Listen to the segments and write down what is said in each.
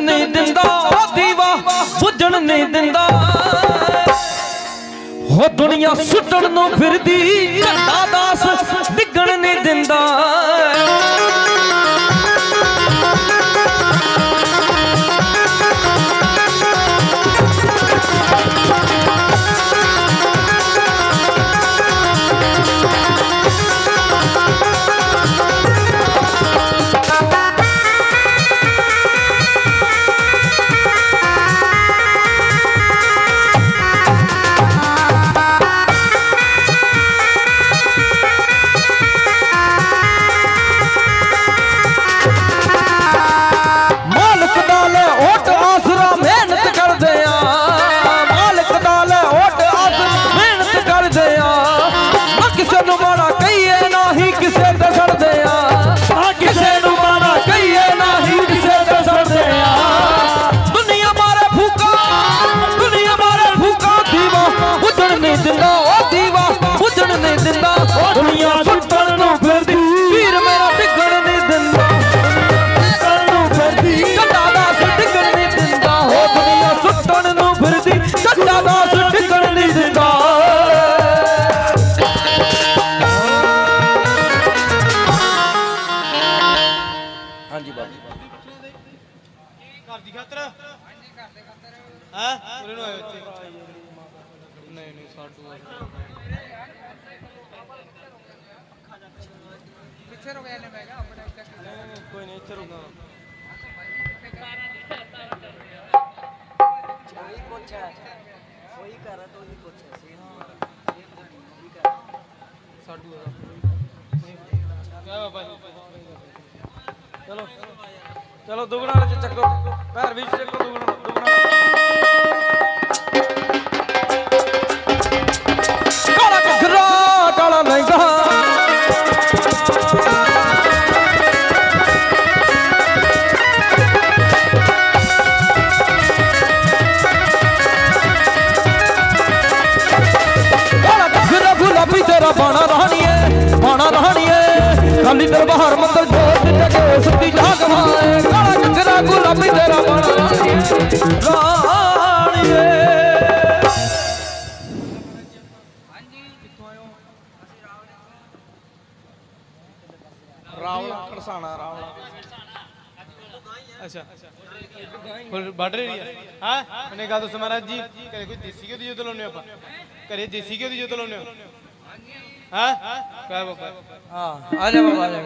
नहीं दिंदा दीवा बुझण नहीं दिंदा हो दुनिया सुटण नूं फिरदी झंडा दास डिगण नहीं दिंदा दुनिया सुटण नूं फिरदी वीर मेरा डिगण नहीं दिंदा झंडा दास डिगण नहीं दिंदा हो दुनिया सुटण नूं फिरदी झंडा दास डिगण नहीं दिंदा हां जी बाबू घर दी खातर हां पूरे नु आए बच्चे नहीं नहीं साडू पीछे रुक जाने मैं अपने कोई नहीं इधर रुकना कोई पूछा कोई कर तो ही पूछे साडू क्या बाबा चलो चलो दुगना चक्को पैर बीच चक्को दुगना काला घघरा काला लहंगा तेरा बाणा रानी है खाली दरबार मंदिर जोत जगे सुती जाग माए काला घघरा गुलाबी तेरा बाणा रानी है रावण खड़साना रावण अच्छा फुल बढ़ रही है हां मैंने कहा तो महाराज जी करे कोई देसी घी दी जोत लाउने ਆਪਾਂ करे देसी घी दी जोत लाउने हाँ क्या बाबा हाँ आजा बाबा आजा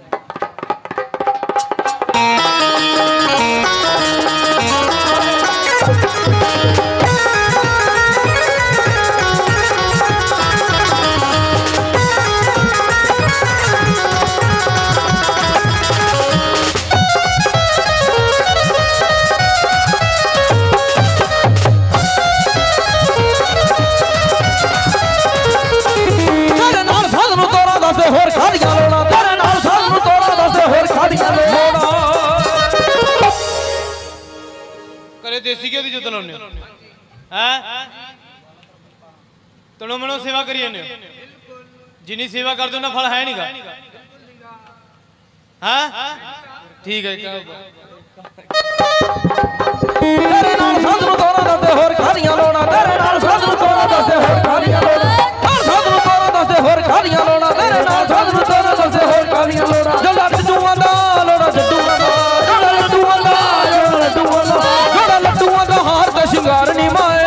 देसी घी दी जोत लाउने हैं तनो मनो सेवा करी जाने जिन्नी सेवा कर दो ना फल है नहीं का हैं ठीक है तेरे नाल साध नूं तोरा दसदे होर खादियां लोना तेरे नाल साध नूं तोरा दसदे होर खादियां लोना साध नूं तोरा दसदे होर खादियां लोना तेरे नाल साध नूं तोरा दसदे होर खादियां लोना जो लट जूआं दा लोना जड्डूआं दा लड्डूआं दा लड्डूआं दा हार ते शिंगार नी माए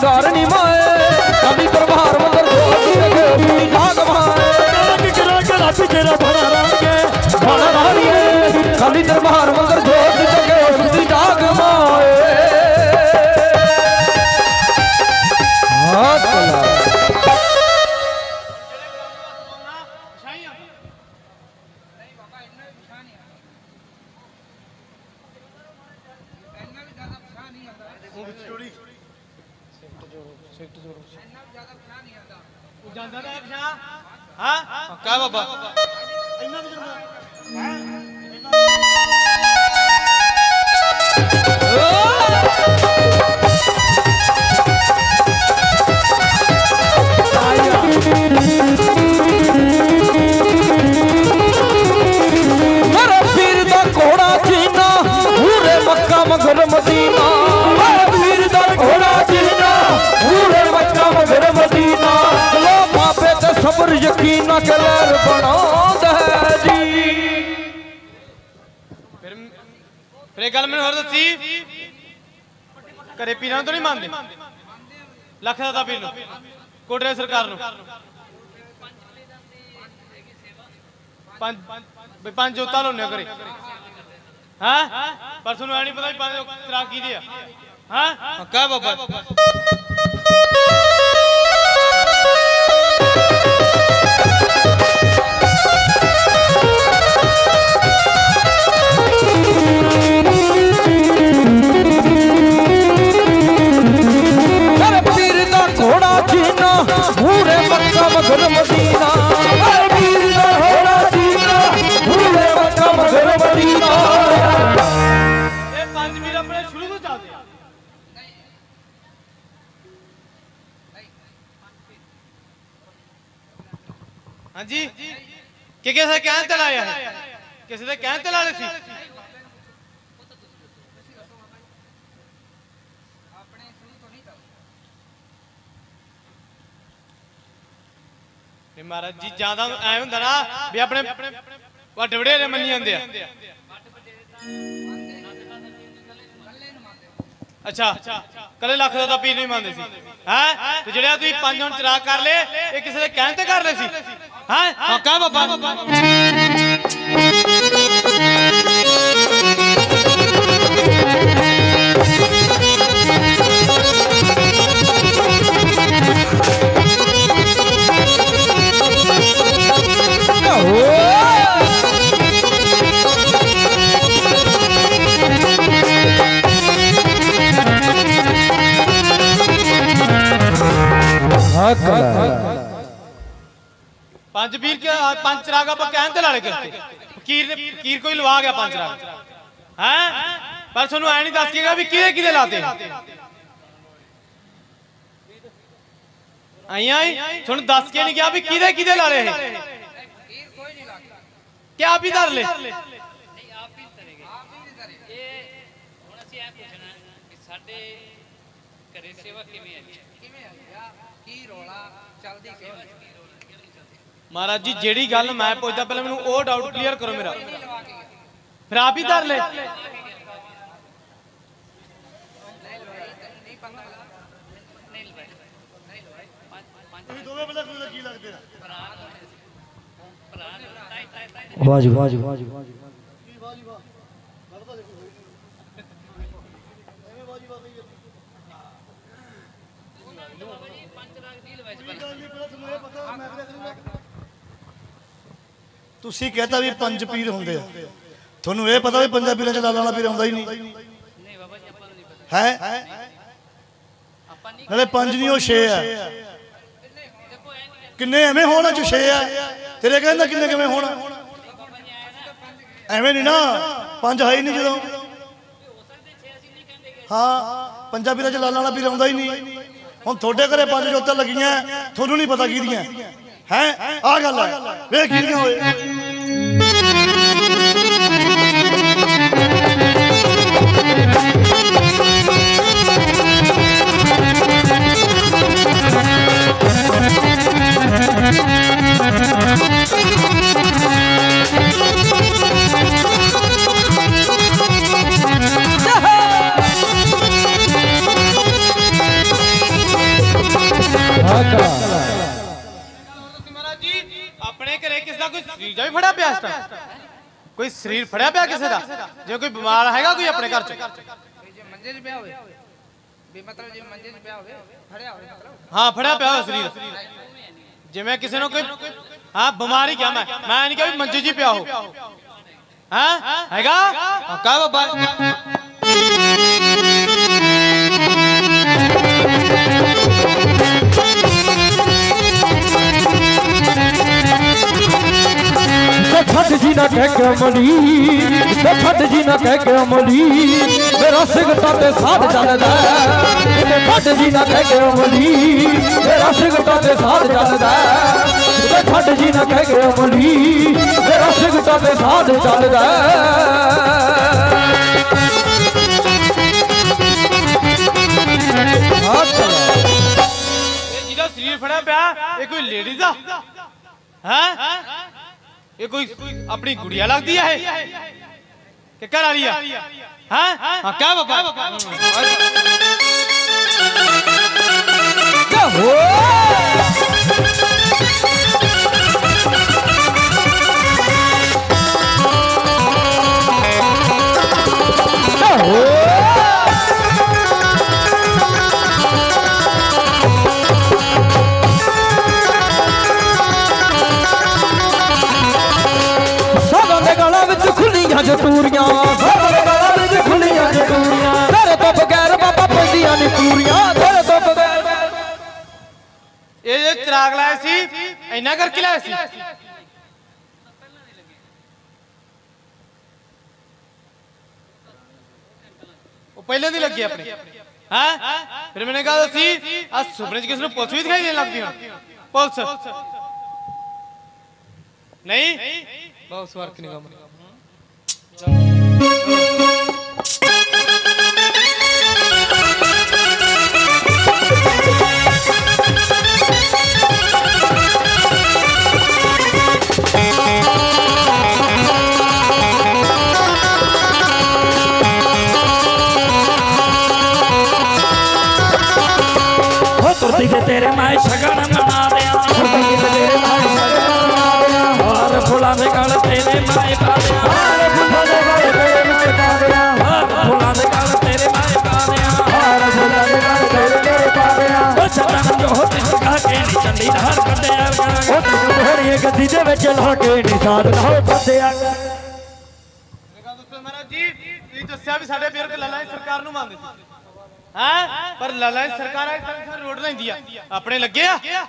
कभी दरबार मंदिर जोत जगे सुती जाग माए तेरा बड़ा रानी है खाली दरबार मंदिर जोत जगे सुती जाग माए हाथ कला क्या बाबा मेरा पीर दा घोड़ा चीना पूरे मक्का मगर ਨਾ ਕਲਰ ਬਣਾਉਂਦਾ ਜੀ। ਫਿਰ ਗੱਲ ਮੈਨੂੰ ਹੋਰ ਦੱਸੀ, ਘਰੇ ਪੀਰਾਂ ਤੋਂ ਨਹੀਂ ਮੰਨਦੇ? ਲੱਖ ਦਾ ਪੀਰ ਨੂੰ, ਕੋਟਰੇ ਸਰਕਾਰ ਨੂੰ ਪੰਜ ਜੋਤਾਂ ਲਾਉਂਦੇ ਘਰੇ। ਹਾਂ ਪਰ ਤੁਹਾਨੂੰ ਐ ਨਹੀਂ ਪਤਾ ਵੀ ਪੰਜ ਚਰਾਗ ਕਿਹਦੇ ਆ? ਹਾਂ ਕਹਿ ਬਾਬਾ। घोड़ा चीना पूरे मक्का मगर मदीना, पीर दा घोड़ा चीना पूरे मक्का मगर मदीना। ये पांच वीर अपने शुरू तो चलते हैं। हाँ जी कि किसे कहने ते लाया है, किसी दे कहने ते ला रहे सी। महाराज जी ज्यादा ऐ हुंदा ना भी अपने वड्डे वडेरे मन्नी जांदे आ। अच्छा कले लख दा पीर नहीं मानदे सी हैं ते जेड़े तुसी पंज हुण चराग कर ले ये किसी दे कहने ते कर ले सी। हैं हां कह बाबा। पंज वीर के पंज चराग आप कहते लाले करते फकीर कोई लवा गया पंज चराग हैं पर थोनू ऐ नहीं दस केगा भी किदे किदे लाते आई थोनू दस के नहीं गया भी किदे किदे लाले हैं क्या आप ही धर ले महाराज जी जेड़ी गल मैं पूछता पहले मैनू वो डाउट क्लियर करो मेरा फिर आप ही धर ले। तुसी कहता भी पंज पीर होंदे आ थोनू ये पता भी पंजा पीरां च लाला वाला पीर आउंदा ही नहीं है नाले पंज नहीं वो छे है किन्ने एवें होना जो छे है तेरे कहंदा किन्ने किवें होना एवें नहीं ना पंज है ही नहीं जदों हाँ पंजा पीरां च लाला वाला पीर आउंदा ही नहीं हुण थोड़े घरे पंज जोतां लगियां थोनू नहीं पता किहदियां हैं आ गल है वे किहदियां होए कोई शरीर फड़िया पिया किसी का जो कोई बीमार हैगा कोई अपने घर च मंजे च पिया होवे भी मतलब जे मंजे च पिया होवे फड़िया होवे मतलब हां फड़िया पिया हो शरीर जिवें किसी ने कोई हां बीमारी क्या मैं नहीं कहा मंजे च पिया हो हैं हैगा का बाबा छठ जी ना कह के अमली छठ जी ना कह के अमली मेरा सिगटा ते साथ चलदा छठ जी ना कह के अमली मेरा सिगटा ते साथ चलदा छठ जी ना कह के अमली मेरा सिगटा ते साथ चलदा जिहदा शरीर फड़िया पिया ये कोई लेडीज आ हैं ये कोई अपनी गुड़िया लगती है कि घर वाली है हैं हाँ क्या बाबा जटूरियां खुलियां जटूरियां तेरे तो बगैर बाबा पैंदियां नहीं पूरियां तेरे तो बगैर ये चिराग लाया सी इन्ना करके लाया सी वो पहले दी लगी अपने हैं फिर मैंने कहा सी आज सुपने च किसी पुलिस भी दिखाई देने लग पई पुलिस नहीं बहुत फर्क नहीं कम तेरे माए शगन मना दिया तेरे माए शगन मना दिया हार फुला दे गल तेरे माए पा दिया हार फुला दे गल तेरे माए पा दिया हार फुला दे गल तेरे माए पा दिया हार फुला दे गल तेरे पा दिया ओ छतन जो होते का के नी चंडी धार कटे आ ओ तू घोड़ी गद्दी दे विच ला के नी साध ना फते आ महाराज जी ਤੁਸੀਂ ਦੱਸਿਆ ਵੀ ਸਾਡੇ ਬਜ਼ੁਰਗ ਲਾਲਾ ਸਰਕਾਰ ਨੂੰ ਮੰਨਦੇ ਸੀ हैं पर लाला सरकार रोड लेंदी आ अपने लगे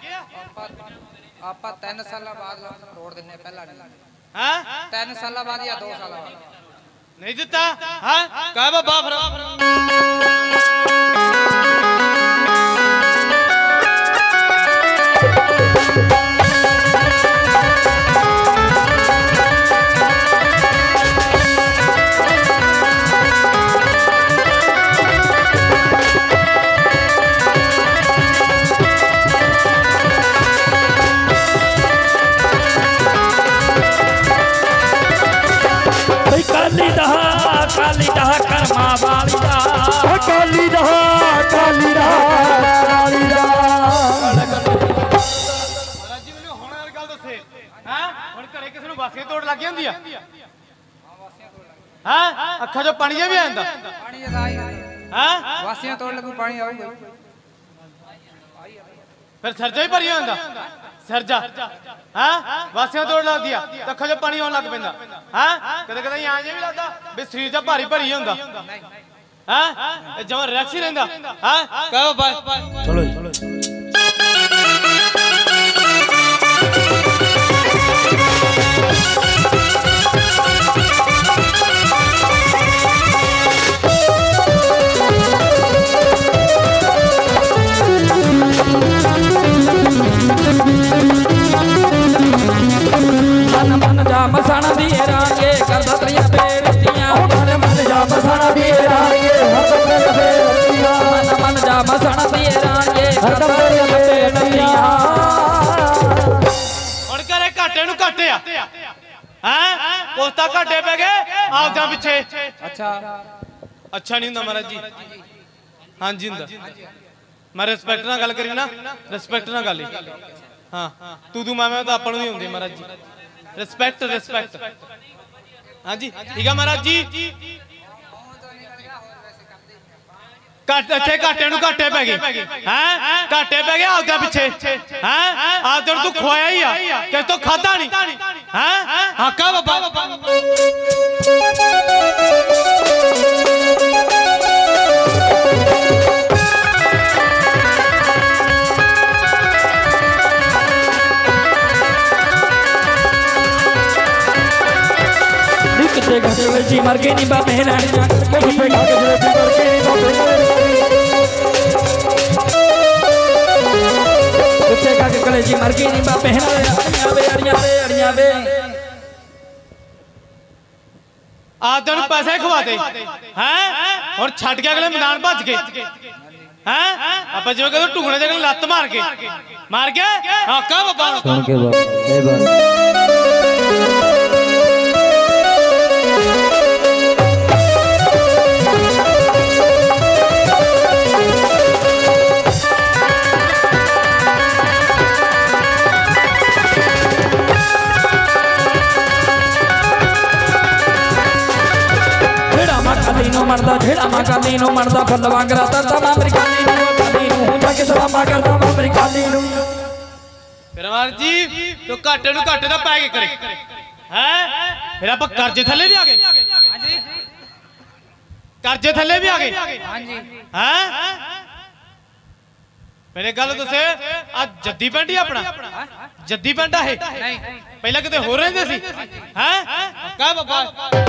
ਆਪਾਂ 3 ਸਾਲਾਂ ਬਾਅਦ ਰੋਡ ਦਿੰਨੇ ਪਹਿਲਾਂ ਨਹੀਂ हैं 3 ਸਾਲਾਂ ਬਾਅਦ ਜਾਂ 2 ਸਾਲਾਂ ਬਾਅਦ नहीं दिता हैं कह बाबा फिर काली दहा कर्मा वाली दा काली दहा काली दा महाराज जी मैंने हुण यार गल दसे हैं हुण घरे किसी नु वासियां तोड़ लग जांदी आ हैं अखां चों पानी जा भी आंदा ਪਾਣੀ ਜਦਾ ਆਈ हैं ਵਾਸੀਆਂ ਤੋੜ ਲੱਗੂ ਪਾਣੀ ਆਊਗਾ फिर सरजा ही भरी होंदा सरजा हैं वासियां तोड़ लग दिया तो अखां चों पानी आउण लग पैंदा हैं कदे कदे आं जे भी लगदा भी शरीर च भारी भरी होंदा हैं जमा रिलैक्स ही रहिंदा हैं कहो बाय चलो मन जा मसाना दिए रांगे करदा तलिया बेड़तियां मन जा मसाना दिए रांगे हरदम तलिया बेड़तियां मन जा मसाना दिए रांगे हरदम तलिया बेड़तियां हुण करे घाटे नु घाटे आ हैं पोस्ता घाटे पै गए आपदा पिछे अच्छा अच्छा नहीं हुंदा महाराज जी हां जी हुंदा मैं रिस्पेक्ट नाल गल करी ना रिस्पेक्ट नाल गल हां तू मैं तो आपन नु ही हुंदी महाराज जी रिस्पेक्ट रिस्पेक्ट हाँ जी ठीक है महाराज जी घाटे घाटे नु घाटे पै गए हैं घाटे पै गए आपदा पिछे हैं आपदा तू खुआया ही आ कि तो खादा नहीं हैं हां का बाबा कितने घाटे जी मर गए नहीं बाबे रानियां कितने घाटे जी मर गए नहीं बाबे कितने घाटे कलेजी मर गए नहीं बाबे अड़ियां वे आदन पैसे खवा दे हैं और छट के अगले मैदान भज गए हैं ਆਪਾਂ ਜਿਵੇਂ ਕਹਿੰਦੇ ਟੁਕੜੇ ਦੇ ਲੱਤ ਮਾਰ ਗਿਆ ਹਾਂ ਕਾ ਬਾਬਾ ਸੁਣ ਕੇ ਬਾਬਾ ਇਹ ਬਾਤ ਜਿਹੜਾ ਮੈਂ ਕਾਲੀ ਨੂੰ ਮਰਦਾ ਫੁੱਲ ਵਾਂਗਰਾ ਤਰਦਾ ਮੈਂ ਮੇਰੀ ਕਾਲੀ ਨੂੰ ਕਾਲੀ ਨੂੰ ਜਾ ਕੇ ਸਲਾਮਾ ਕਰਦਾ ਮੈਂ ਮੇਰੀ ਕਾਲੀ ਨੂੰ ਫਿਰ ਮਾਰ ਜੀ ਤੂੰ ਘਾਟੇ ਨੂੰ ਘਾਟੇ ਦਾ ਪੈ ਕੇ ਕਰੇ ਹੈ ਫਿਰ ਆਪਾਂ ਕਰਜ਼ੇ ਥੱਲੇ ਵੀ ਆ ਗਏ ਹਾਂਜੀ ਕਰਜ਼ੇ ਥੱਲੇ ਵੀ ਆ ਗਏ ਹਾਂਜੀ ਹੈ ਮੇਰੇ ਗੱਲ ਦੱਸੇ ਆ ਜੱਦੀ ਪਿੰਡ ਹੀ ਆਪਣਾ ਜੱਦੀ ਪਿੰਡ ਆ ਇਹ ਨਹੀਂ ਪਹਿਲਾਂ ਕਿਤੇ ਹੋਰ ਰਹਿੰਦੇ ਸੀ ਹੈ ਕਾ ਬਾਬਾ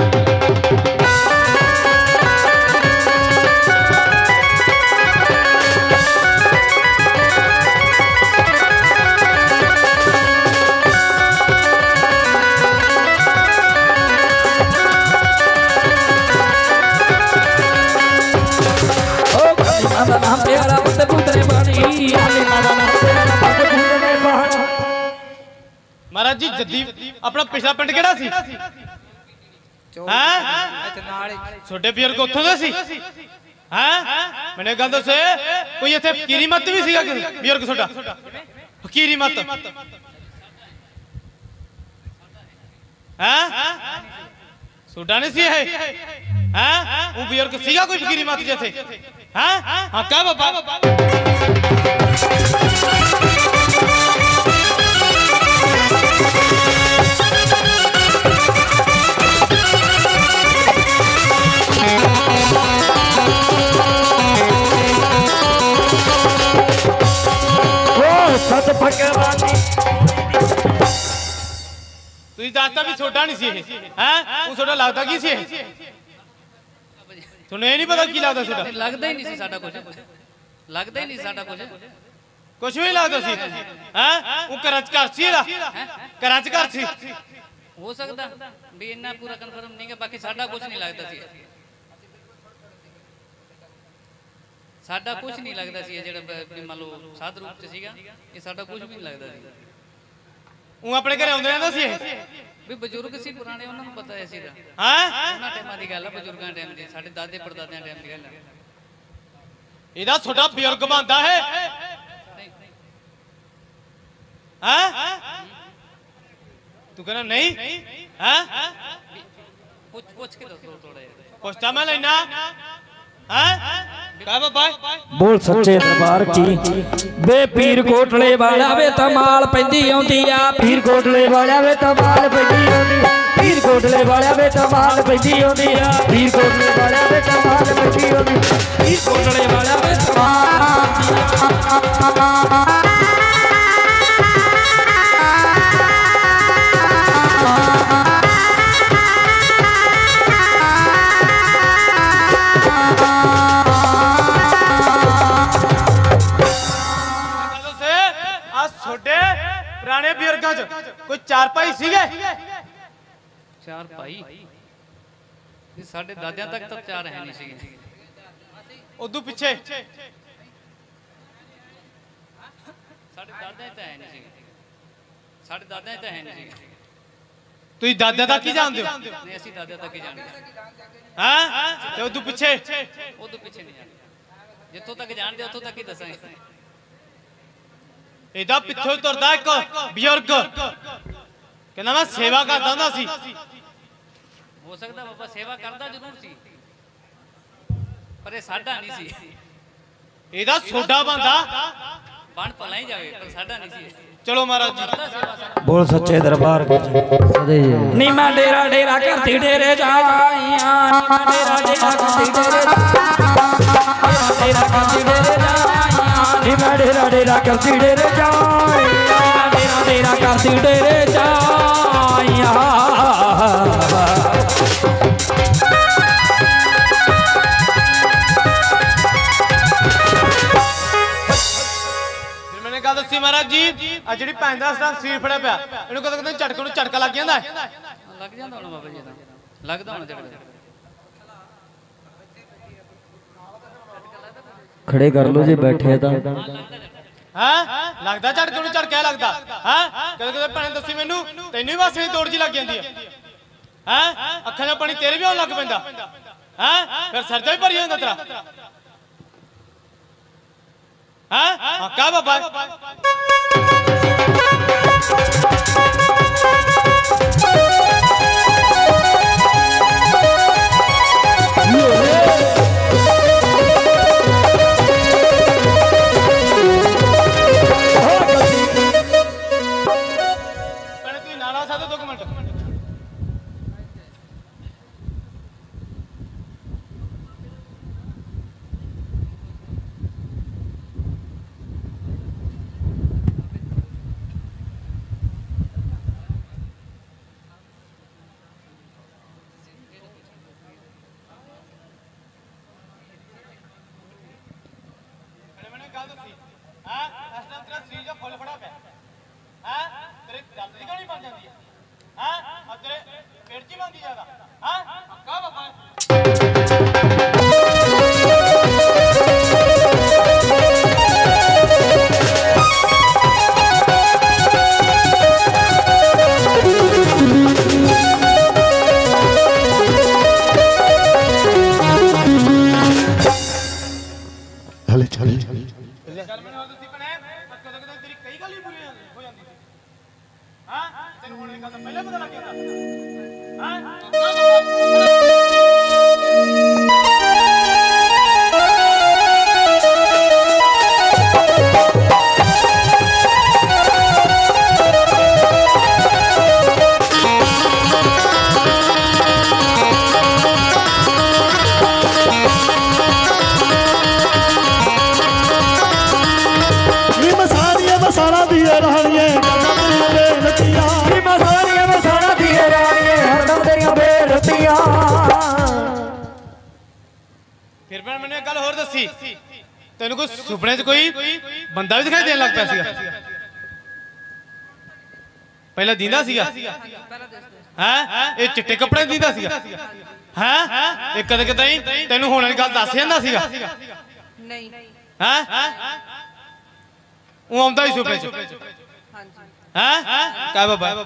ਦਾ ਨਾਮ ਪਿਆਰਾ ਪੁੱਤ ਪੁੱਤਰੇ ਬਾਣੀ ਆਲੇ ਮਾਦਾ ਨਾਮ ਪਿਆਰਾ ਪੁੱਤ ਪੁੱਤਰੇ ਬਾਣੀ ਮਹਾਰਾਜ ਜੀ ਜੱਦੀ ਆਪਣਾ ਪਿਛਲਾ ਪਿੰਡ ਕਿਹੜਾ ਸੀ ਹੈ ਇੱਥੇ ਨਾਲ ਹੀ ਛੋਟੇ ਬਜ਼ੁਰਗ ਉੱਥੋਂ ਦੇ ਸੀ ਹੈ ਮੈਨੂੰ ਗੱਲ ਦੱਸੇ ਕੋਈ ਇੱਥੇ ਫਕੀਰੀ ਮੱਤ ਵੀ ਸੀਗਾ ਬਜ਼ੁਰਗ ਤੁਹਾਡਾ ਫਕੀਰੀ ਮੱਤ ਹੈ ਤੁਹਾਡਾ ਨਹੀਂ ਸੀ ਇਹ ਹੈ ਉਹ ਬਜ਼ੁਰਗ ਸੀਗਾ ਕੋਈ ਫਕੀਰੀ ਮੱਤ ਜਿੱਥੇ ਹਾਂ ਹਾਂ ਕਾ ਬਾਬਾ ਸਤ ਫਕਰਾਨੀ ਤੁਸੀਂ ਦੱਸਦਾ ਵੀ ਛੋਟਾ ਨਹੀਂ ਸੀ ਇਹ ਹੈ ਉਹ ਛੋਟਾ ਲੱਗਦਾ ਕੀ ਸੀ ਇਹ ਤੁਹਾਨੂੰ ਇਹ ਨਹੀਂ ਪਤਾ ਕੀ ਲੱਗਦਾ ਛੋਟਾ ਲੱਗਦਾ ਹੀ ਨਹੀਂ ਸੀ ਸਾਡਾ ਕੁਝ ਲੱਗਦਾ ਹੀ ਨਹੀਂ ਸਾਡਾ ਕੁਝ ਕੁਛ ਵੀ ਲੱਗਦਾ ਸੀ ਹੈ ਉਹ ਘਰ ਸੀ ਇਹਦਾ ਘਰਾਂ ਚ ਘਰ ਸੀ ਹੋ ਸਕਦਾ ਵੀ ਇੰਨਾ ਪੂਰਾ ਕਨਫਰਮ ਨਹੀਂ ਕਿ ਬਾਕੀ ਸਾਡਾ ਕੁਝ ਨਹੀਂ ਲੱਗਦਾ ਸੀ ਸਾਡਾ ਕੁਝ ਨਹੀਂ ਲੱਗਦਾ ਸੀ ਜਿਹੜਾ ਮੰਨ ਲਓ ਸਾਧ ਰੂਪ ਚ ਸੀਗਾ ਇਹ ਸਾਡਾ ਕੁਝ ਵੀ ਨਹੀਂ ਲੱਗਦਾ ਸੀ ਉਹ ਆਪਣੇ ਘਰੇ ਆਉਂਦੇ ਰਹਿੰਦਾ ਸੀ ਇਹ ਵੀ ਬਜ਼ੁਰਗ ਸੀ ਪੁਰਾਣੇ ਉਹਨਾਂ ਨੂੰ ਪਤਾ ਹੈ ਸੀਗਾ ਹਾਂ ਉਹਨਾਂ ਟਾਈਮਾਂ ਦੀ ਗੱਲ ਹੈ ਬਜ਼ੁਰਗਾਂ ਟਾਈਮ ਦੀ ਸਾਡੇ ਦਾਦੇ ਪੜਦਾਦਿਆਂ ਟਾਈਮ ਦੀ ਗੱਲ ਹੈ ਇਹਦਾ ਛੋਟਾ ਬਜ਼ੁਰਗ ਬਣਦਾ ਹੈ ਹਾਂ ਤੂੰ ਕਹਿੰਦਾ ਨਹੀਂ ਹਾਂ ਪੁੱਛ ਕੇ ਦੱਸੋ ਥੋੜਾ ਜਿਹਾ ਪੁੱਛਤਾ ਮੈਂ ਲੈਣਾ ਹਾਂ ਕਾ ਬਾਬਾ ਬੋਲ ਸੱਚੇ ਦਰਬਾਰ ਕੀ ਬੇ ਪੀਰ ਕੋਟਲੇ ਵਾਲਾ ਵੇ ਤਮਾਲ ਪੈਂਦੀ ਆਉਂਦੀ ਆ ਪੀਰ ਕੋਟਲੇ ਵਾਲਾ ਵੇ ਤਮਾਲ ਪੈਂਦੀ ਆਉਂਦੀ ਪੀਰ ਕੋਟਲੇ ਵਾਲਾ ਵੇ ਤਮਾਲ ਪੈਂਦੀ ਆਉਂਦੀ ਆ ਪੀਰ ਕੋਟਲੇ ਵਾਲਾ ਵੇ ਤਮਾਲ ਪੈਂਦੀ ਆਉਂਦੀ ਪੀਰ ਕੋਟਲੇ ਵਾਲਾ ਵੇ ਤਮਾਲ ਪੁਰਾਣੇ ਬਜ਼ੁਰਗਾਂ ਚ ਕੋਈ ਚਾਰ ਭਾਈ ਸੀਗੇ ਚਾਰ ਭਾਈ ਇਹ ਸਾਡੇ ਦਾਦਿਆਂ ਤੱਕ ਤਾਂ ਚਾਰ ਹੈ ਨਹੀਂ ਸੀਗੇ ਉਦੋਂ ਪਿੱਛੇ ਸਾਡੇ ਦਾਦਿਆਂ ਤਾਂ ਹੈ ਨਹੀਂ ਸੀਗੇ ਸਾਡੇ ਦਾਦਿਆਂ ਤਾਂ ਹੈ ਨਹੀਂ ਸੀਗੇ ਤੁਸੀਂ ਦਾਦਿਆਂ ਤੱਕ ਹੀ ਜਾਣਦੇ ਹੋ ਨਹੀਂ ਅਸੀਂ ਦਾਦਿਆਂ ਤੱਕ ਹੀ ਜਾਣਦੇ ਹਾਂ ਤੇ ਉਦੋਂ ਪਿੱਛੇ ਨਹੀਂ ਜਾਣਦੇ ਜਿੱਥੋਂ ਤੱਕ ਜਾਣਦੇ ਉੱਥੋਂ ਤੱਕ ਹੀ ਦੱਸਾਂਗੇ ਇਹਦਾ ਪਿੱਛੋਂ ਤੁਰਦਾ ਇੱਕ ਬਜ਼ੁਰਗ ਕਹਿੰਦਾ ਮੈਂ ਸੇਵਾ ਕਰਦਾ ਹੁੰਦਾ ਸੀ ਹੋ ਸਕਦਾ ਬਾਬਾ ਸੇਵਾ ਕਰਦਾ ਜ਼ਰੂਰ ਸੀ ਪਰ ਇਹ ਸਾਡਾ ਨਹੀਂ ਸੀ ਇਹਦਾ ਸੋਡਾ ਬੰਦਾ ਬਣ ਭਲਾ ਹੀ ਜਾਵੇ ਪਰ ਸਾਡਾ ਨਹੀਂ ਸੀ ਚਲੋ ਮਹਾਰਾਜ ਜੀ ਬੋਲ ਸੱਚੇ ਦਰਬਾਰ ਨੀ ਮੈਂ ਡੇਰਾ ਡੇਰਾ ਕਰਦੀ ਡੇਰੇ ਜਾਈਆਂ ਨੀ ਮੈਂ ਡੇਰਾ ਡੇਰਾ ਕਰਦੀ ਡੇਰੇ ਡੇਰਾ ਕਰਦੀ ਡੇਰੇ ਜਾਈਆਂ ਨੀ ਮੈਂ ਡੇਰਾ ਡੇਰਾ ਕਰਦੀ ਡੇਰੇ ਜਾਈਆਂ ਡੇਰਾ ਡੇਰਾ ਕਰਦੀ ਡੇਰੇ ਜਾਈਆਂ ਗੱਲ ਦੱਸੀ ਮਹਾਰਾਜ ਜੀ ਆ ਜਿਹੜੀ ਭੈਣ ਦਾ ਸਟਾਂ ਸੀਰ ਫੜਿਆ ਪਿਆ ਇਹਨੂੰ ਕਦੋਂ ਕਦੋਂ ਝਟਕ ਨੂੰ ਝਟਕਾ ਲੱਗ ਜਾਂਦਾ ਲੱਗ ਜਾਂਦਾ ਹੁਣ ਬਾਬਾ ਜੀ ਦਾ ਲੱਗਦਾ ਹੁਣ ਝਟਕਾ खड़े कर लो जे बैठे तो हाँ लगता झटके ਨੂੰ ਝਟਕਾ ਲੱਗਦਾ ਹਾਂ ਕਦੇ ਕਦੇ ਭੈਣੇ ਦੱਸੀ ਮੈਨੂੰ ਤੈਨੂੰ ਵੀ ਵਾਸੇ ਦੀ ਤੋੜ ਜੀ ਲੱਗ ਜਾਂਦੀ ਹੈ ਹਾਂ ਅੱਖਾਂ ਦਾ ਪਾਣੀ ਤੇਰੇ ਵੀ ਆਉਣ ਲੱਗ ਪੈਂਦਾ ਹਾਂ ਫਿਰ ਸਰਜਾ ਵੀ ਭਰੀ ਹੁੰਦਾ ਤੇਰਾ ਹਾਂ ਕਾ ਬਾਬਾ ਤੈਨੂੰ ਕੋਈ ਸੁਪਨੇ 'ਚ ਕੋਈ ਬੰਦਾ ਵੀ ਦਿਖਾਈ ਦੇਣ ਲੱਗ ਪਿਆ ਸੀਗਾ ਪਹਿਲਾਂ ਦਿੰਦਾ ਸੀਗਾ ਹੈ ਇਹ ਚਿੱਟੇ ਕੱਪੜੇ ਦਿੰਦਾ ਸੀਗਾ ਹੈ ਇਹ ਕਦੇ ਕਦੇ ਤੈਨੂੰ ਹੋਣ ਵਾਲੀ ਗੱਲ ਦੱਸ ਜਾਂਦਾ ਸੀਗਾ ਨਹੀਂ ਹੈ ਉਹ ਆਉਂਦਾ ਹੀ ਸੁਪਨੇ 'ਚ ਹਾਂਜੀ ਹੈ ਕਾ ਬਾਬਾ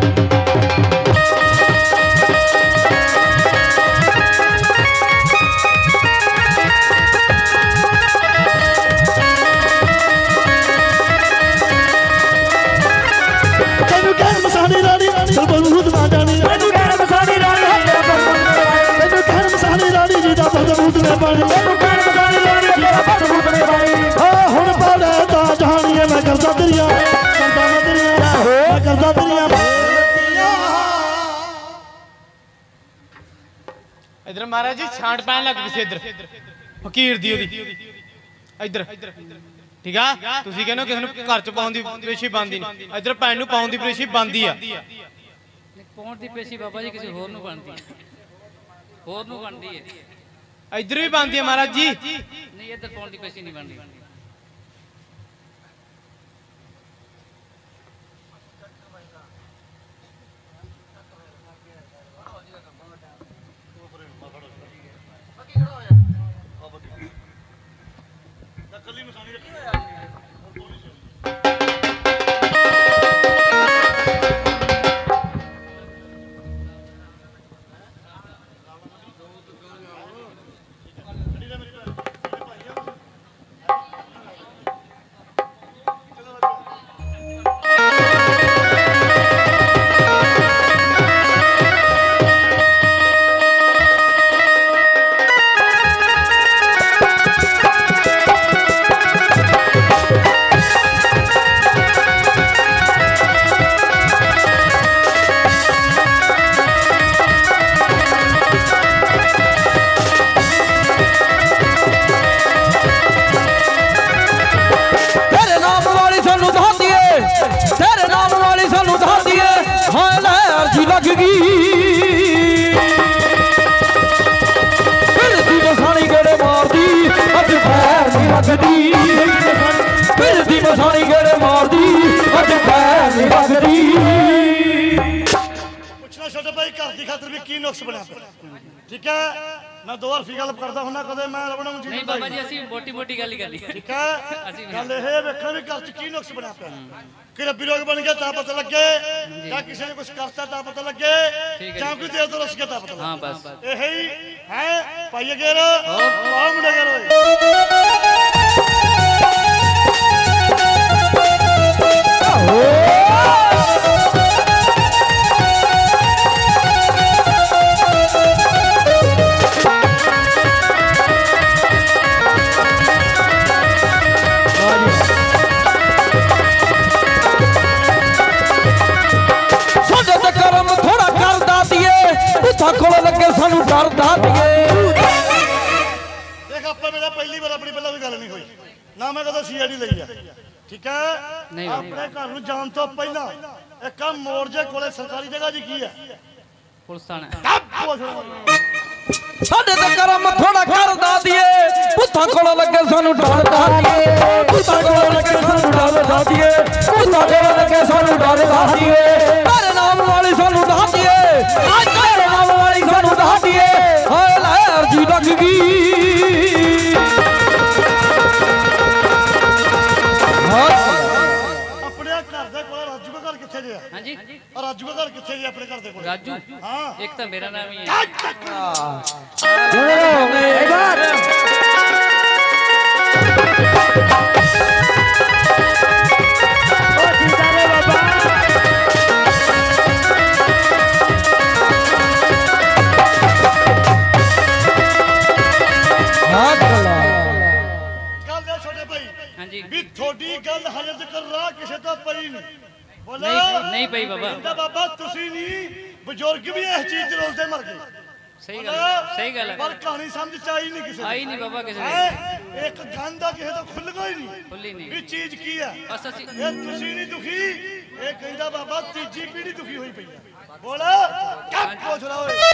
इधर महाराज जी छांट पैन लग पी इधर फकीर दी इधर ठीक है तुसी कहने किसी ने घर च पाउण दी पेशी बनदी नहीं इधर भैन नूं पाउण दी पेशी बनदी आ पाउण दी पेशी बाबा जी किसी होर नूं बनदी होर नूं बनदी है इधर भी बनदी है महाराज जी नहीं इधर पाउण दी पेशी नहीं बनदी पुछना छोटे भाई घर की खातर भी की नुक्स बना ठीक है ਮੈਂ ਦੋ ਹਰਫੀ ਗੱਲ ਕਰਦਾ ਹੁੰਦਾ ਕਦੇ ਮੈਂ ਰਬਣਾ ਨੂੰ ਨਹੀਂ ਬਾਬਾ ਜੀ ਅਸੀਂ ਮੋਟੀ ਮੋਟੀ ਗੱਲ ਹੀ ਕਰਨੀ ਠੀਕ ਹੈ ਗੱਲ ਇਹ ਵੇਖਣਾ ਵੀ ਘਰ ਚ ਕੀ ਨੁਕਸ ਬਣਿਆ ਪਿਆ ਕਿ ਰੱਬੀ ਰੋਗ ਬਣ ਗਿਆ ਤਾਂ ਪਤਾ ਲੱਗੇ ਜਾਂ ਕਿਸੇ ਨੇ ਕੁਝ ਕਰਤਾ ਤਾਂ ਪਤਾ ਲੱਗੇ ਜਾਂ ਕੋਈ ਦੇਰ ਤੋਂ ਰਸ ਗਿਆ ਤਾਂ ਪਤਾ ਲੱਗੇ ਹਾਂ ਬਸ ਇਹ ਹੀ ਹੈ ਭਾਈ ਅਗੇਰ ਆ ਮੁੰਡੇ ਗੇਰ ਓਏ ਕੋਲ ਲੱਗੇ ਸਾਨੂੰ ਡਰਦਾ ਦੀਏ ਦੇਖ ਆਪਾਂ ਮੇਰਾ ਪਹਿਲੀ ਵਾਰ ਆਪਣੀ ਪਹਿਲਾਂ ਵੀ ਗੱਲ ਨਹੀਂ ਹੋਈ ਨਾ ਮੈਂ ਕਦੇ ਸੀਆਈਡੀ ਲਈ ਆ ਠੀਕ ਹੈ ਆਪਣੇ ਘਰ ਨੂੰ ਜਾਣ ਤੋਂ ਪਹਿਲਾਂ ਇੱਕ ਆ ਮੋੜ ਜੇ ਕੋਲੇ ਸਰਕਾਰੀ ਜਗ੍ਹਾ ਜੀ ਕੀ ਹੈ ਪੁਲਿਸ ਥਾਣਾ ਸਾਡੇ ਤੇ ਕਰਮ ਥੋੜਾ ਕਰਦਾ ਦੀਏ ਪੁੱਤਾਂ ਕੋਲ ਲੱਗੇ ਸਾਨੂੰ ਡਰਦਾ ਦੀਏ ਪੁੱਤਾਂ ਕੋਲ ਲੱਗੇ ਸਾਨੂੰ ਡਰਦਾ ਦੀਏ ਪੁੱਤਾਂ ਕੋਲ ਲੱਗੇ ਸਾਨੂੰ ਡਰਦਾ ਦੀਏ ਤੇਰੇ ਨਾਮ ਵਾਲੀ ਸਾਨੂੰ ਦੱਸ ਦੀਏ ਅੱਜ ਤੇਰੇ ਨਾਮ ਵਾਲੀ ਸਾਨੂੰ ਦੱਸ ਦੀਏ ਹਾਏ ਲਹਿਰ ਜੀ ਲੱਗ ਗਈ ਆਪਣੇ ਘਰ ਦੇ ਕੋਲ ਰਾਜੂ ਦਾ ਘਰ ਕਿੱਥੇ ਜੇ ਹਾਂਜੀ ਰਾਜੂ ਦਾ ਘਰ ਕਿੱਥੇ ਜੇ ਆਪਣੇ ਘਰ ਦੇ ਕੋਲ ਰਾਜੂ ਹਾਂ ਇੱਕ ਤਾਂ ਮੇਰਾ ਨਾਮ ਹੀ ਹੈ ਵੀ ਤੁਹਾਡੀ ਗੱਲ ਹਜੇ ਤੱਕ ਰਾਹ ਕਿਸੇ ਤੋਂ ਪਈ ਨਹੀਂ ਬੋਲੋ ਨਹੀਂ ਪਈ ਬਾਬਾ ਬਾਬਾ ਤੁਸੀਂ ਨਹੀਂ ਬਜ਼ੁਰਗ ਵੀ ਇਸ ਚੀਜ਼ ਚ ਰੋਲਦੇ ਮਰ ਗਏ ਸਹੀ ਗੱਲ ਹੈ ਪਰ ਕਹਾਣੀ ਸਮਝ ਚ ਆਈ ਨਹੀਂ ਕਿਸੇ ਆਈ ਨਹੀਂ ਬਾਬਾ ਕਿਸੇ ਨੇ ਇੱਕ ਗੰਦਾ ਕਿਸੇ ਤੋਂ ਖੁੱਲਗਾ ਹੀ ਨਹੀਂ ਖੁੱਲੀ ਨਹੀਂ ਵੀ ਚੀਜ਼ ਕੀ ਹੈ ਬਸ ਅਸੀਂ ਇਹ ਤੁਸੀਂ ਨਹੀਂ ਦੁਖੀ ਇਹ ਕਹਿੰਦਾ ਬਾਬਾ ਤੀਜੀ ਪੀੜ੍ਹੀ ਦੁਖੀ ਹੋਈ ਪਈ ਹੈ ਬੋਲ ਕੱਪ ਪੁੱਛ ਲਾ ਓਏ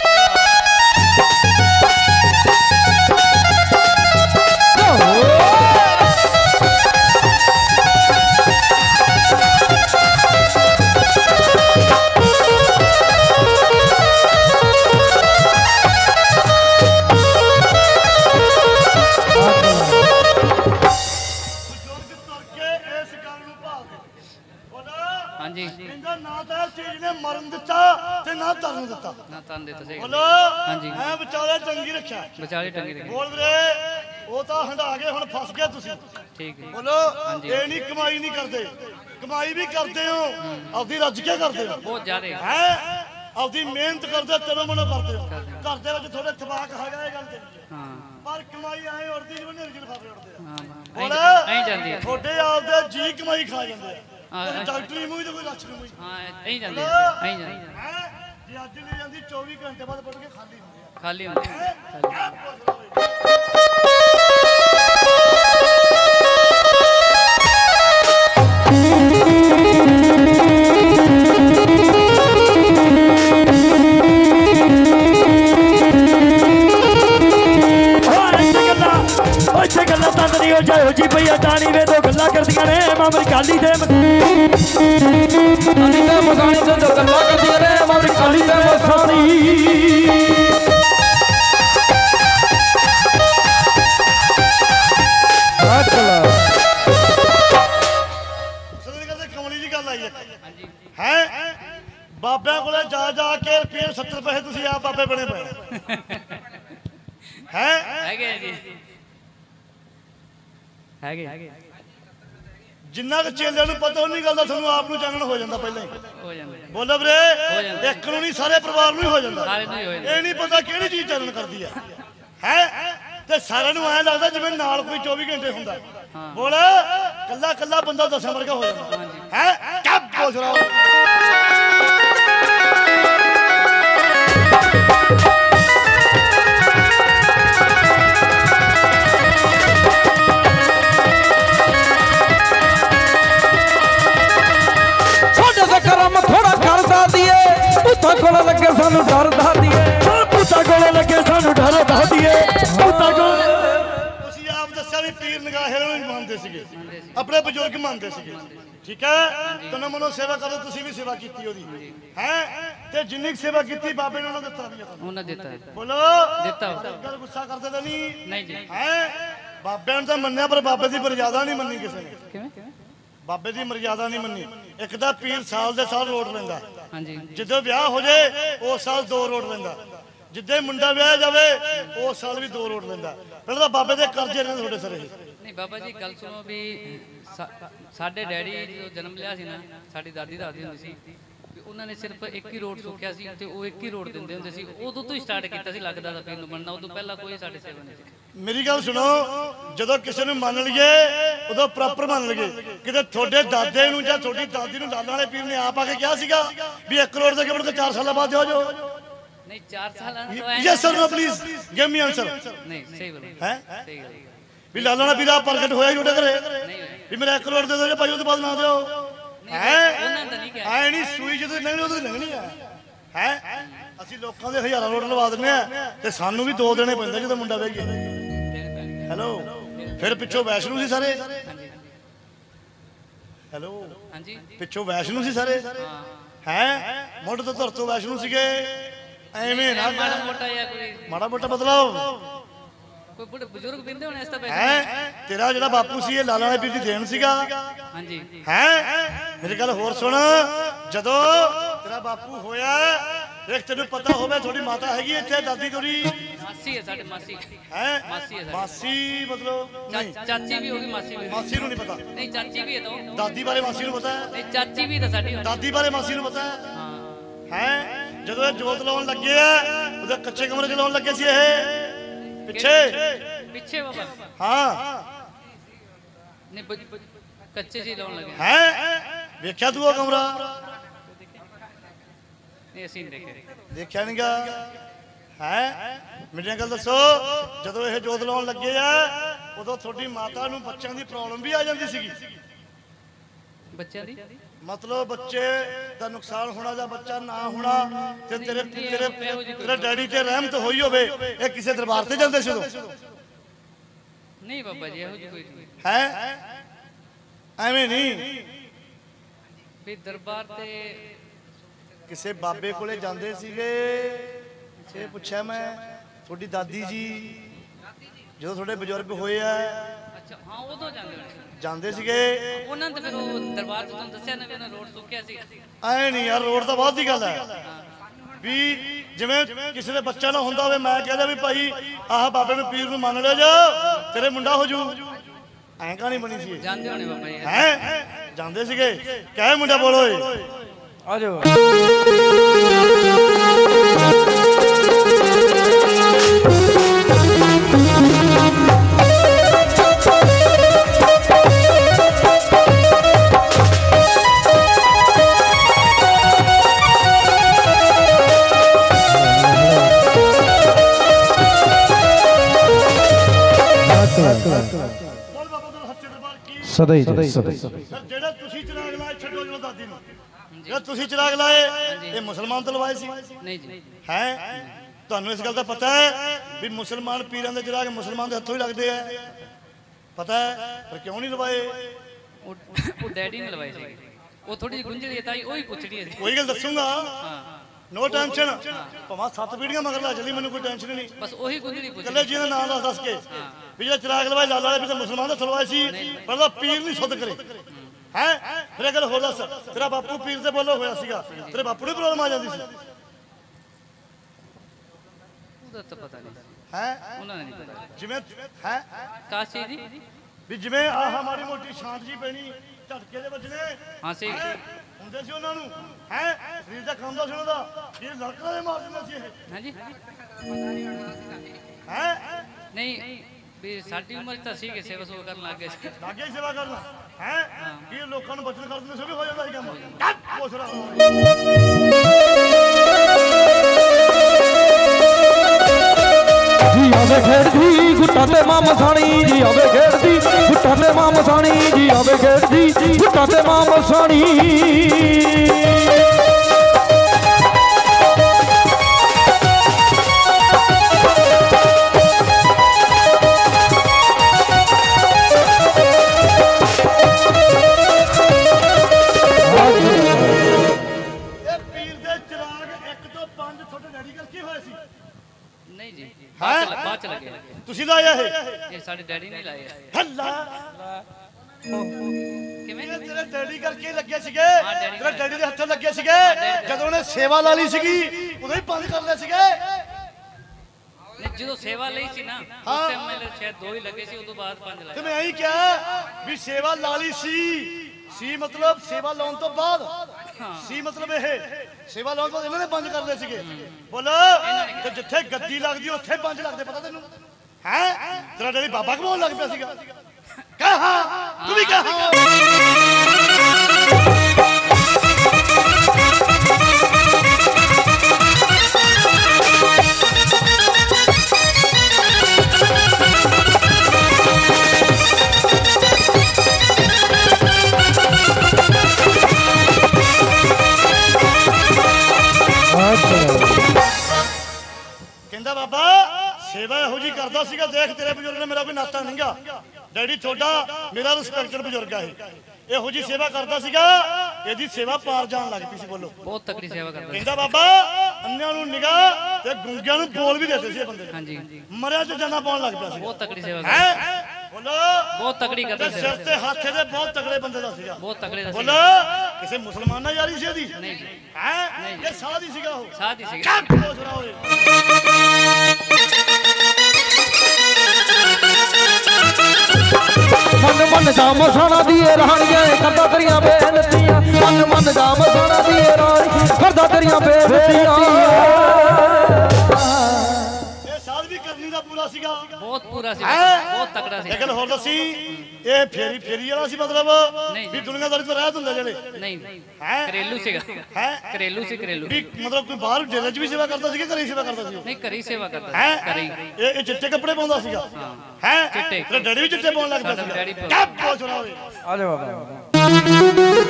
ਹਾਂਜੀ ਕਹਿੰਦਾ ਨਾ ਤਾਂ ਚੀਜ਼ ਨੇ ਮਰਨ ਦਿੱਤਾ ਤੇ ਨਾ ਤਰਨ ਦਿੱਤਾ ਨਾ ਤਨ ਦਿੱਤਾ ਸਹੀ ਬੋਲੋ ਹਾਂਜੀ ਮੈਂ ਵਿਚਾਰੇ ਚੰਗੀ ਰੱਖਿਆ ਵਿਚਾਲੇ ਟੰਗੀ ਰੱਖੀ ਬੋਲ ਵੀਰੇ ਉਹ ਤਾਂ ਹੰਡਾ ਕੇ ਹੁਣ ਫਸ ਗਿਆ ਤੁਸੀਂ ਠੀਕ ਹੈ ਬੋਲੋ ਇਹ ਨਹੀਂ ਕਮਾਈ ਨਹੀਂ ਕਰਦੇ ਕਮਾਈ ਵੀ ਕਰਦੇ ਹੋ ਆਪਦੀ ਰੱਜ ਕੇ ਕਰਦੇ ਹੋ ਬਹੁਤ ਜ਼ਿਆਦਾ ਹੈ ਆਪਦੀ ਮਿਹਨਤ ਕਰਦੇ ਤਨੋਂ ਮਨੋਂ ਕਰਦੇ ਹੋ ਘਰ ਦੇ ਵਿੱਚ ਥੋੜੇ ਤਬਾਕ ਹੈਗਾ ਇਹ ਗੱਲ ਤੇ ਹਾਂ ਪਰ ਕਮਾਈ ਆਏ ਉੜਦੀ ਜਿਵੇਂ ਨਿਰਜਲ ਫਾਫੇ ਉੜਦੇ ਆ ਹਾਂ ਐਂ ਜਾਂਦੀ ਹੈ ਤੁਹਾਡੇ ਆਪਦੇ ਜੀ ਕਮਾਈ ਖਾ ਜਾਂਦੇ ਆ ਡਾਕਟਰੀ ਮੂੰਹ ਤੇ ਕੋਈ ਲੱਛ ਨਹੀਂ ਹੋਈ ਹਾਂ ਐਂ ਜਾਂਦੀ ਹੈ ਜੇ ਅੱਜ ਨਹੀਂ ਜਾਂਦੀ 24 ਘੰਟੇ ਬਾਅਦ ਪੜ ਕੇ ਖਾਲੀ ਹੁੰਦੀ ਆ ਖਾਲੀ ਹੁੰਦੀ ਹੈ ਗੱਲਾਂ ਤੰਦਰੀ ਹੋ ਜਾਇਓ ਜੀ ਭਈਆ ਟਾਣੀ ਵੇ ਦੋ ਗੱਲਾਂ ਕਰਦੀਆਂ ਨੇ ਮਾਮਰੀ ਕਾਲੀ ਦੇ ਅਨੀ ਤੇ ਮਸਾਣੀ ਤੇ ਦੋ ਗੱਲਾਂ ਕਰਦੀਆਂ ਨੇ ਮਾਮਰੀ ਕਾਲੀ ਤੇ ਮਸਾਣੀ ਕਮਲੀ ਦੀ ਗੱਲ ਆਈ ਹੈ ਬਾਬਿਆਂ ਕੋਲੇ ਜਾ ਕੇ ਰੁਪਏ 70 ਪੈਸੇ ਤੁਸੀਂ ਆਪ ਬਾਬੇ ਬਣੇ ਪਏ ਹੈਗੇ ਜੀ ਹੈਗੇ ਜਿੰਨਾ ਕੁ ਚੇਲਿਆਂ ਨੂੰ ਪਤਾ ਉਹਨੀ ਗੱਲ ਦਾ ਤੁਹਾਨੂੰ ਆਪ ਨੂੰ ਚਾਨਣ ਹੋ ਜਾਂਦਾ ਪਹਿਲਾਂ ਹੀ ਹੋ ਜਾਂਦਾ ਬੋਲੋ ਵੀਰੇ ਇੱਕ ਨੂੰ ਨਹੀਂ ਸਾਰੇ ਪਰਿਵਾਰ ਨੂੰ ਹੀ ਹੋ ਜਾਂਦਾ ਸਾਰੇ ਨੂੰ ਹੀ ਹੋ ਜਾਂਦਾ ਇਹ ਨਹੀਂ ਪਤਾ ਕਿਹੜੀ ਚੀਜ਼ ਚਾਨਣ ਕਰਦੀ ਹੈ ਤੇ ਸਾਰਿਆਂ ਨੂੰ ਐਂ ਲੱਗਦਾ ਜਿਵੇਂ ਨਾਲ ਕੋਈ 24 ਘੰਟੇ ਹੁੰਦਾ ਬੋਲ ਕੱਲਾ ਕੱਲਾ ਬੰਦਾ ਦਸਾਂ ਵਰਗਾ ਹੋ ਜਾਂਦਾ ਹੈ ਕਿਆ ਪੁੱਛ ਰਹਾ ਕਰਮ ਥੋੜਾ ਕਰਦਾ ਦੀਏ ਪੁੱਤਾਂ ਕੋਲ ਲੱਗੇ ਸਾਨੂੰ ਡਰਦਾ ਦੀਏ ਪੁੱਤਾਂ ਕੋਲ ਲੱਗੇ ਸਾਨੂੰ ਡਰਦਾ ਦੀਏ ਪੁੱਤਾਂ ਕੋਲ ਤੁਸੀਂ ਆਪ ਦੱਸਿਆ ਵੀ ਪੀਰ ਨਿਗਾਹੇ ਨੂੰ ਮੰਨਦੇ ਸੀਗੇ ਆਪਣੇ ਬਜ਼ੁਰਗ ਮੰਨਦੇ ਸੀਗੇ ਠੀਕ ਹੈ ਤਨ ਮਨੋਂ ਸੇਵਾ ਕਰੋ ਤੁਸੀਂ ਵੀ ਸੇਵਾ ਕੀਤੀ ਉਹਦੀ ਹੈ ਤੇ ਜਿੰਨੀ ਸੇਵਾ ਕੀਤੀ ਬਾਬੇ ਨੇ ਉਹਨਾਂ ਦਿੱਤਾ ਵੀ ਉਹਨਾਂ ਦਿੱਤਾ ਬੋਲੋ ਦਿੱਤਾ ਗੱਲ ਗੁੱਸਾ ਕਰਦੇ ਤਾਂ ਨਹੀਂ ਨਹੀਂ ਜੀ ਹੈ ਬਾਬਿਆਂ ਨੂੰ ਤਾਂ ਮੰਨਿਆ ਪਰ ਬਾਬੇ ਦੀ ਮਰਜ਼ਾਦਾ ਨਹੀਂ ਮੰਨੀ ਕਿਸੇ ਨੇ ਕਿਵੇਂ ਬਾਬੇ ਦੀ ਮਰਜ਼ਾਦਾ ਨਹੀਂ ਮੰਨੀ ਇੱਕ ਤਾਂ ਪੀਰ ਸਾਲ ਦੇ ਸਾਲ ਰੋਟ ਲੈਂਦਾ ਹਾਂਜੀ ਜਦੋਂ ਵਿਆਹ ਹੋ ਜਾਏ ਉਸ ਸਾਲ 2 ਰੋਟ ਲੈਂਦਾ ਜਿੱਦੇ ਮੁੰਡਾ ਵਿਆਹ ਜਾਵੇ ਉਸ ਸਾਲ ਵੀ 2 ਰੋਟ ਲੈਂਦਾ ਪਹਿਲਾਂ ਤਾਂ ਬਾਬੇ ਦੇ ਕਰਜ਼ੇ ਨੇ ਤੁਹਾਡੇ ਸਿਰ ਨਹੀਂ ਬਾਬਾ ਜੀ ਗੱਲ ਸੁਣੋ ਵੀ ਸਾਡੇ ਡੈਡੀ ਜਦੋਂ ਜਨਮ ਲਿਆ ਸੀ ਨਾ ਸਾਡੀ ਦਾਦੀ ਦੱਸਦੀ ਹੁੰਦੀ ਸੀ ਵੀ ਉਹਨਾਂ ਨੇ ਸਿਰਫ ਇੱਕ ਹੀ ਰੋਡ ਸੁੱਕਿਆ ਸੀ ਤੇ ਉਹ ਇੱਕ ਹੀ ਰੋਡ ਦਿੰਦੇ ਹੁੰਦੇ ਸੀ ਉਦੋਂ ਤੋਂ ਹੀ ਸਟਾਰਟ ਕੀਤਾ ਸੀ ਲੱਗਦਾ ਦਾ ਪੀਰ ਨੂੰ ਬਣਨਾ ਉਦੋਂ ਪਹਿਲਾਂ ਕੋਈ ਸਾਡੇ ਸੇਵਾ ਨਹੀਂ ਸੀ ਮੇਰੀ ਗੱਲ ਸੁਣੋ ਜਦੋਂ ਕਿਸੇ ਨੂੰ ਮੰਨ ਲਈਏ ਉਦੋਂ ਪ੍ਰੋਪਰ ਮੰਨ ਲਈਏ ਕਿਤੇ ਤੁਹਾਡੇ ਦਾਦੇ ਨੂੰ ਜਾਂ ਤੁਹਾਡੀ ਦਾਦੀ ਨੂੰ ਲਾਲਾਂ ਵਾਲੇ ਪੀਰ ਨੇ ਆਪ ਆ ਕੇ ਕਿਹਾ ਸੀਗਾ ਵੀ 1 ਕਰੋੜ ਦੇ ਕੇ ਮੁੜ ਕੇ 4 ਸਾਲਾਂ ਬਾਅਦ ਦਿਓ ਜੋ ਨਹੀਂ 4 ਸਾਲਾਂ ਤੋਂ yes sir no please give me answer ਨਹੀਂ ਸਹੀ ਬੋਲ ਹੈ ਸਹੀ ਗੱਲ ਵੀ ਲਾਲਾਂ ਵਾਲਾ ਪੀਰ ਆ ਪ੍ਰਗਟ ਹੋਇਆ ਜੁੜੇ ਕਰੇ ਵੀ ਮੇਰਾ 1 ਕਰੋੜ ਦੇ ਦਿਓ ਭਾਈ ਉਹਦੇ ਬਾਅਦ ਨਾ ਦਿਓ ਉਹਨਾਂ ਦਾ ਨਹੀਂ ਕਿਹਾ ਐ ਨਹੀਂ ਸੂਈ ਜਦੋਂ ਲੰਘਣੀ ਉਦੋਂ ਲੰਘਣੀ ਆ ਹੈ ਅਸੀਂ ਲੋਕਾਂ ਦੇ ਹਜ਼ਾਰਾਂ ਰੋਡ ਲਵਾ ਦਿੰਦੇ ਆ ਤੇ ਸਾਨੂੰ ਵੀ 2 ਦੇਣੇ ਪੈਂਦੇ ਜਦੋਂ ਮੁੰਡਾ ਵਿਆਹ ਗਿਆ ਹੈਲੋ ਫਿਰ ਪਿੱਛੋਂ ਵੈਸ਼ਨੂ ਸੀ ਸਾਰੇ ਹੈਲੋ ਹਾਂਜੀ ਪਿੱਛੋਂ ਵੈਸ਼ਨੂ ਸੀ ਸਾਰੇ ਹੈ ਮੁੱਢ ਤੋਂ ਧਰ ਤੋਂ ਵੈਸ਼ਨੂ ਸੀਗੇ ਐਵੇਂ ਨਾ ਮਾੜਾ ਮੋਟਾ ਜਾਂ ਕੋਈ ਮਾੜਾ ਮੋਟਾ ਬਦਲਾਓ ਕੋਈ ਬੁੱਢੇ ਬਜ਼ੁਰਗ ਪਿੰਦੇ ਹੋਣੇ ਇਸ ਤਾਂ ਹੈ ਤੇਰਾ ਜਿਹੜਾ ਬਾਪੂ ਸੀ ਇਹ ਲਾਲਾਂ ਵਾਲੇ ਪੀਰ ਦੀ ਦੇਣ ਸੀਗਾ ਹਾਂਜੀ ਹੈ ਮੇਰੀ ਗੱਲ ਹੋਰ ਸੁਣ ਜਦੋਂ ਤੇਰਾ ਬਾਪੂ ਹੋਇਆ ਦੇਖ ਤੈਨੂੰ ਪਤਾ ਹੋਵੇ ਤੁਹਾਡੀ ਮਾਤਾ ਹੈਗੀ ਇੱਥੇ ਦਾਦੀ ਤੇਰੀ ਮਾਸੀ ਹੈ ਸਾਡੇ ਮਾਸੀ ਹੈ ਮਾਸੀ ਹੈ ਮਾਸੀ ਮਤਲਬ ਨਹੀਂ ਚਾਚੀ ਵੀ ਹੋਗੀ ਮਾਸੀ ਵੀ ਮਾਸੀ ਨੂੰ ਨਹੀਂ ਪਤਾ ਨਹੀਂ ਚਾਚੀ ਵੀ ਹੈ ਤਾਂ ਦਾਦੀ ਬਾਰੇ ਮਾਸੀ ਨੂੰ ਪਤਾ ਹੈ ਨਹੀਂ ਚਾਚੀ ਵੀ ਤਾਂ ਸਾਡੀ ਦਾਦੀ ਬਾਰੇ ਮਾਸੀ ਨੂੰ ਪਤਾ ਹੈ ਹਾਂ ਹੈ ਜਦੋਂ ਇਹ ਜੋਤ ਲਾਉਣ ਲੱਗੇ ਆ ਉਹਦੇ ਕੱਚੇ ਕਮਰੇ 'ਚ ਲਾਉਣ ਲੱਗੇ ਸੀ ਇਹ ਪਿੱਛੇ ਬਾਬਾ ਹਾਂ ਨਹੀਂ ਕੱਚੇ ਜੀ ਲਾਉਣ ਲੱਗੇ ਹੈ ਵੇਖਿਆ ਤੂੰ ਉਹ ਕਮਰਾ ਨਹੀਂ ਅਸੀਂ ਨਹੀਂ ਦੇਖਿਆ ਦੇਖਿਆ ਨਹੀਂਗਾ ਹੈ ਮੇਰੀ ਗੱਲ ਦੱਸੋ ਜਦੋਂ ਇਹ ਜੋਤ ਲਾਉਣ ਲੱਗੇ ਆ ਉਦੋਂ ਤੁਹਾਡੀ ਮਾਤਾ ਨੂੰ ਬੱਚਿਆਂ ਦੀ ਪ੍ਰੋਬਲਮ ਵੀ ਆ ਜਾਂਦੀ ਸੀਗੀ ਬੱਚਿਆਂ ਦੀ ਮਤਲਬ ਬੱਚੇ ਦਾ ਨੁਕਸਾਨ ਹੋਣਾ ਜਾਂ ਬੱਚਾ ਨਾ ਹੋਣਾ ਤੇ ਤੇਰੇ ਡੈਡੀ ਤੇ ਰਹਿਮਤ ਹੋਈ ਹੋਵੇ ਇਹ ਕਿਸੇ ਦਰਬਾਰ ਤੇ ਜਾਂਦੇ ਸੀ ਉਦੋਂ ਨਹੀਂ ਬਾਬਾ ਜੀ ਇਹੋ ਜਿਹੀ ਕੋਈ ਨਹੀਂ ਹੈ ਐਵੇਂ ਨਹੀਂ ਵੀ ਦਰਬਾਰ ਤੇ ਕਿਸੇ ਬਾਬੇ ਕੋਲੇ ਜਾਂਦੇ ਸੀਗੇ ਇਹ ਪੁੱਛਿਆ ਮੈਂ ਤੁਹਾਡੀ ਦਾਦੀ ਜੀ ਜਦੋਂ ਤੁਹਾਡੇ ਬਜ਼ੁਰਗ ਹੋਏ ਆ ਅੱਛਾ ਹਾਂ ਉਦੋਂ ਜਾਂਦੇ ਸੀਗੇ ਉਹਨਾਂ ਨੇ ਫਿਰ ਉਹ ਦਰਬਾਰ ਤੋਂ ਤੁਹਾਨੂੰ ਦੱਸਿਆ ਨਾ ਵੀ ਉਹਨਾਂ ਰੋਡ ਸੁੱਕਿਆ ਸੀ ਐ ਨਹੀਂ ਯਾਰ ਰੋਡ ਤਾਂ ਬਾਅਦ ਦੀ ਗੱਲ ਹੈ ਵੀ ਜਿਵੇਂ ਕਿਸੇ ਦੇ ਬੱਚਾ ਨਾ ਹੁੰਦਾ ਹੋਵੇ ਮੈਂ ਕਹਿੰਦਾ ਵੀ ਭਾਈ ਆਹ ਬਾਬੇ ਨੂੰ ਪੀਰ ਨੂੰ ਮੰਨ ਲਿਆ ਜਾ ਤੇਰੇ ਮੁੰਡਾ ਹੋ ਜੂ ਐਂ ਕਹਾਣੀ ਬਣੀ ਸੀ ਜਾਂਦੇ ਹੋਣੇ ਬਾਬਾ ਜੀ ਹੈ ਜਾਂਦੇ ਸੀਗੇ ਕਹਿ ਮੁੰਡਾ ਬੋਲੋ ਓਏ ਆ ਜਾਓ ਸਦਾ ਹੀ ਸਦਾ ਜਿਹੜਾ ਤੁਸੀਂ ਚਿਰਾਗ ਲਾਏ ਛੱਡੋ ਜਿਹੜਾ ਦਾਦੀ ਨੂੰ ਜਿਹੜਾ ਤੁਸੀਂ ਚਿਰਾਗ ਲਾਏ ਇਹ ਮੁਸਲਮਾਨ ਤੋਂ ਲਵਾਏ ਸੀ ਨਹੀਂ ਜੀ ਹੈ ਤੁਹਾਨੂੰ ਇਸ ਗੱਲ ਦਾ ਪਤਾ ਹੈ ਵੀ ਮੁਸਲਮਾਨ ਪੀਰਾਂ ਦੇ ਚਿਰਾਗ ਮੁਸਲਮਾਨ ਦੇ ਹੱਥੋਂ ਹੀ ਲੱਗਦੇ ਆ ਪਤਾ ਹੈ ਪਰ ਕਿਉਂ ਨਹੀਂ ਲਵਾਏ ਉਹ ਡੈਡੀ ਨੇ ਲਵਾਏ ਸੀ ਉਹ ਥੋੜੀ ਜਿਹੀ ਗੁੰਝਲੀ ਹੈ ਤਾਂ ਉਹੀ ਪੁੱਛੜੀ ਹੈ ਕੋਈ ਗੱਲ ਦੱਸੂਗਾ ਨੋ ਟੈਨਸ਼ਨ ਭਾਵੇਂ 7 ਪੀੜੀਆਂ ਮਗਰ ਲਾ ਚੱਲੀ ਮੈਨੂੰ ਕੋਈ ਟੈਨਸ਼ਨ ਨਹੀਂ ਬਸ ਉਹੀ ਗੁੰਝਲੀ ਪੁੱਛ ਕੱਲੇ ਜੀ ਦਾ ਨਾਮ ਦੱਸ ਕੇ ਵੀ ਜਿਹੜਾ ਚਿਰਾਗ ਲਵਾਏ ਲਾਲਾ ਵਾਲੇ ਵੀ ਤਾਂ ਮੁਸਲਮਾਨ ਦਾ ਥਲਵਾਏ ਸੀ ਪਰ ਉਹਦਾ ਪੀਰ ਨਹੀਂ ਸੁੱਧ ਕਰੇ ਹੈ ਫਿਰ ਇਹ ਗੱਲ ਹੋਰ ਦੱਸ ਤੇਰਾ ਬਾਪੂ ਪੀਰ ਤੇ ਬੋਲੋ ਹੋਇਆ ਸੀਗਾ ਤੇਰੇ ਬਾਪੂ ਨੂੰ ਪ੍ਰੋਬਲਮ ਆ ਜਾਂਦੀ ਸੀ ਉਹਦਾ ਤਾਂ ਪਤਾ ਨਹੀਂ ਹੈ ਉਹਨਾਂ ਨੇ ਨਹੀਂ ਪਤਾ ਜਿਵੇਂ ਹੈ ਕਾਸ਼ੀ ਜੀ ਵੀ ਜਿਵੇਂ ਆਹ ਮਾੜੀ ਮੋਟੀ ਸ਼ਾਂਤ ਜੀ ਪੈਣੀ ਝਟਕੇ ਦੇ ਵੱਜਣੇ ਹਾਂ ਸਹੀ ਹੁੰਦੇ ਸੀ ਉਹਨਾਂ ਨੂੰ ਹੈ ਸਰੀਰ ਦਾ ਖਾਂਦਾ ਸੀ ਉਹਨਾਂ ਦਾ ਇਹ ਲੜਕਾ ਦੇ ਮਾਰ ਦਿੰਦਾ ਸੀ ਇਹ ਹਾਂਜੀ ਹੈ ਨਹੀਂ ਵੀ ਸਾਡੀ ਉਮਰ ਤਾਂ ਸੀ ਕਿ ਸੇਵਾ ਸੋ ਕਰਨ ਲੱਗ ਗਏ ਸੀ ਲਾਗੇ ਹੀ ਸੇਵਾ ਕਰਨਾ ਹੈ ਕੀ ਲੋਕਾਂ ਨੂੰ ਬਚਨ ਕਰ ਦਿੰਦੇ ਸੀ ਵੀ ਹੋ ਜਾਂਦਾ ਸੀ ਕੰਮ ਕੋਸਰਾ ਜੀ ਆਵੇ ਖੇਡਦੀ ਗੁੱਟਾਂ ਤੇ ਮਾਂ ਮਸਾਣੀ ਜੀ ਆਵੇ ਖੇਡਦੀ ਗੁੱਟਾਂ ਤੇ ਮਾਂ ਮਸਾਣੀ ਜੀ ਆਵੇ ਖੇਡਦੀ ਗੁੱਟਾਂ ਤੇ ਮਾਂ ਮਸਾਣੀ ਪੰਜ ਤੁਹਾਡੇ ਡੈਡੀ ਕਰਕੇ ਹੋਏ ਸੀ ਨਹੀਂ ਜੀ ਹੈਂ? ਬਾਅਦ ਚ ਲੱਗੇ ਤੁਸੀਂ ਲਾਇਆ ਇਹ ਸਾਡੇ ਡੈਡੀ ਨੇ ਲਾਏ ਹੱਲਾ ਕਿਵੇਂ ਇਹ ਤੇਰੇ ਡੈਡੀ ਕਰਕੇ ਲੱਗੇ ਸੀਗੇ ਡੈਡੀ ਤੇਰੇ ਡੈਡੀ ਦੇ ਹੱਥੋਂ ਲੱਗੇ ਸੀਗੇ ਜਦੋਂ ਉਹਨੇ ਸੇਵਾ ਲਾ ਲਈ ਸੀਗੀ ਉਦੋਂ ਹੀ ਬੰਦ ਕਰ ਲਏ ਸੀਗੇ ਨਹੀਂ ਜਦੋਂ ਸੇਵਾ ਲਈ ਸੀ ਨਾ ਉਸ ਟਾਈਮ ਮੇਰੇ ਸ਼ਾਇਦ 2 ਹੀ ਲੱਗੇ ਸੀ ਉਦੋਂ ਬਾਅਦ 5 ਤੇ ਲੱਗੇ ਮੈਂ ਇਹੀ ਕਿਹਾ ਵੀ ਸੇਵਾ ਲਾ ਲਈ ਸੀ ਮਤਲਬ ਸੇਵਾ ਲਾਉਣ ਤੋਂ ਬਾਅਦ ਸੀ ਮਤਲਬ ਇਹ ਸੇਵਾ ਲਾਉਣ ਤੋਂ ਇਹਨਾਂ ਨੇ ਬੰਦ ਕਰ ਲਏ ਸੀਗੇ ਬੋਲੋ ਤੇ ਜਿੱਥੇ ਗੱਦੀ ਲੱਗਦੀ ਉੱਥੇ ਪੰਜ ਲੱਗਦੇ ਪਤਾ ਤੈਨੂੰ ਹੈ ਤੇਰਾ ਡੈਡੀ ਬਾਬਾ ਕਮਾਉਣ ਲੱਗ ਪਿਆ ਸੀਗਾ ਕਹਾ ਤੂੰ ਵੀ ਕਹਾ ਕਹਿੰਦਾ ਬਾਬਾ ਸੇਵਾ ਇਹੋ ਜੀ ਕਰਦਾ ਸੀਗਾ ਦੇਖ ਤੇਰੇ ਬਜ਼ੁਰਗ ਨੇ ਮੇਰਾ ਕੋਈ ਨਾਤਾ ਨਹੀਂਗਾ ਡੈਡੀ ਤੁਹਾਡਾ ਮੇਰਾ ਰਿਸਪੈਕਟਡ ਬਜ਼ੁਰਗ ਆ ਇਹ ਇਹੋ ਜੀ ਸੇਵਾ ਕਰਦਾ ਸੀਗਾ ਇਹਦੀ ਸੇਵਾ ਪਾਰ ਜਾਣ ਲੱਗ ਪਈ ਸੀ ਬੋਲੋ ਬਹੁਤ ਤਕੜੀ ਸੇਵਾ ਕਰਦਾ ਕਹਿੰਦਾ ਬਾਬਾ ਅੰਨਿਆਂ ਨੂੰ ਨਿਗਾਹ ਤੇ ਗੁੰਗਿਆਂ ਨੂੰ ਬੋਲ ਵੀ ਦਿੰਦੇ ਸੀ ਇਹ ਬੰਦੇ ਹਾਂਜੀ ਮਰਿਆ ਚ ਜਾਨਾ ਪਾਉਣ ਲੱਗ ਪਿਆ ਸੀ ਬਹੁਤ ਤਕੜੀ ਸੇਵਾ ਕਰਦਾ ਹੈ ਬੋਲੋ ਬਹੁਤ ਤਕੜੀ ਕਰਦਾ ਤੇ ਸਿਰ ਤੇ ਹੱਥ ਦੇ ਬਹੁਤ ਤਗੜੇ ਬੰਦੇ ਦਾ ਸੀਗਾ ਬਹੁਤ ਤਕੜੇ ਦਾ ਬੋਲੋ ਕਿਸੇ ਮੁਸਲਮਾਨ ਨਾਲ ਯਾਰੀ ਸੀ ਇਹਦੀ ਨਹੀਂ ਜੀ ਹੈ ਇਹ ਸਾਧ ਹੀ ਸੀਗਾ ਉਹ ਸਾਧ ਹੀ ਸੀ ਕੱਟ ਹੋ ਜਰਾ ਓਏ ਮਨ ਦਾ ਮਸਾਣਾ ਦੀਏ ਰਾਣੀਆਂ ਕਰਦਾ ਤੇਰੀਆਂ ਬੇਨਤੀਆਂ ਮਨ ਦਾ ਮਸਾਣਾ ਦੀਏ ਰਾਣੀ ਕਰਦਾ ਤੇਰੀਆਂ ਬੇਨਤੀਆਂ ਇਹ ਸਾਧ ਵੀ ਕਰਨੀ ਦਾ ਪੂਰਾ ਸੀਗਾ ਬਹੁਤ ਪੂਰਾ ਸੀ ਹੈਂ? ਬਹੁਤ ਤਕੜਾ ਸੀ ਇਹ ਗੱਲ ਹੋਰ ਦੱਸੀ ਇਹ ਫੇਰੀ ਵਾਲਾ ਸੀ ਮਤਲਬ ਨਹੀਂ। ਵੀ ਦੁਨੀਆਦਾਰੀ ਤੋਂ ਰਹਿਤ ਹੁੰਦੇ ਜਿਹੜੇ ਨਹੀਂ ਹੈਂ? ਘਰੇਲੂ ਸੀਗਾ ਹੈ ਘਰੇਲੂ ਸੀ ਘਰੇਲੂ ਵੀ ਮਤਲਬ ਕੋਈ ਬਾਹਰ ਜੇਲ੍ਹ 'ਚ ਵੀ ਸੇਵਾ ਕਰਦਾ ਸੀ ਕਿ ਘਰੇ ਹੀ ਸੇਵਾ ਕਰਦਾ ਸੀ ਉਹ ਨਹੀਂ ਘਰੇ ਹੀ ਸੇਵਾ ਕਰਦਾ ਹੈ ਸੀ ਘਰੇ ਹੀ ਇਹ ਚਿੱਟੇ ਕੱਪੜੇ ਪਾਉਂਦਾ ਸੀਗਾ ਹੈ ਚਿੱਟੇ। ਤੇਰਾ ਡੈਡੀ ਵੀ ਚਿੱਟੇ ਪਾਉਣ ਲੱਗ ਪਿਆ ਸਾਡਾ ਸੀਗਾ ਡੈਡੀ ਕਿਆ ਬਹੁਤ ਸੁਣਾ ਓਏ ਆ ਜਾ ਬਾਬਾ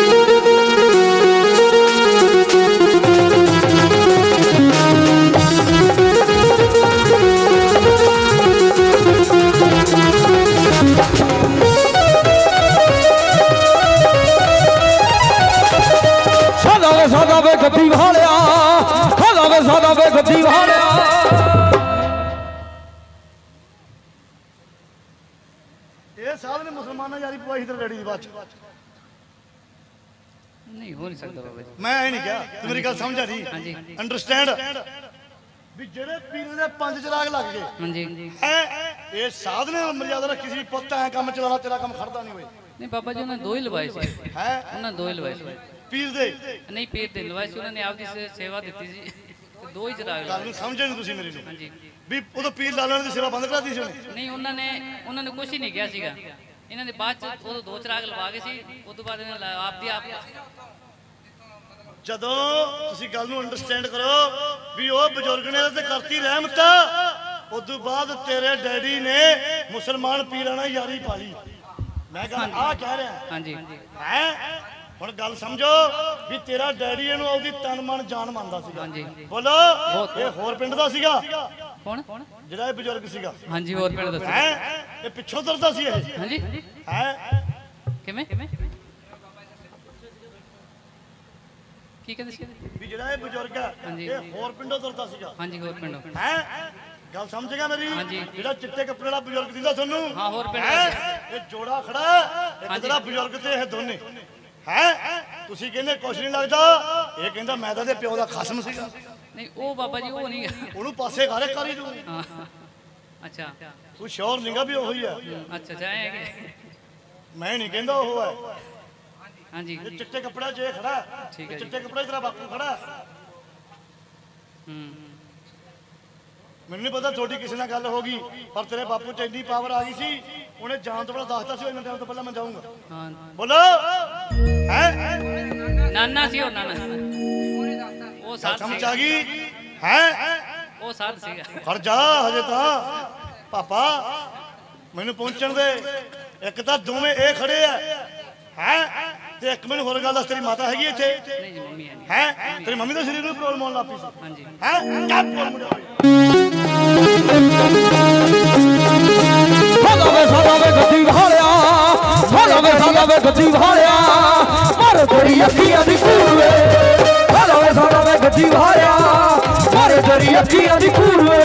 ਸਾਦਾ ਵੇ ਗੱਦੀ ਵਾਲਿਆ ਸਾਦਾ ਵੇ ਗੱਦੀ ਵਾਲਿਆ ਇਹ ਸਾਧ ਨੇ ਮੁਸਲਮਾਨਾਂ ਯਾਰੀ ਪਵਾਈ ਤੇਰੇ ਡੈਡੀ ਦੀ ਬਾਤ ਨਹੀਂ ਹੋ ਨਹੀਂ ਸਕਦਾ ਬਾਬਾ ਜੀ ਮੈਂ ਇਹ ਨਹੀਂ ਕਿਹਾ ਤੂੰ ਮੇਰੀ ਗੱਲ ਸਮਝ ਆ ਹਾਂਜੀ। ਰਹੀ ਅੰਡਰਸਟੈਂਡ ਵੀ ਜਿਹੜੇ ਪੀਰਾਂ ਦੇ ਪੰਜ ਚਿਰਾਗ ਲੱਗ ਗਏ ਹਾਂਜੀ ਇਹ ਸਾਧ ਨੇ ਮਰਿਆਦਾ ਰੱਖੀ ਸੀ ਪੁੱਤ ਐ ਕੰਮ ਚਲਾਣਾ ਤੇਰਾ ਕੰਮ ਖੜਦਾ ਨਹੀਂ ਹੋਏ ਨਹੀਂ ਬਾਬਾ ਜੀ ਉਹਨਾਂ ਨੇ 2 ਹੀ ਲਵਾਏ ਸੀ ਹੈ ਉਹਨਾਂ ਨੇ 2 ਹੀ ਲਵਾਏ ਸੀ ਪੀਰ ਦੇ ਨਹੀਂ ਪੀਰ ਦੇ ਲਵਾਏ ਸੀ ਉਹਨਾਂ ਨੇ ਆਪਦੀ ਸੇਵਾ ਦਿੱਤੀ ਸੀ ਤੇ 2 ਹੀ ਚਰਾਗ ਗੱਲ ਲਵਾਏ ਨੂੰ ਸਮਝੇ ਨਹੀਂ ਤੁਸੀਂ ਮੇਰੀ ਨੂੰ ਹਾਂਜੀ ਵੀ ਉਦੋਂ ਪੀਰ ਲਾਲਣ ਦੀ ਸੇਵਾ ਬੰਦ ਕਰਾਤੀ ਸੀ ਉਹਨੇ ਨਹੀਂ ਉਹਨਾਂ ਨੇ ਕੁਝ ਹੀ ਨਹੀਂ ਕਿਹਾ ਸੀਗਾ ਇਹਨਾਂ ਨੇ ਬਾਅਦ ਚ ਉਦੋਂ 2 ਚਰਾਗ ਲਵਾ ਗਏ ਸੀ ਉਸ ਤੋਂ ਬਾਅਦ ਇਹਨਾਂ ਆਪਦੀ ਆਪ ਜਦੋਂ ਤੁਸੀਂ ਗੱਲ ਨੂੰ ਅੰਡਰਸਟੈਂਡ ਕਰੋ ਵੀ ਉਹ ਬਜ਼ੁਰਗ ਨੇ ਤੇ ਕਰਤੀ ਰਹਿਮਤ ਉਸ ਤੋਂ ਬਾਅਦ ਤੇਰੇ ਡੈਡੀ ਨੇ ਮੁਸਲਮਾਨ ਪੀਰਾਂ ਨਾਲ ਯਾਰੀ ਪਾ ਲਈ ਮੈਂ ਗੱਲ ਆਹ ਕਹਿ ਰਿਹਾ ਹਾਂਜੀ ਹੈ ਹੁਣ ਗੱਲ ਸਮਝੋ ਵੀ ਤੇਰਾ ਡੈਡੀ ਇਹਨੂੰ ਉਹਦੀ ਤਨ ਮਨ ਜਾਨ ਮੰਨਦਾ ਸੀਗਾ ਹਾਂਜੀ ਬੋਲੋ ਇਹ ਹੋਰ ਪਿੰਡ ਦਾ ਸੀਗਾ ਕੌਣ ਜਿਹੜਾ ਇਹ ਬਜ਼ੁਰਗ ਸੀਗਾ ਹਾਂਜੀ ਹੋਰ ਪਿੰਡ ਦੱਸੋ ਹੈ ਇਹ ਪਿੱਛੋਂ ਤੁਰਦਾ ਸੀ ਇਹ ਹਾਂਜੀ ਹੈ ਕਿਵੇਂ ਕੀ ਕਹਿੰਦੇ ਸੀ ਵੀ ਜਿਹੜਾ ਇਹ ਬਜ਼ੁਰਗ ਹੈ ਹਾਂਜੀ। ਇਹ ਹੋਰ ਪਿੰਡੋਂ ਤੁਰਦਾ ਸੀਗਾ ਹਾਂਜੀ ਹੋਰ ਪਿੰਡੋਂ ਹੈ ਗੱਲ ਸਮਝ ਗਿਆ ਮੇਰੀ ਹਾਂਜੀ। ਜਿਹੜਾ ਚਿੱਟੇ ਕੱਪੜੇ ਵਾਲਾ ਬਜ਼ੁਰਗ ਦਿੰਦਾ ਤੁਹਾਨੂੰ ਹਾਂ, ਹੋਰ ਪਿੰਡ ਹੈਂ? ਦਾ ਇਹ ਜੋੜਾ ਖੜਾ ਹੈ, ਇੱਕ ਹਾਂਜੀ। ਤੇਰਾ ਬਜ਼ੁਰਗ ਤੇ ਇਹ ਦੋਨੇ ਹੈ ਤੁਸੀਂ ਕਹਿੰਦੇ ਕੁਛ ਨਹੀਂ ਲੱਗਦਾ ਇਹ ਕਹਿੰਦਾ ਮੈਂ ਤਾਂ ਇਹਦੇ ਪਿਓ ਦਾ ਖਸਮ ਸੀਗਾ ਨਹੀਂ ਉਹ ਬਾਬਾ ਜੀ ਉਹ ਨਹੀਂ ਉਹਨੂੰ ਪਾਸੇ ਘਾਰੇ ਕਰੀ ਦੂੰ ਹਾਂ ਅੱਛਾ ਤੂੰ ਸ਼ੋਰ ਨਹੀਂਗਾ ਵੀ ਉਹੀ ਹੈ ਅੱਛਾ ਜਾਏਗੇ ਮੈਂ ਨਹੀਂ ਕਹਿੰਦਾ ਉਹ ਹੈ ਹਾਂਜੀ ਇਹ ਚਿੱਟੇ ਕੱਪੜਿਆਂ 'ਚ ਇਹ ਖੜਾ ਹੈ। ਠੀਕ ਹੈ ਇਹ ਜੀ। ਚਿੱਟੇ ਕੱਪੜੇ 'ਚ ਤੇਰਾ ਬਾਪੂ ਖੜਾ ਹੈ। ਮੈਨੂੰ ਨਹੀਂ ਪਤਾ ਤੁਹਾਡੀ ਕਿਸੇ ਨਾਲ ਗੱਲ ਹੋ ਗਈ ਪਰ ਤੇਰੇ ਬਾਪੂ 'ਚ ਇੰਨੀ ਪਾਵਰ ਆ ਗਈ ਸੀ ਉਹਨੇ ਜਾਣ ਤੋਂ ਪਹਿਲਾਂ ਦੱਸਤਾ ਸੀ ਇਹਨਾਂ ਟਾਈਮ ਤੋਂ ਪਹਿਲਾਂ ਮੈਂ ਜਾਊਂਗਾ ਹਾਂ ਬੋਲੋ ਹੈ ਨਾਨਾ ਸੀ ਉਹ ਨਾਨਾ ਉਹ ਸਾਥ ਸਮਝ ਸੀ ਆ ਗਈ ਹੈ ਉਹ ਸਾਥ ਸੀਗਾ ਖੜ ਜਾ ਹਜੇ ਤਾਂ ਪਾਪਾ ਮੈਨੂੰ ਪਹੁੰਚਣ ਦੇ ਇੱਕ ਤਾਂ ਦੋਵੇਂ ਇਹ ਖੜੇ ਆ ਹੈ ਤੇ ਇੱਕ ਮੈਨੂੰ ਹੋਰ ਗੱਲ ਦੱਸ ਤੇਰੀ ਮਾਤਾ ਹੈਗੀ ਇੱਥੇ ਨਹੀਂ ਜੀ ਮੰਮੀ ਹੈ ਨਹੀਂ ਹੈ ਤੇਰੀ ਮੰਮੀ ਦਾ ਸਰੀਰ ਨੂੰ ਪ੍ਰੋਬਲਮ ਆਉਣ ਲੱਗ ਪਈ ਸੀ ਹਾਂਜੀ ਹੈ ਕਿਆ ਪ੍ਰੋਬਲਮ ਹੋਈ ਸਾਦਾ ਵੇ ਗੱਦੀ ਵਾਲਿਆ ਸਾਦਾ ਵੇ ਗੱਦੀ ਵਾਲਿਆ ਪਰ ਤੇਰੀ ਅੱਖੀਆਂ ਦੀ ਕੂਵੇ ਸਾਦਾ ਵੇ ਗੱਦੀ ਵਾਲਿਆ ਅੱਖੀਆਂ ਦੀ ਕੂਰਵੇ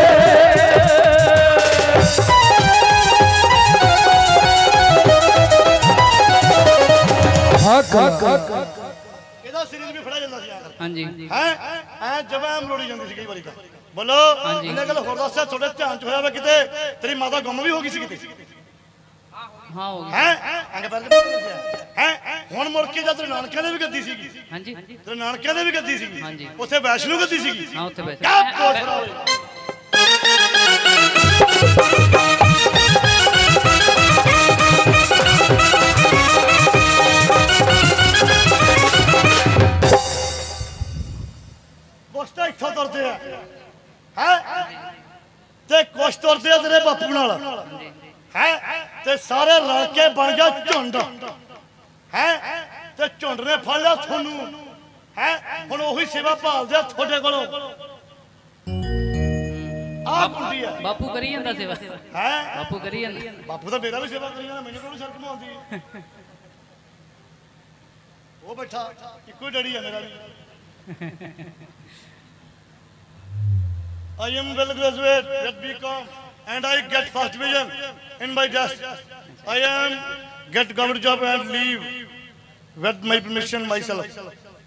ਇਹਦਾ ਸਰੀਰ ਵੀ ਫੜਾ ਜਾਂਦਾ ਸੀ ਆ ਕਰਕੇ ਹਾਂਜੀ ਹੈ ਐ ਜਵਾਂ ਮਰੋੜੀ ਜਾਂਦੀ ਸੀ ਕਈ ਵਾਰੀ ਤਾਂ ਬੋਲੋ ਇਹਨੇ ਗੱਲ ਹੋਰ ਦੱਸਿਆ ਤੁਹਾਡੇ ਧਿਆਨ ਚ ਹੋਇਆ ਵਾ ਕਿਤੇ ਤੇਰੀ ਮਾਤਾ ਗੁੰਮ ਵੀ ਹੋ ਗਈ ਸੀ ਕਿਤੇ ਹਾਂ ਹੋ ਗਈ ਹੈ ਅੰਗ ਪੈਰ ਹੈ ਹੁਣ ਮੁੜ ਕੇ ਜਦ ਤੇਰੇ ਨਾਨਕਿਆਂ ਦੇ ਵੀ ਗੱਦੀ ਸੀਗੀ ਹਾਂਜੀ ਤੇਰੇ ਨਾਨਕਿਆਂ ਦੇ ਵੀ ਗੱਦੀ ਸੀਗੀ ਹਾਂਜੀ। ਉੱਥੇ ਵੈਸ਼ਨੂ ਗੱਦੀ ਸੀਗੀ ਹਾਂ ਉੱਥੇ ਬੈਠੇ ਕਿਆ ਕੋਸਰਾ ਹੋਏ ਕੋਸਤਾ ਇੱਥੋਂ ਤੁਰਦੇ ਆ ਹੈ ਤੇ ਕੁਛ ਤੁਰਦੇ ਆ ਤੇਰੇ ਬਾਪੂ ਨਾਲ ਹੈ ਤੇ ਸਾਰੇ ਰਲ ਕੇ ਬਣ ਗਿਆ ਝੁੰਡ ਹੈ ਤੇ ਝੁੰਡ ਨੇ ਫੜ ਲਿਆ ਤੁਹਾਨੂੰ ਹੈ ਹੁਣ ਉਹੀ ਸੇਵਾ ਭਾਲਦੇ ਆ ਤੁਹਾਡੇ ਕੋਲੋਂ ਆਹ ਕੁੰਡੀ ਆ ਬਾਪੂ ਕਰੀ ਜਾਂਦਾ ਸੇਵਾ ਹੈ ਬਾਪੂ ਕਰੀ ਜਾਂਦਾ ਬਾਪੂ ਤਾਂ ਮੇਰਾ ਵੀ ਸੇਵਾ ਕਰੀ ਜਾਂਦਾ ਮੈਨੂੰ ਕੋਲ ਸ਼ਰਮ ਆਉਂਦੀ ਉਹ ਬੈਠਾ ਇੱਕੋ ਹੀ ਡੈਡੀ ਆ ਮੇਰਾ ਵੀ I am well graduate at BCom and I get first division in my test. I am get government job and leave with my permission myself.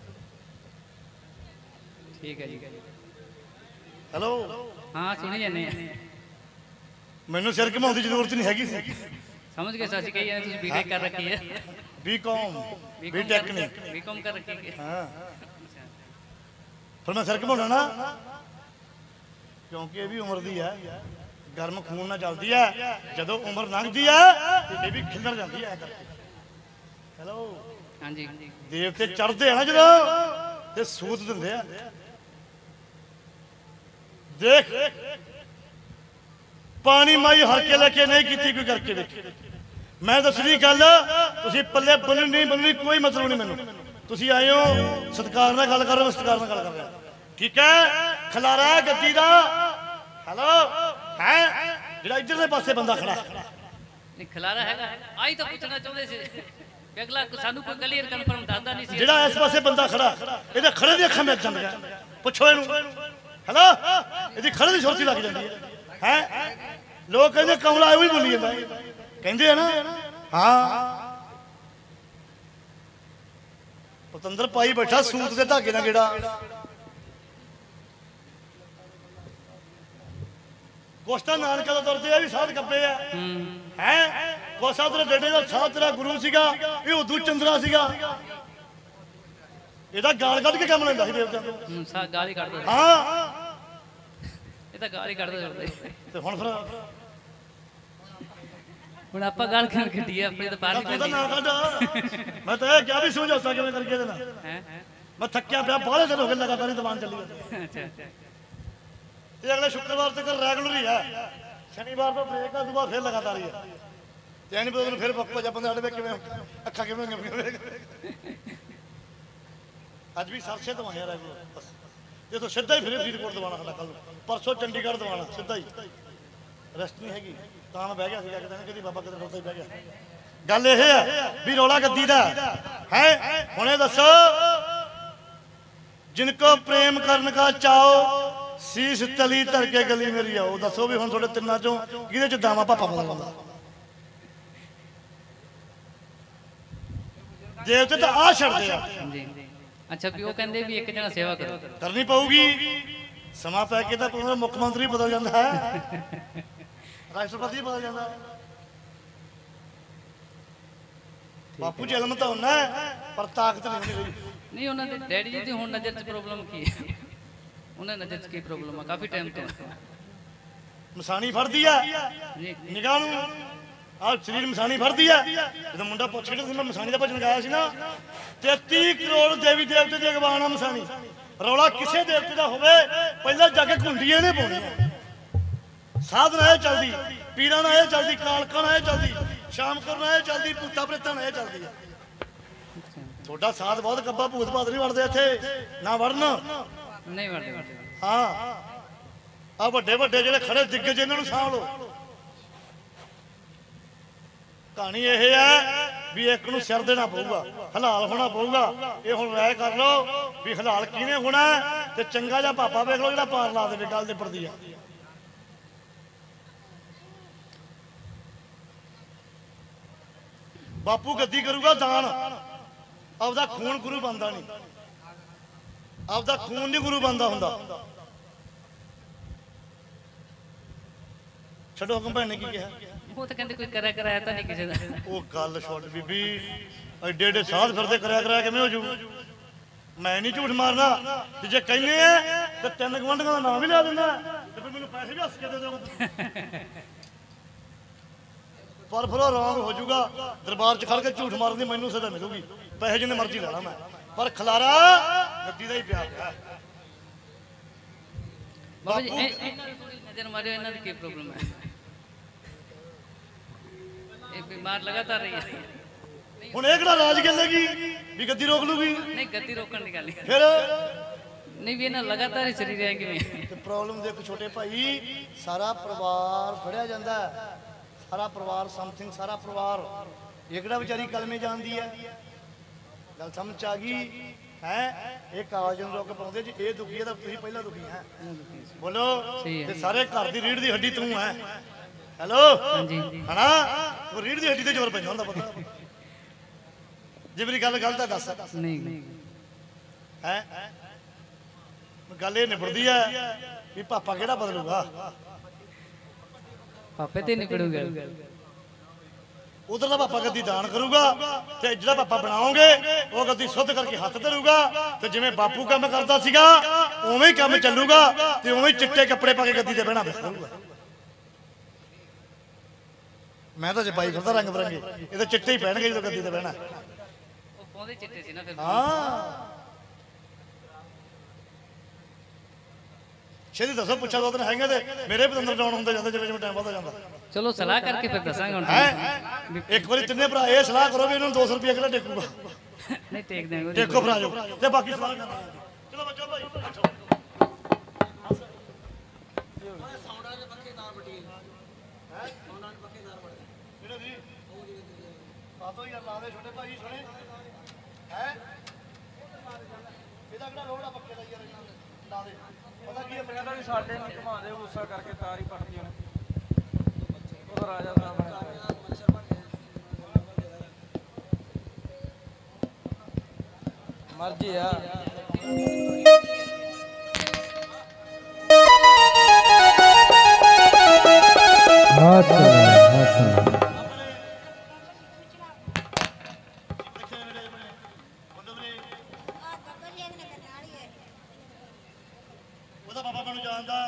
ਠੀਕ ਹੈ ਜੀ Hello. ਹਾਂ ਸੁਣੀ ਜਾਂਦੇ ਆ ਮੈਨੂੰ ਸਿਰ ਘਮਾਉਣ ਦੀ ਜ਼ਰੂਰਤ ਨਹੀਂ ਹੈਗੀ ਸੀ ਸਮਝ ਗਏ ਸੱਚ ਕਹੀ ਜਾਂਦੇ ਤੁਸੀਂ ਬੀਟੈਕ ਕਰ ਰੱਖੀ ਹੈ BCom BTech ਨਹੀਂ ਬੀਕਾਮ ਕਰ ਰੱਖੀ ਹੈ ਹਾਂ ਫਿਰ ਮੈਂ ਸਿਰ ਘਮਾਉਣਾ ਨਾ ਕਿਉਂਕਿ ਇਹ ਵੀ ਉਮਰ ਦੀ ਹੈ ਗਰਮ ਖੂਨ ਨਾਲ ਚੱਲਦੀ ਹੈ ਜਦੋਂ ਉਮਰ ਲੰਘਦੀ ਹੈ ਇਹ ਵੀ ਖਿਲਰ ਜਾਂਦੀ ਹੈ ਹੈਲੋ ਹਾਂਜੀ ਦੇਵਤੇ ਚੜਦੇ ਆ ਨਾ ਜਦੋਂ ਤੇ ਸੂਤ ਦਿੰਦੇ ਆ ਦੇਖ ਪਾਣੀ ਮਾਈ ਹਰ ਕੇ ਲੈ ਕੇ ਨਹੀਂ ਕੀਤੀ ਕੋਈ ਕਰਕੇ ਦੇਖ ਮੈਂ ਦੱਸਣੀ ਗੱਲ ਤੁਸੀਂ ਪੱਲੇ ਬੰਨਣੀ ਨਹੀਂ ਬੰਨਣੀ ਕੋਈ ਮਤਲਬ ਨਹੀਂ ਮੈਨੂੰ ਤੁਸੀਂ ਆਏ ਹੋ ਸਤਿਕਾਰ ਨਾਲ ਗੱਲ ਕਰ ਰਹੇ ਹੋ ਸਤਿਕਾਰ ਨਾਲ ਗੱਲ ਕਰ ਰਹੇ ਹੋ ਠੀਕ ਹੈ ਖਲਾਰਾ ਗੱਦੀ ਦਾ ਹੈਲੋ ਹੈ ਜਿਹੜਾ ਇੱਧਰਲੇ ਪਾਸੇ ਬੰਦਾ ਖੜਾ ਨਹੀਂ ਖਲਾਰਾ ਹੈਗਾ ਆਈ ਤਾਂ ਪੁੱਛਣਾ ਚਾਹੁੰਦੇ ਸੀ ਵੀ ਅਗਲਾ ਸਾਨੂੰ ਕੋਈ ਕਲੀਅਰ ਕਨਫਰਮ ਦੱਸਦਾ ਨਹੀਂ ਸੀ ਜਿਹੜਾ ਇਸ ਪਾਸੇ ਬੰਦਾ ਖੜਾ ਇਹਦੇ ਖੜੇ ਦੀਆਂ ਅੱਖਾਂ ਮਿਲ ਜਾਂਦੀਆਂ ਪੁੱਛੋ ਇਹਨੂੰ ਹੈਲੋ ਇਹਦੀ ਖੜੇ ਦੀ ਸੁਰਤੀ ਲੱਗ ਜਾਂਦੀ ਹੈ ਹੈ ਲੋਕ ਕਹਿੰਦੇ ਕਮਲਾ ਇਹੋ ਹੀ ਬੋਲੀ ਜਾਂਦਾ ਕਹਿੰਦੇ ਆ ਨਾ ਹਾਂ ਪਤੰਦਰ ਪਾਈ ਬੈਠਾ ਸੂਤ ਦੇ ਧਾਗੇ ਨਾਲ ਕਿਹੜਾ ਕੋਸਤਾ ਨਾਨਕਾ ਦਾ ਤੁਰਦੇ ਆ ਵੀ ਸਾਧ ਗੱਬੇ ਆ ਹੈ ਕੋਸਾ ਤੇਰੇ ਡੇਡੇ ਦਾ ਸਾਧ ਤੇਰਾ ਗੁਰੂ ਸੀਗਾ ਇਹ ਉਦੋਂ ਚੰਦਰਾ ਸੀਗਾ ਇਹਦਾ ਗਾਲ ਕੱਢ ਕੇ ਕੰਮ ਲੈਂਦਾ ਸੀ ਦੇਵਤਿਆਂ ਤੋਂ ਗਾਲੀ ਕੱਢਦਾ ਹਾਂ ਇਹ ਤਾਂ ਗਾਲੀ ਕੱਢਦਾ ਜੁੜਦੇ ਤੇ ਹੁਣ ਫਿਰ ਹੁਣ ਆਪਾਂ ਗੱਲ ਕਿਉਂ ਕੱਢੀ ਆਪਣੇ ਤਾਂ ਬਾਹਰ ਤੂੰ ਤਾਂ ਨਾ ਕੱਢ ਮੈਂ ਤਾਂ ਇਹ ਕਿਹਾ ਵੀ ਸਮਝੌਤਾ ਕਿਵੇਂ ਕਰੀਏ ਇਹਦੇ ਨਾਲ ਹੈ ਮੈਂ ਥੱਕਿਆ ਪਿਆ ਬਾਹਲੇ ਦਿਨ ਹੋ ਗਏ ਲਗਾਤਾਰ ਹੀ ਦੀਵਾਨ ਚੱਲੀ ਜਾਂਦੀ ਅੱਛਾ ਤੇ ਅਗਲੇ ਸ਼ੁੱਕਰਵਾਰ ਤੱਕ ਰੈਗੂਲਰ ਹੀ ਆ ਸ਼ਨੀਵਾਰ ਤੋਂ ਬ੍ਰੇਕ ਆ ਦੁਬਾਰਾ ਫਿਰ ਲਗਾਤਾਰ ਹੀ ਆ ਤੇ ਨਹੀਂ ਪਤਾ ਉਹਨੂੰ ਫਿਰ ਬੱਪਾ ਜਾ ਬੰਦੇ ਸਾਡੇ ਵੇ ਕਿਵੇਂ ਅੱਖਾਂ ਕਿਵੇਂ ਹੋਈਆਂ ਅੱਜ ਵੀ ਸਰਸੇ ਤੋਂ ਆਇਆ ਰੈਗੂਲਰ ਬਸ ਜੇ ਤੋਂ ਸਿੱਧਾ ਹੀ ਫਿਰ ਫਰੀਦਕੋਟ ਦਵਾਣਾ ਸਾਡਾ ਕੱਲ ਪਰਸੋਂ ਚੰਡੀਗੜ੍ਹ ਦਵਾਣਾ ਸਿੱਧਾ ਹੀ ਰੈਸਟ ਨਹੀਂ ਹੈਗੀ ਤਾਂ ਮੈਂ ਬਹਿ ਗਿਆ ਸੀਗਾ ਕਿਤੇ ਕਦੀ ਬਾਬਾ ਕਿਤੇ ਰੋਤਾ ਹੀ ਬਹਿ ਗਿਆ ਗੱਲ ਇਹ ਹੈ ਵੀ ਰੌਲਾ ਗੱਦੀ ਦਾ ਹੈ ਹੁਣੇ ਦੱਸੋ जिनको प्रेम करने का चाहो शीश तली धर के गली मेरी आओ दसो भी हुण थोड़े तिन्ना चों किहदे च दावा पापा पता लगा देवते तो आ छड़दे आ जी अच्छा भी वो कहंदे भी एक जना सेवा करो करनी पऊगी समा पै के तो मुख्य मंत्री बदल जाता है राष्ट्रपति बदल जाता है बापू जी इल्म तो होना है पर ताकत नहीं होनी रही नहीं उन्होंने डैडी जी की हुण नजर च प्रॉब्लम की है उन्हें नजर च की प्रॉब्लम है काफी टाइम तो मसानी फड़दी है जी निगाह नूं आ शरीर मसानी फड़दी है जदों मुंडा पुੱਛ ਕੇ ਮੈਂ ਮਸਾਨੀ ਦਾ ਭਜਨ ਗਾਇਆ ਸੀ ਨਾ 33 ਕਰੋੜ ਦੇਵੀ ਦੇਵਤੇ ਦੀ ਅਗਵਾਨ ਆ ਮਸਾਨੀ ਰੌਲਾ ਕਿਸੇ ਦੇਵਤੇ ਦਾ ਹੋਵੇ ਪਹਿਲਾਂ ਜਾ ਕੇ ਘੁੰਡੀਆਂ ਨੇ ਪਾਉਣੀਆਂ ਸਾਧਨਾ ਇਹ ਚੱਲਦੀ ਪੀਰਾਂ ਨਾਲ ਇਹ ਚੱਲਦੀ ਕਾਲਕਾਂ ਨਾਲ ਇਹ ਚੱਲਦੀ ਸ਼ਾਮ ਕਰਨ ਨਾਲ ਇਹ ਚੱਲਦੀ ਭੂਤਾ ਪ੍ਰੇਤਾਂ ਨਾਲ ਇਹ ਚੱਲਦੀ ਹੈ ਤੁਹਾਡਾ ਸਾਧ ਬਹੁਤ ਕੱਬਾ ਭੂਤ ਭਾਤ ਨਹੀਂ ਵੜਦੇ ਇੱਥੇ ਨਾ ਵੜਨ नहीं बढ़ते ਹਾਂ ਆ ਵੱਡੇ ਵੱਡੇ ਜਿਹੜੇ ਖੜੇ ਦਿੱਗਜ ਇਹਨਾਂ ਨੂੰ ਸਾਂਭ ਲਓ ਕਹਾਣੀ ਇਹ ਹੈ ਵੀ ਇੱਕ ਨੂੰ ਸਿਰ ਦੇਣਾ ਪਊਗਾ ਹਲਾਲ ਹੋਣਾ ਪਊਗਾ ਇਹ ਹੁਣ ਰਾਏ ਕਰ ਲਓ ਵੀ ਹਲਾਲ ਕਿਹਨੇ ਹੋਣਾ ਤੇ ਚੰਗਾ ਜਿਹਾ ਪਾਪਾ ਵੇਖ ਲਓ ਜਿਹੜਾ ਪਾਰ ਲਾ ਦੇਵੇ ਗੱਲ ਦੇ ਪਰਦੀ ਆ। ਬਾਪੂ ਗੱਦੀ ਕਰੂਗਾ ਦਾਨ, ਆਪਦਾ ਖੂਨ ਗੁਰੂ ਬਣਦਾ ਨਹੀਂ, ਆਪਦਾ ਖੂਨ ਨਹੀਂ ਗੁਰੂ ਬਣਦਾ ਹੁੰਦਾ। ਛੱਡੋ ਹੁਕਮ ਭੈਣ ਨੇ ਕੀ ਕਿਹਾ? ਉਹ ਤਾਂ ਕਹਿੰਦੇ ਕੋਈ ਕਰਿਆ ਕਰਾਇਆ ਤਾਂ ਨਹੀਂ ਕਿਸੇ ਦਾ। ਉਹ ਗੱਲ ਛੱਡ ਬੀਬੀ, ਐਡੇ ਐਡੇ ਸਾਧ ਫਿਰਦੇ ਕਰਿਆ ਕਰਾਇਆ ਕਿਵੇਂ ਹੋ ਜੂ? ਮੈਂ ਨਹੀਂ ਝੂਠ ਮਾਰਨਾ, ਤੇ ਜੇ ਕਹਿੰਦੇ ਆ ਤੇ 3 ਗਵੰਡੀਆਂ ਦਾ ਨਾਮ ਵੀ ਲਿਆ ਦਿੰਦਾ ਤੇ ਫਿਰ ਮੈਨੂੰ ਪੈਸੇ ਵੀ ਹੱਸ ਕੇ ਦੇ ਦਿਓ। ਪਰ ਫਿਰ ਉਹ ਰੌਂਗ ਹੋ ਜਾਊਗਾ। ਦਰਬਾਰ 'ਚ ਖੜ ਕੇ ਝੂਠ ਮਾਰਨ ਦੀ ਮੈਨੂੰ ਸਜ਼ਾ ਮਿਲੂਗੀ, ਪੈਸੇ ਜਿੰਨੇ ਮਰਜ਼ੀ ਲੈ ਲਾ ਮੈਂ, ਪਰ ਖਲਾਰਾ ਗੱਦੀ ਦਾ ਹੀ ਪਿਆ ਪਿਆ। ਬਾਬਾ ਜੀ ਨਜ਼ਰ ਮਾਰਿਓ, ਇਹਨਾਂ ਦੀ ਕੀ ਪ੍ਰੋਬਲਮ ਹੈ? ਇਹ ਬਿਮਾਰ ਲਗਾਤਾਰ ਰਹੀ ਹੈ। ਹੁਣ ਇਹ ਕਿਹੜਾ ਰਾਜ ਚੱਲੇਗੀ ਵੀ ਗੱਦੀ ਰੋਕ ਲੂਗੀ? ਨਹੀਂ, ਗੱਦੀ ਰੋਕਣ ਦੀ ਗੱਲ ਨਹੀਂ। ਫਿਰ ਨਹੀਂ ਵੀ ਇਹਨਾਂ ਲਗਾਤਾਰ ਹੀ ਚਲੀ ਰਿਹਾ ਕਿਵੇਂ? ਤੇ ਪ੍ਰੋਬਲਮ ਦੇਖ ਛੋਟੇ ਭਾਈ, ਸਾਰਾ ਪਰਿਵਾਰ ਫੜਿਆ ਜਾਂਦਾ, ਸਾਰਾ ਪਰਿਵਾਰ ਸਮਥਿੰਗ, ਸਾਰਾ ਪਰਿਵਾਰ। ਇਹ ਕਿਹੜਾ ਵਿਚਾਰੀ ਕਲਮੇ ਜਾਣਦੀ ਹੈ? ਗੱਲ ਸਮਝ ਆ ਗਈ ਹੈ? ਇਹ ਕਾਗਜ਼ ਨੂੰ ਰੋਕ ਪਾਉਂਦੇ ਜੀ, ਇਹ ਦੁਖੀ ਹੈ ਤਾਂ ਤੁਸੀਂ ਪਹਿਲਾਂ ਦੁਖੀ ਹੈ। ਬੋਲੋ, ਤੇ ਸਾਰੇ ਘਰ ਦੀ ਰੀੜ ਦੀ ਹੱਡੀ ਤੂੰ ਹੈ। ਹੈਲੋ ਹਾਂਜੀ ਹਨਾ, ਉਹ ਰੀੜ ਦੀ ਹੱਡੀ ਤੇ ਜ਼ੋਰ ਪੈਂਦਾ ਹੁੰਦਾ ਪਤਾ। ਜੇ ਮੇਰੀ ਗੱਲ ਗਲਤ ਹੈ ਦੱਸ। ਨਹੀਂ ਹੈ ਗੱਲ ਇਹ ਨਿਬੜਦੀ ਹੈ ਵੀ ਪਾਪਾ ਕਿਹੜਾ ਬਦਲੂਗਾ? ਪਾਪੇ ਤੇ ਨਹੀਂ ਪੜੂਗਾ। ਉਧਰ ਦਾ ਪਾਪਾ ਗੱਦੀ ਦਾਨ ਕਰੂਗਾ ਤੇ ਜਿਹੜਾ ਪਾਪਾ ਬਣਾਓਗੇ ਉਹ ਗੱਦੀ ਸੁੱਧ ਕਰਕੇ ਹੱਥ ਧਰੂਗਾ, ਤੇ ਜਿਵੇਂ ਬਾਪੂ ਕੰਮ ਕਰਦਾ ਸੀਗਾ ਉਵੇਂ ਹੀ ਕੰਮ ਚੱਲੂਗਾ, ਤੇ ਉਵੇਂ ਹੀ ਚਿੱਟੇ ਕੱਪੜੇ ਪਾ ਕੇ ਗੱਦੀ ਤੇ ਬਹਿਣਾ ਕਰੂਗਾ। ਮੈਂ ਤਾਂ ਜੇ ਪਾਈ ਫਿਰਦਾ ਰੰਗ ਬਰੰਗੇ, ਇਹ ਤਾਂ ਚਿੱਟੇ ਹੀ ਪਹਿਣਗੇ ਜਦੋਂ ਗੱਦੀ ਤੇ ਬਹਿਣਾ। ਉਹ ਪੌਦੇ ਚਿੱਟੇ ਸੀ ਨਾ ਫਿਰ। ਹਾਂ ਛੇਤੀ ਦੱਸੋ, ਪੁੱਛਾ ਦੋ ਦਿਨ ਹੈਗੇ ਤੇ ਮੇਰੇ ਪਤੰਦਰ ਡਾਉਣ ਹੁੰਦੇ ਜਾਂਦੇ ਜਿਵੇਂ ਜਿਵੇਂ ਟਾਈਮ ਵਧਦਾ ਜਾਂਦਾ। ਚਲੋ ਸਲਾਹ ਕਰਕੇ ਫਿਰ ਦੱਸਾਂਗੇ ਹੁਣ। ਇੱਕ ਵਾਰੀ ਤਿੰਨੇ ਭਰਾ ਇਹ ਸਲਾਹ ਕਰੋ ਵੀ ਇਹਨਾਂ ਨੂੰ 200 ਰੁਪਏ ਕਿਹੜਾ ਟੇਕੂਗਾ। ਨਹੀਂ ਟੇਕ ਦੇਂਗੇ। ਦੇਖੋ ਭਰਾ ਜੋ ਤੇ ਬਾਕੀ ਸਲਾਹ ਕਰਾਂਗੇ। ਚਲੋ ਬੱਚੋ ਭਾਈ ਸਾਊਂਡਾਂ ਦੇ ਪੱਕੇ ਨਾਲ ਬਟੀਲ ਹੈ, ਸਾਊਂਡਾਂ ਦੇ ਪੱਕੇ ਨਾਲ ਬਟੀਲ ਕਿਹੜੇ ਦੀ ਬਾਤੋਂ ਯਾਰ ਲਾ ਦੇ ਛੋਟੇ ਭਾਈ ਸੁਣੇ ਹੈ। ਇਹਦਾ ਕਿਹੜਾ ਲੋੜਾ ਪੱਕੇ ਦਾ ਯਾਰ ਲਾ ਦੇ। ਪਤਾ ਕੀ ਹੈ ਕਹਿੰਦਾ ਵੀ ਸਾਡੇ ਨੂੰ ਘੁਮਾ ਦੇ, ਗੁੱਸਾ ਕਰਕੇ ਤਾਰ ਹੀ ਪੱਟਦੀ ਉਹਨੇ। ਉਹ ਰਾਜਾ ਸਾਹਿਬ ਮਰਜੀ ਆ। ਉਹਦਾ ਬਾਬਾ ਮੈਨੂੰ ਜਾਣਦਾ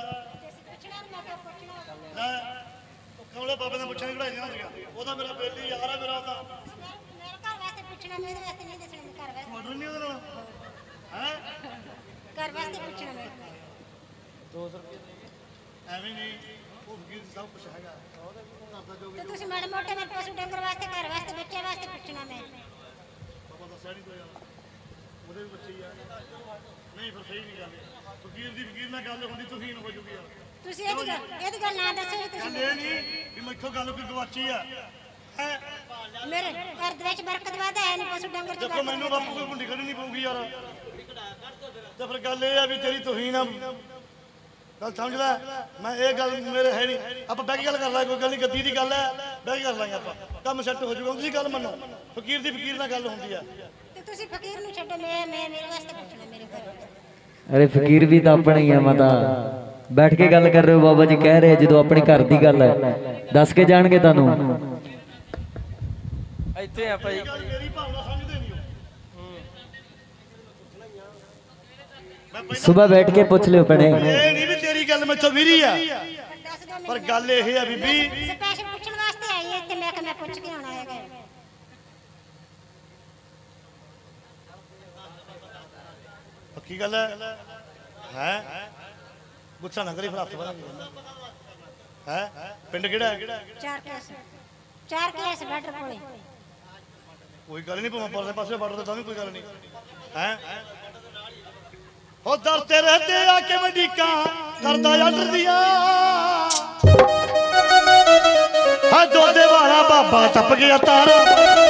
ਕਮਲੇ ਬਾਬੇ ਨੇ ਪੁੱਛਿਆ ਕਿਹੜਾ ਇਹਨਾਂ ਸੀਗਾ, ਉਹਦਾ ਮੇਰਾ ਬੇਲੀ ਯਾਰ ਹੈ ਮੇਰਾ। ਉਹਦਾ ਮੇਰੇ ਘਰ ਵਾਸਤੇ ਪੁੱਛਣਾ, ਮੇਰੇ ਵਾਸਤੇ ਨਹੀਂ ਦੱਸਣਾ। ਘਰ ਵਾਸਤੇ ਤੁਹਾਨੂੰ ਨਹੀਂ ਉਹਦੇ ਨਾਲ ਹੈ, ਘਰ ਵਾਸਤੇ ਪੁੱਛਣਾ ਮੈਂ 200 ਰੁਪਏ ਐਵੇਂ ਨਹੀਂ, ਉਹ ਫਕੀਰ ਸਭ ਕੁਝ ਹੈਗਾ ਘਰ ਦਾ ਜੋ ਵੀ। ਤੇ ਤੁਸੀਂ ਮਾੜੇ ਮੋਟੇ ਮੇਰੇ ਪਸ਼ੂ ਡੰਗਰ ਵਾਸਤੇ, ਘਰ ਵਾਸਤੇ, ਬੱਚੇ ਵਾਸਤੇ ਪੁੱਛਣਾ ਮੈਂ। ਬਾਬਾ ਦੱਸਿਆ ਨਹੀਂ ਕੋਈ ਉਹਦੇ ਵੀ ਬੱਚੇ ਹੀ ਆ। ਨਹੀਂ ਫਿਰ ਸਹੀ ਨਹੀਂ ਗੱਲ, ਫਕੀਰ ਦੀ ਫਕੀਰ ਨਾਲ ਗੱਲ ਹੁੰਦੀ ਤੁਸੀਂ ਹੋ ਜੂਗੀ ਯਾਰ। ਤੁਸੀਂ ਇਹਦੀ ਗੱਲ ਨਾ ਦੱਸੋ ਜੀ। ਤੁਸੀਂ ਇਹ ਨਹੀਂ ਵੀ ਮੈਥੋਂ ਗੱਲ ਕੋਈ ਗਵਾਚੀ ਆ ਹੈ। ਮੇਰੇ ਘਰ ਦੇ ਵਿੱਚ ਬਰਕਤ ਵਾਦਾ ਹੈ ਨਹੀਂ, ਪਸ਼ੂ ਡੰਗਰ ਚ ਦੇਖੋ ਮੈਨੂੰ ਬਾਪੂ ਕੋਈ ਭੁੰਡੀ ਕੱਢਣੀ ਪਊਗੀ ਯਾਰ। ਤੇ ਫਿਰ ਗੱਲ ਇਹ ਆ ਵੀ ਤੇਰੀ ਤੁਸੀਂ ਨਾ ਗੱਲ ਸਮਝ ਲੈ। ਮੈਂ ਇਹ ਗੱਲ ਮੇਰੇ ਹੈ ਨਹੀਂ, ਆਪਾਂ ਬਹਿ ਕੇ ਗੱਲ ਕਰ ਲਾਂਗੇ, ਕੋਈ ਗੱਲ ਨਹੀਂ। ਗੱਦੀ ਦੀ ਗੱਲ ਹੈ, ਬਹਿ ਕੇ ਕਰ ਲਾਂਗੇ ਆਪਾਂ, ਕੰਮ ਸੈੱਟ ਹੋ ਜਾਊਗਾ। ਤੁਸੀਂ ਗੱਲ ਮੰਨੋ, ਫਕੀਰ ਦੀ ਫਕੀਰ ਨਾਲ ਗੱਲ ਹੁੰਦੀ ਆ। ਤੇ ਤੁਸੀਂ ਫਕੀਰ ਨੂੰ ਛੱਡੋ, ਮੈਂ ਮੇਰੇ ਵਾਸਤੇ ਪੁੱਛਣਾ, ਮੇਰੇ ਘਰ ਵਾਸਤੇ। ਅਰੇ ਫਕੀਰ ਵੀ ਤਾਂ ਆਪਣਾ ਹੀ ਆ ਮਾਤਾ। ਬੈਠ ਕੇ ਗੱਲ ਕਰ ਰਹੇ ਹੋ, ਬਾਬਾ ਜੀ ਕਹਿ ਰਹੇ ਜਦੋਂ ਆਪਣੀ ਘਰ ਦੀ ਗੱਲ ਹੈ ਦੱਸ ਕੇ ਜਾਣਗੇ ਤੁਹਾਨੂੰ। ਇੱਥੇ ਆ ਭਾਈ, ਮੇਰੀ ਭਾਵਨਾ ਸਮਝਦੇ ਨਹੀਂ ਉਹ। ਸੁਬਹ ਬੈਠ ਕੇ ਪੁੱਛ ਲਿਓ ਭੈਣੇ। ਇਹ ਨਹੀਂ ਵੀ ਤੇਰੀ ਗੱਲ ਮੈਥੋਂ ਵੀਰੀ ਆ, ਦੱਸ ਦਿਓ ਪਰ ਮੈਨੂੰ। ਗੱਲ ਇਹ ਆ ਬੀਬੀ, ਸਪੈਸ਼ਲ ਪੁੱਛਣ ਵਾਸਤੇ ਆਈ ਇੱਥੇ, ਮੈਂ ਕਿ ਮੈਂ ਪੁੱਛ ਕੇ ਆਉਣਾ ਹੈਗਾ। ਪੱਕੀ ਗੱਲ ਹੈ। ਗੁੱਸਾ ਨਾ ਕਰੀ, ਫਿਰ ਹੱਥ ਬਣਾ ਹੈ। ਪਿੰਡ ਕਿਹੜਾ ਹੈ? 4 ਕਲਾਸ ਬਾਰਡਰ ਕੋਲੇ। ਕੋਈ ਗੱਲ ਨਹੀਂ, ਭਾਵੇਂ ਪਰਲੇ ਪਾਸੇ ਬਾਰਡਰ ਤੇ ਤਾਂ ਵੀ ਕੋਈ ਗੱਲ ਨਹੀਂ ਹੈ। ਉਹ ਦਰ ਤੇ ਰਹਤੇ ਆ ਕੇ ਮੰਡੀਕਾਂ ਕਰਦਾ ਅੱਡਰ ਦੀਆਂ। ਹਾਂ ਦੋਦੇ ਵਾਲਾ ਬਾਬਾ ਟੱਪ ਗਿਆ ਤਾਰਾ,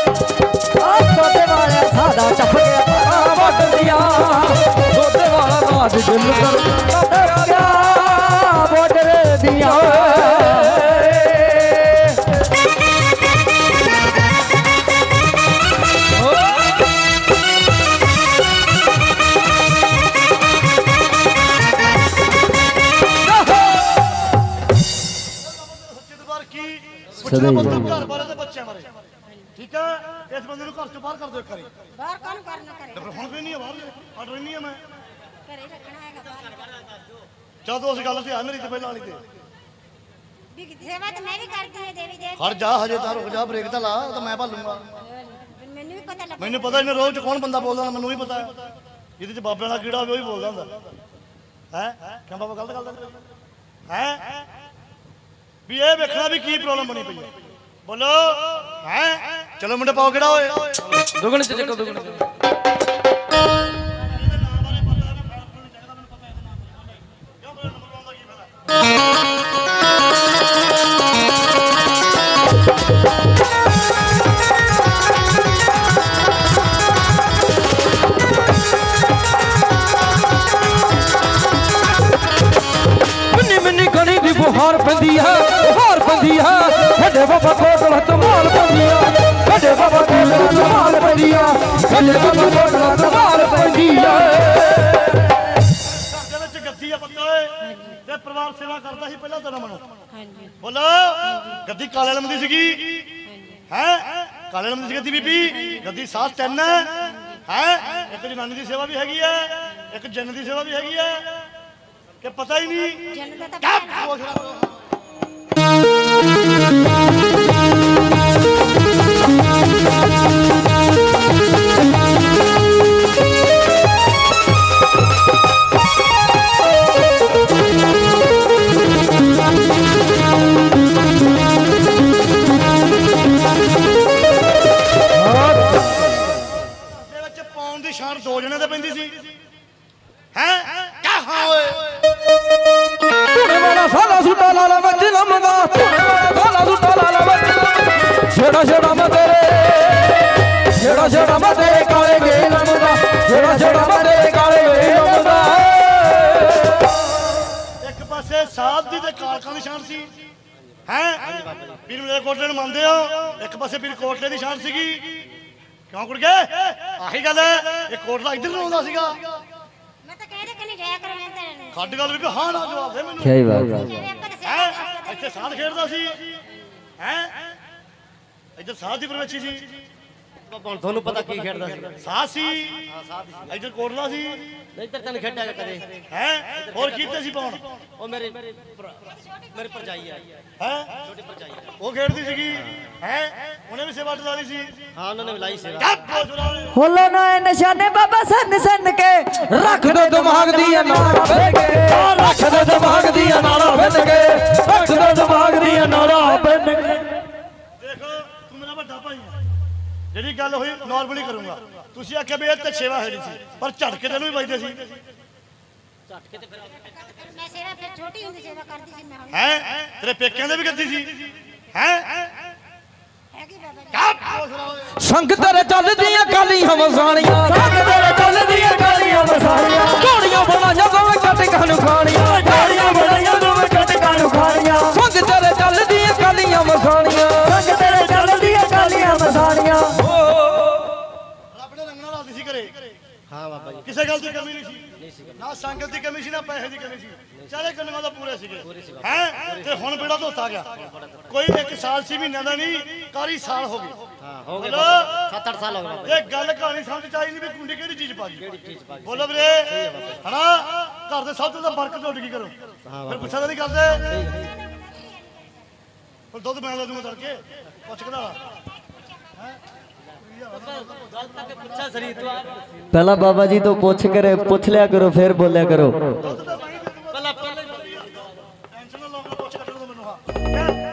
ਦੋਦੇ ਵਾਲਾ ਸਾਡਾ ਟੱਪ ਗਿਆ ਤਾਰਾ ਵੱਢ ਦਿਆ। ਦੋਦੇ ਵਾਲਾ ਅੱਜ ਦਿਲ ਕਰ ਗਿਆ ਬਾਰਡਰ ਦੀਆਂ ਪੁੱਛਣਾ ਬੰਦੇ ਘਰ ਬਾਰੇ ਤੇ ਬੱਚਿਆਂ ਬਾਰੇ ਠੀਕ ਹੈ ਇਸ ਬੰਦੇ ਨੂੰ ਘਰ ਤੋਂ ਬਾਹਰ ਕਰ ਦਿਓ ਇੱਕ ਵਾਰੀ ਬਾਹਰ ਕਾਹਨੂੰ ਕਰਨਾ ਕਰੇ ਤੇ ਫਿਰ ਹੁਣ ਵੀ ਨਹੀਂ ਆ ਬਾਹਰ ਅੜ ਰਹਿਣੀ ਆ ਮੈਂ ਘਰੇ ਰੱਖਣਾ ਹੈਗਾ ਬਾਹਰ ਜਦੋਂ ਉਸ ਗੱਲ ਤੇ ਆ ਮੇਰੀ ਤੇ ਪਹਿਲਾਂ ਵਾਲੀ ਤੇ ਵੀ ਸੇਵਾ ਤਾਂ ਮੈਂ ਵੀ ਕਰਦੀ ਹਾਂ ਦੇਵੀ ਦੇ ਖੜ ਜਾ ਹਜੇ ਤਾਂ ਰੁਕ ਜਾ ਬ੍ਰੇਕ ਤਾਂ ਲਾ ਉਹ ਤਾਂ ਮੈਂ ਭਾਲੂੰਗਾ ਮੈਨੂੰ ਵੀ ਪਤਾ ਲੱਗ ਮੈਨੂੰ ਪਤਾ ਇਹਨੇ ਰੋਜ਼ ਚ ਕੌਣ ਬੰਦਾ ਬੋਲਦਾ ਮੈਨੂੰ ਵੀ ਪਤਾ ਜਿਹਦੇ ਚ ਬਾਬਿਆਂ ਦਾ ਕੀੜਾ ਹੋਵੇ ਉਹ ਹੀ ਬੋਲਦਾ ਹੁੰਦਾ ਹੈ ਕਿਉਂ ਬਾਬਾ ਗਲਤ ਗੱਲ ਹੈ ਵੀ ਇਹ ਵੇਖਣਾ ਵੀ ਕੀ ਪ੍ਰੋਬਲਮ ਬਣੀ ਪਈ ਹੈ ਬੋਲੋ ਹੈ ਚਲੋ ਮੁੰਡੇ ਪਾਓ ਕਿਹੜਾ ਓਏ ਦੁਗਣ ਚ ਚੱਕੋ ਦੁਗਣ ਚ ਹਾਰ ਪੈਂਦੀ ਹੈ ਹਾਰ ਪੈਂਦੀ ਹੈ ਵੱਡੇ ਬਾਬਾ ਕੋਟਲਾ ਧਮਾਲ ਪੈਂਦੀ ਹੈ ਵੱਡੇ ਬਾਬਾ ਕੋਟਲਾ ਧਮਾਲ ਪੈਂਦੀ ਹੈ ਵੱਡੇ ਬਾਬਾ ਕੋਟਲਾ ਧਮਾਲ ਪੈਂਦੀ ਹੈ ਘਰ ਦੇ ਵਿੱਚ ਗੱਦੀ ਆ ਪੱਕਾ ਓਏ ਤੇ ਪਰਿਵਾਰ ਸੇਵਾ ਕਰਦਾ ਸੀ ਪਹਿਲਾਂ ਤੇਰਾ ਮਨੋਂ ਹਾਂਜੀ ਬੋਲੋ ਗੱਦੀ ਕਾਲੇ ਲੰਮ ਦੀ ਸੀਗੀ ਹੈ ਕਾਲੇ ਲੰਮ ਦੀ ਗੱਦੀ ਬੀਬੀ ਗੱਦੀ ਸਾਥ ਤਿੰਨ ਹੈ ਇੱਕ ਜਨਾਨੀ ਦੀ ਸੇਵਾ ਵੀ ਹੈਗੀ ਹੈ ਇੱਕ ਜਨ ਦੀ ਸੇਵਾ ਵੀ ਹੈਗੀ ਹੈ ਕਿ ਪਤਾ ਹੀ ਨਹੀਂ ਜਨ ਦਾ ਤਾਂ ਪਾਉਣ ਦੀ ਸ਼ਾਨ ਦੋ ਜਣੇ ਤੇ ਪੈਂਦੀ ਸੀ ਹੈ ਕਹਾਂ ਓਏ ਧੂਣੇ ਵਾਲਾ ਸਾਲਾ ਸੁੱਟਾ ਲਾਲਾ ਵਿੱਚ ਲੰਮਦਾ ਧੂਣੇ ਵਾਲਾ ਸਾਲਾ ਸੁੱਟਾ ਲਾਲਾ ਵਿੱਚ ਛੇੜਾ ਛੇੜਾ ਮੈਂ ਤੇਰੇ ਕਾਲੇ ਗੇ ਲੰਮਦਾ ਛੇੜਾ ਮੈਂ ਤੇਰੇ ਕਾਲੇ ਗੇ ਲੰਮਦਾ ਇੱਕ ਪਾਸੇ ਸਾਧ ਦੀ ਤੇ ਕਾਲਕਾਂ ਦੀ ਸ਼ਾਨ ਸੀ ਹੈ ਪੀਰ ਮੇਰੇ ਕੋਟਲੇ ਨੂੰ ਮੰਨਦੇ ਹੋ ਇੱਕ ਪਾਸੇ ਪੀਰ ਕੋਟਲੇ ਦੀ ਸ਼ਾਨ ਸੀਗੀ ਕਿਉਂ ਕੁੜ ਗਏ ਆਹੀ ਗੱਲ ਹੈ ਇਹ ਕੋਟਲਾ ਇੱਧਰ ਨੂੰ ਆਉਂਦਾ ਸੀਗਾ ਮੈਂ ਤਾਂ ਕਹਿ ਦੇ ਕਿ ਨਹੀਂ ਜਾਇਆ ਕਰ ਮੈਂ ਤਾਂ ਖੱਡ ਗੱਲ ਵੀ ਹਾਂ ਨਾ ਜਵਾਬ ਦੇ ਮੈਨੂੰ ਕੀ ਬਾਤ ਹੈ ਇੱਥੇ ਸਾਧ ਖੇਡਦਾ ਸੀ ਹੈ ਇੱਧਰ ਸਾਧ ਦੀ ਪਰਵੇਸ਼ੀ ਸੀ ਤੁਹਾਨੂੰ ਪਤਾ ਕੀ ਖੇਡਦਾ ਸੀ ਸਾਧ ਸੀ ਇੱਧਰ ਕੋਟਲਾ ਸੀ ਇੱਧਰ ਤੈਨੂੰ ਖੇਡਿਆ ਕਦੇ ਹੈ ਹੋਰ ਕੀਤੇ ਸੀ ਪਾਉਣ ਉਹ ਮੇਰੇ ਭਰਜਾਈ ਆ ਹੈ ਛੋਟੀ ਭਰਜਾਈ ਉਹ ਖੇਡਦੀ ਸੀਗੀ ਹੈ ਉਹਨੇ ਵੀ ਸੇਵਾ ਟਲਾਲੀ ਸੀ ਹਾਂ ਉਹਨਾਂ ਨੇ ਲਾਈ ਸੇਵਾ ਹੋਲੋ ਨਾ ਨਿਸ਼ਾਨੇ ਬਾਬਾ ਸੰਨ ਕੇ ਰੱਖ ਦੋ ਦਿਮਾਗ ਦੀਆਂ ਨਾੜਾਂ ਬੰਨ ਕੇ ਰੱਖ ਦੋ ਦਿਮਾਗ ਦੀਆਂ ਨਾੜਾਂ ਬੰਨ ਕੇ ਰੱਖ ਦੋ ਦਿਮਾਗ ਦੀਆਂ ਨਾੜਾਂ ਬੰਨ ਕੇ ਦੇਖੋ ਤੂੰ ਮੇਰਾ ਵੱਡਾ ਭਾਈ ਹੈ ਜਿਹੜੀ ਗੱਲ ਹੋਈ ਨਾਰਮਲੀ ਕਰੂੰਗਾ ਤੁਸੀਂ ਆਖਿਆ ਵੀ ਇਹ ਤੇ ਸੇਵਾ ਹੈ ਨਹੀਂ ਸੀ ਪਰ ਝਟਕੇ ਤੈਨੂੰ ਵੀ ਵੱਜਦੇ ਸੀ ਮੈਂ ਸੇਵਾ ਫਿਰ ਛੋਟੀ ਹੁੰਦੀ ਸੇਵਾ ਕਰਦੀ ਸੀ ਮੈਂ ਹੁਣ ਹੈ ਤੇਰੇ ਪੇਕਿਆਂ ਦੇ ਵੀ ਗੱਦੀ ਸੀ ਹੈ ਹੈਗੀ ਬਾਬਾ ਜੀ ਸੰਗ ਤੇਰੇ ਚੱਲਦੀਆਂ ਕਾਲੀਆਂ ਵਸਾਣੀਆਂ ਸੰਗ ਤੇਰੇ ਚੱਲਦੀਆਂ ਕਾਲੀਆਂ ਵਸਾਣੀਆਂ ਘੋੜੀਆਂ ਬਣਾਈਆਂ ਦੋਵੇਂ ਕੱਟਕਾਂ ਨੂੰ ਖਾਣੀਆਂ ਘੋੜੀਆਂ ਬਣਾਈਆਂ ਦੋਵੇਂ ਕੱਟਕਾਂ ਨੂੰ ਖਾਣੀਆਂ ਸੰਗ ਤੇਰੇ ਚੱਲਦੀਆਂ ਕਾਲੀਆਂ ਵਸਾਣੀਆਂ ਸੰਗ ਤੇਰੇ ਚੱਲਦੀਆਂ ਕਾਲੀਆਂ ਵਸਾਣੀਆਂ ਰੱਬ ਨੇ ਰੰਗਣਾ ਲਾਦੀ ਸੀ ਘਰੇ ਹਾਂ ਬਾਬਾ ਜੀ ਕਿਸੇ ਗੱਲ ਦੀ ਕਮੀ ਨਹੀਂ ਸੀ ਨਾ ਸੰਗਤ ਦੀ ਕਮੀ ਸੀ ਨਾ ਪੈਸੇ ਦੀ ਕਮੀ ਸੀ ਚਾਰੇ ਕੰਨਾਂ ਦਾ ਪੂਰੇ ਸੀਗੇ ਹੈ ਤੇ ਹੁਣ ਬੇੜਾ ਧੋਤਾ ਗਿਆ ਕੋਈ 1 ਸਾਲ 6 ਮਹੀਨਿਆਂ ਦਾ ਨਹੀਂ ਕਾਰੀ ਸਾਲ ਹੋ ਗਏ ਹਾਂ ਹੋ ਗਏ ਬੋਲੋ। 7-8 ਸਾਲ ਹੋ ਗਏ ਬਾਬਾ ਇਹ ਗੱਲ ਕਹਾਣੀ ਸਮਝ ਚ ਆਈ ਨਹੀਂ ਵੀ ਕੁੰਡੀ ਕਿਹੜੀ ਚੀਜ਼ ਪਾ ਗਈ ਬੋਲੋ ਵੀਰੇ ਹਨਾ ਘਰ ਦੇ ਸਭ ਤੋਂ ਤਾਂ ਬਰਕਤ ਉੱਡ ਗਈ ਕਰੋ ਫਿਰ ਪੁੱਛਾ ਤਾਂ ਨਹੀਂ ਕਰਦੇ ਹੁਣ ਦੁੱਧ ਮੈਂ ਲੈ ਦੂੰਗਾ ਤੜਕੇ ਪੁੱਛ ਕਢਾ ਪੁੱਛਾ ਸਰੀ ਤੂੰ ਪਹਿਲਾਂ ਬਾਬਾ ਜੀ ਤੋਂ ਪੁੱਛ ਲਿਆ ਕਰੋ ਫਿਰ ਬੋਲਿਆ ਕਰੋ ਦੁੱਧ ਤਾਂ ਪਾਣੀ ਦੇ ਦੂੰਗਾ ਪਹਿਲਾਂ ਟੈਨਸ਼ਨ ਨਾ ਲਓ ਪੁੱਛ ਕੱਢਣ ਦੋ ਮੈਨੂੰ ਹਾਂ